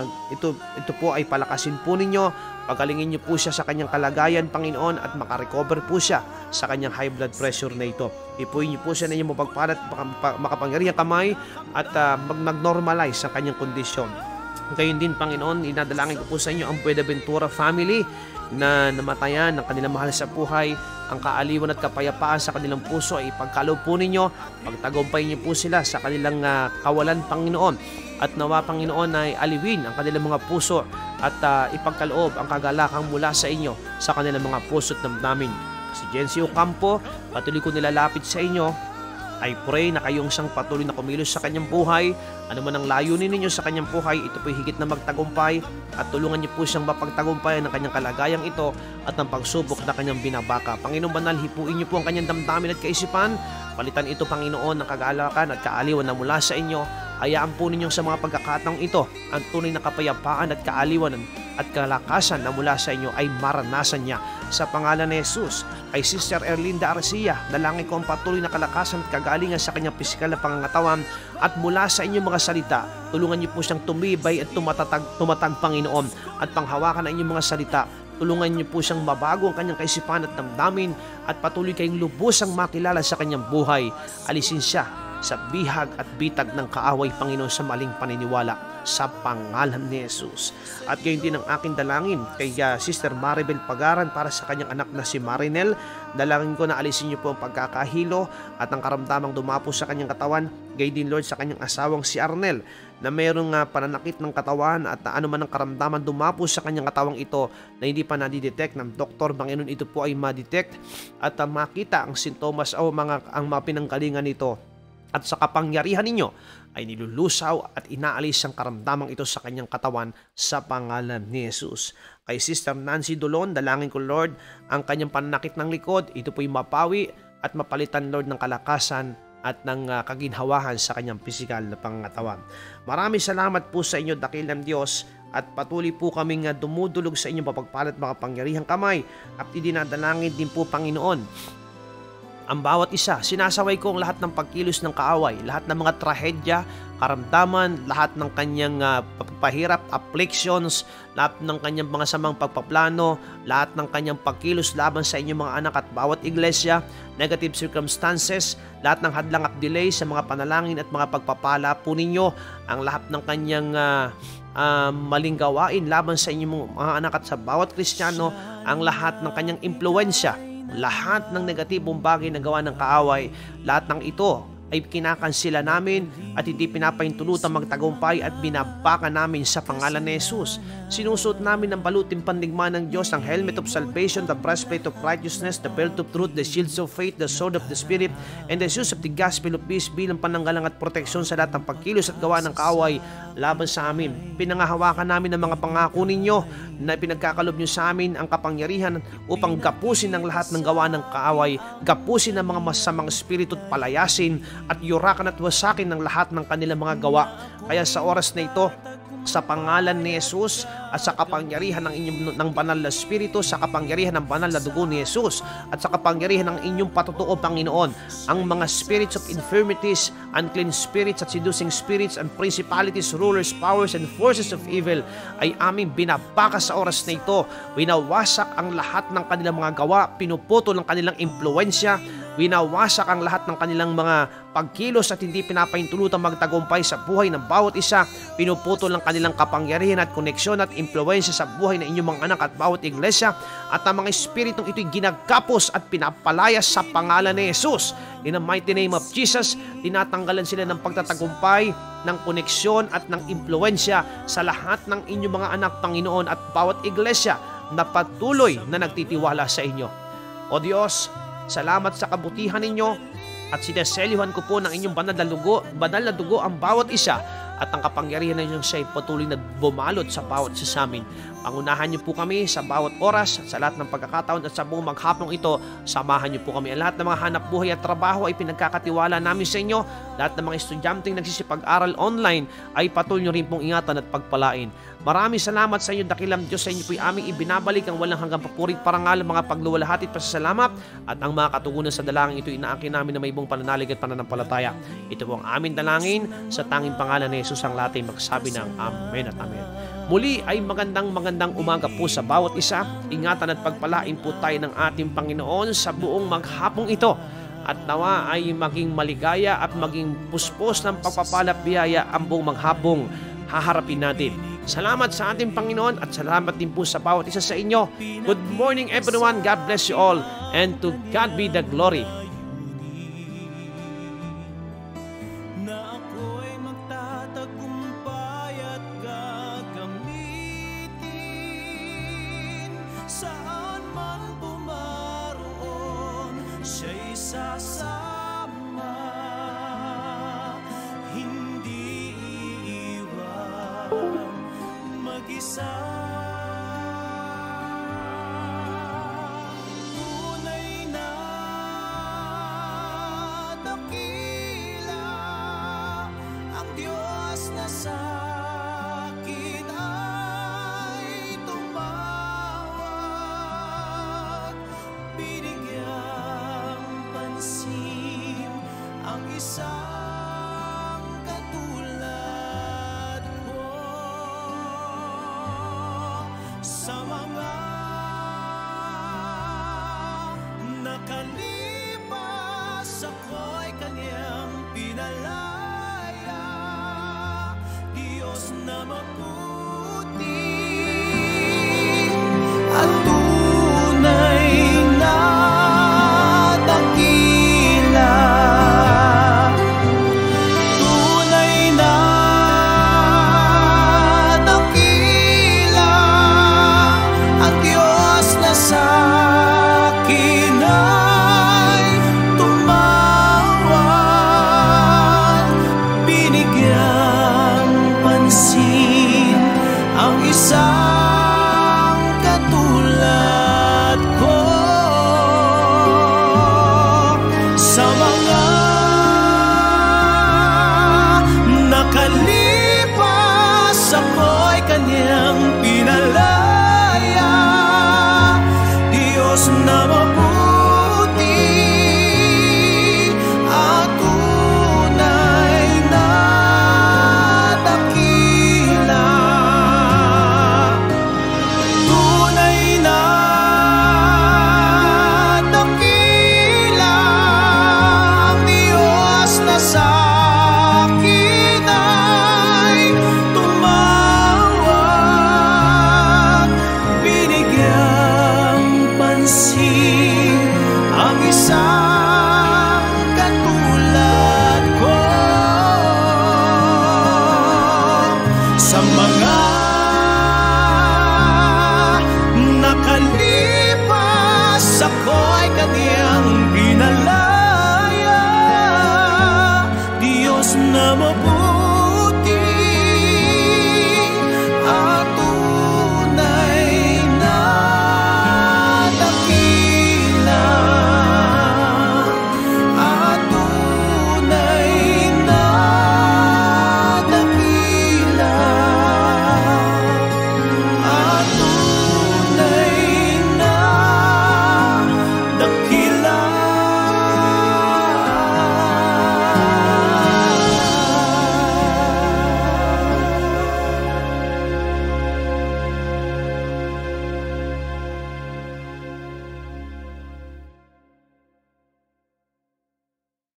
B: ito po ay palakasin po ninyo. Pagalingin niyo po siya sa kanyang kalagayan, Panginoon, at makarecover po siya sa kanyang high blood pressure na ito. Ipuin niyo po siya na inyong mapagpalat, makapangyarihang kamay at mag-normalize sa kanyang kondisyon. Gayon din, Panginoon, inadalangin ko po sa inyo ang Buenaventura family na namatayan ng kanilang mahal sa buhay. Ang kaaliwan at kapayapaan sa kanilang puso ay ipagkaloob po ninyo. Pagtagumpay niyo po sila sa kanilang kawalan, Panginoon. At nawa, Panginoon, ay aliwin ang kanilang mga puso at ipagkaloob ang kagalakang mula sa inyo sa kanilang mga puso at damdamin. Si Jency Ocampo, patuloy ko nilalapit sa inyo. I pray na kayong siyang patuloy na kumilos sa kanyang buhay. Ano man ang layunin ninyo sa kanyang buhay, ito po'y higit na magtagumpay at tulungan niyo po siyang mapagtagumpayan ng kanyang kalagayang ito at ng pagsubok na kanyang binabaka. Panginoong Banal, hipuin niyo po ang kanyang damdamin at kaisipan. Palitan ito, Panginoon, ng kagalakan at kaaliwan na mula sa inyo. Hayaan po ninyong sa mga pagkakataong ito ang tunay na kapayapaan at kaaliwan at kalakasan na mula sa inyo ay maranasan niya. Sa pangalan ni Jesus, ay Sister Erlinda Arcia, dalangin ko ang patuloy na kalakasan at kagalingan sa kanyang pisikal na pangangatawan at mula sa inyong mga salita. Tulungan niyo po siyang tumibay at tumatag, Panginoon, at panghawakan ang inyong mga salita. Tulungan niyo po siyang mabago ang kanyang kaisipan at damdamin at patuloy kayong lubusang makilala sa kanyang buhay. Alisin siya sa bihag at bitag ng kaaway, Panginoon, sa maling paniniwala sa pangalan ni Jesus. At gayon din ang aking dalangin kay Sister Maribel Pagaran para sa kanyang anak na si Marinel. Dalangin ko na alisin niyo po ang pagkakahilo at ang karamdamang dumapo sa kanyang katawan. Gayon din, Lord, sa kanyang asawang si Arnel na mayroong pananakit ng katawan at ano man ang karamdaman dumapo sa kanyang katawang ito na hindi pa nadidetect ng doktor. Panginoon, ito po ay madetect at makita ang sintomas o ang mga pinanggalingan nito. At sa kapangyarihan ninyo ay nilulusaw at inaalis ang karamdamang ito sa kanyang katawan sa pangalan ni Jesus. Kay Sister Nancy Dolon, dalangin ko, Lord, ang kanyang pananakit ng likod, ito po'y mapawi at mapalitan, Lord, ng kalakasan at ng kaginhawahan sa kanyang pisikal na pangatawan. Maraming salamat po sa inyo, dakilang Diyos, at patuloy po kaming dumudulog sa inyong mapagpalat makapangyarihang kamay at idinadalangin din po, Panginoon, ang bawat isa. Sinasaway ko ang lahat ng pagkilos ng kaaway, lahat ng mga trahedya, karamdaman, lahat ng kanyang pagpahirap, afflictions, lahat ng kanyang mga samang pagpaplano, lahat ng kanyang pagkilos laban sa inyong mga anak at bawat iglesia, negative circumstances, lahat ng hadlang at delay sa mga panalangin at mga pagpapala po ninyo, ang lahat ng kanyang maling gawain laban sa inyong mga anak at sa bawat Kristiyano, ang lahat ng kanyang impluensya, lahat ng negatibong bagay na gawa ng kaaway, lahat ng ito ay kinakansila namin at hindi pinapahintulutang magtagumpay at binabaka namin sa pangalan ni Jesus. Sinusuot namin ang baluting pandigma ng Diyos, ang helmet of salvation, the breastplate of righteousness, the belt of truth, the shields of faith, the sword of the Spirit, and the shoes of the gospel of peace bilang pananggalang at proteksyon sa lahat ng pagkilos at gawa ng kaaway laban sa amin. Pinangahawakan namin ang mga pangako ninyo na pinagkakalob nyo sa amin ang kapangyarihan upang gapusin ang lahat ng gawa ng kaaway, gapusin ang mga masamang espiritu at palayasin at yurakan at wasakin ng lahat ng kanilang mga gawa. Kaya sa oras na ito, sa pangalan ni Jesus at sa kapangyarihan ng inyong ng banal na espiritu, sa kapangyarihan ng banal na dugo ni Jesus at sa kapangyarihan ng inyong patutuo, Panginoon, ang mga spirits of infirmities, unclean spirits at seducing spirits and principalities, rulers, powers and forces of evil ay aming binabaka sa oras na ito. Winawasak ang lahat ng kanilang mga gawa, pinuputol ang kanilang impluensya, winawasak ang lahat ng kanilang mga pagkilos at hindi pinapahintulutang magtagumpay sa buhay ng bawat isa. Pinuputol ang kanilang kapangyarihan at koneksyon at impluensya sa buhay ng inyong mga anak at bawat iglesia, at ang mga espiritong ito'y ginagkapos at pinapalayas sa pangalan ni Jesus. In the mighty name of Jesus, tinatanggalan sila ng pagtatagumpay, ng koneksyon at ng impluensya sa lahat ng inyong mga anak, Panginoon, at bawat iglesia na patuloy na nagtitiwala sa inyo. O Diyos, salamat sa kabutihan ninyo at sinaselyuhan ko po ng inyong banal na dugo ang bawat isa, at ang kapangyarihan na inyong siya'y patuloy na bumalot sa bawat isa sa amin. Pangunahan niyo po kami sa bawat oras at sa lahat ng pagkakataon at sa buong maghapong ito, samahan niyo po kami. Ang lahat ng mga hanap buhay at trabaho ay pinagkakatiwala namin sa inyo. Lahat ng mga estudyanteng nagsisipag-aral online ay patuloy niyo rin pong ingatan at pagpalain. Maraming salamat sa inyo, dakilang Diyos. Sa inyo po'y aming ibinabalik ang walang hanggang papurit, parangal, mga pagluwalhati at pasasalamat, at ang mga katugunan sa dalangin ito inaakin namin na may buong pananalig at pananampalataya. Ito po ang aming dalangin sa tanging pangalan ni Jesus, ang lahat ay magsabi ng Amen at Amen. Muli ay magandang umaga po sa bawat isa. Ingatan at pagpalain po tayo ng ating Panginoon sa buong maghapong ito. At nawa ay maging maligaya at maging puspos ng pagpapala at biyaya ang buong maghapong haharapin natin. Salamat sa ating Panginoon at salamat din po sa bawat isa sa inyo. Good morning everyone. God bless you all, and to God be the glory.
A: Na ako'y magtatagumpay at gagamitin, saan man pumaroon, siya'y sasama, hindi iiwan mag-isa. Tunay na dakila ang Diyos na sa akin ay tumawag, binigyang pansin ang isa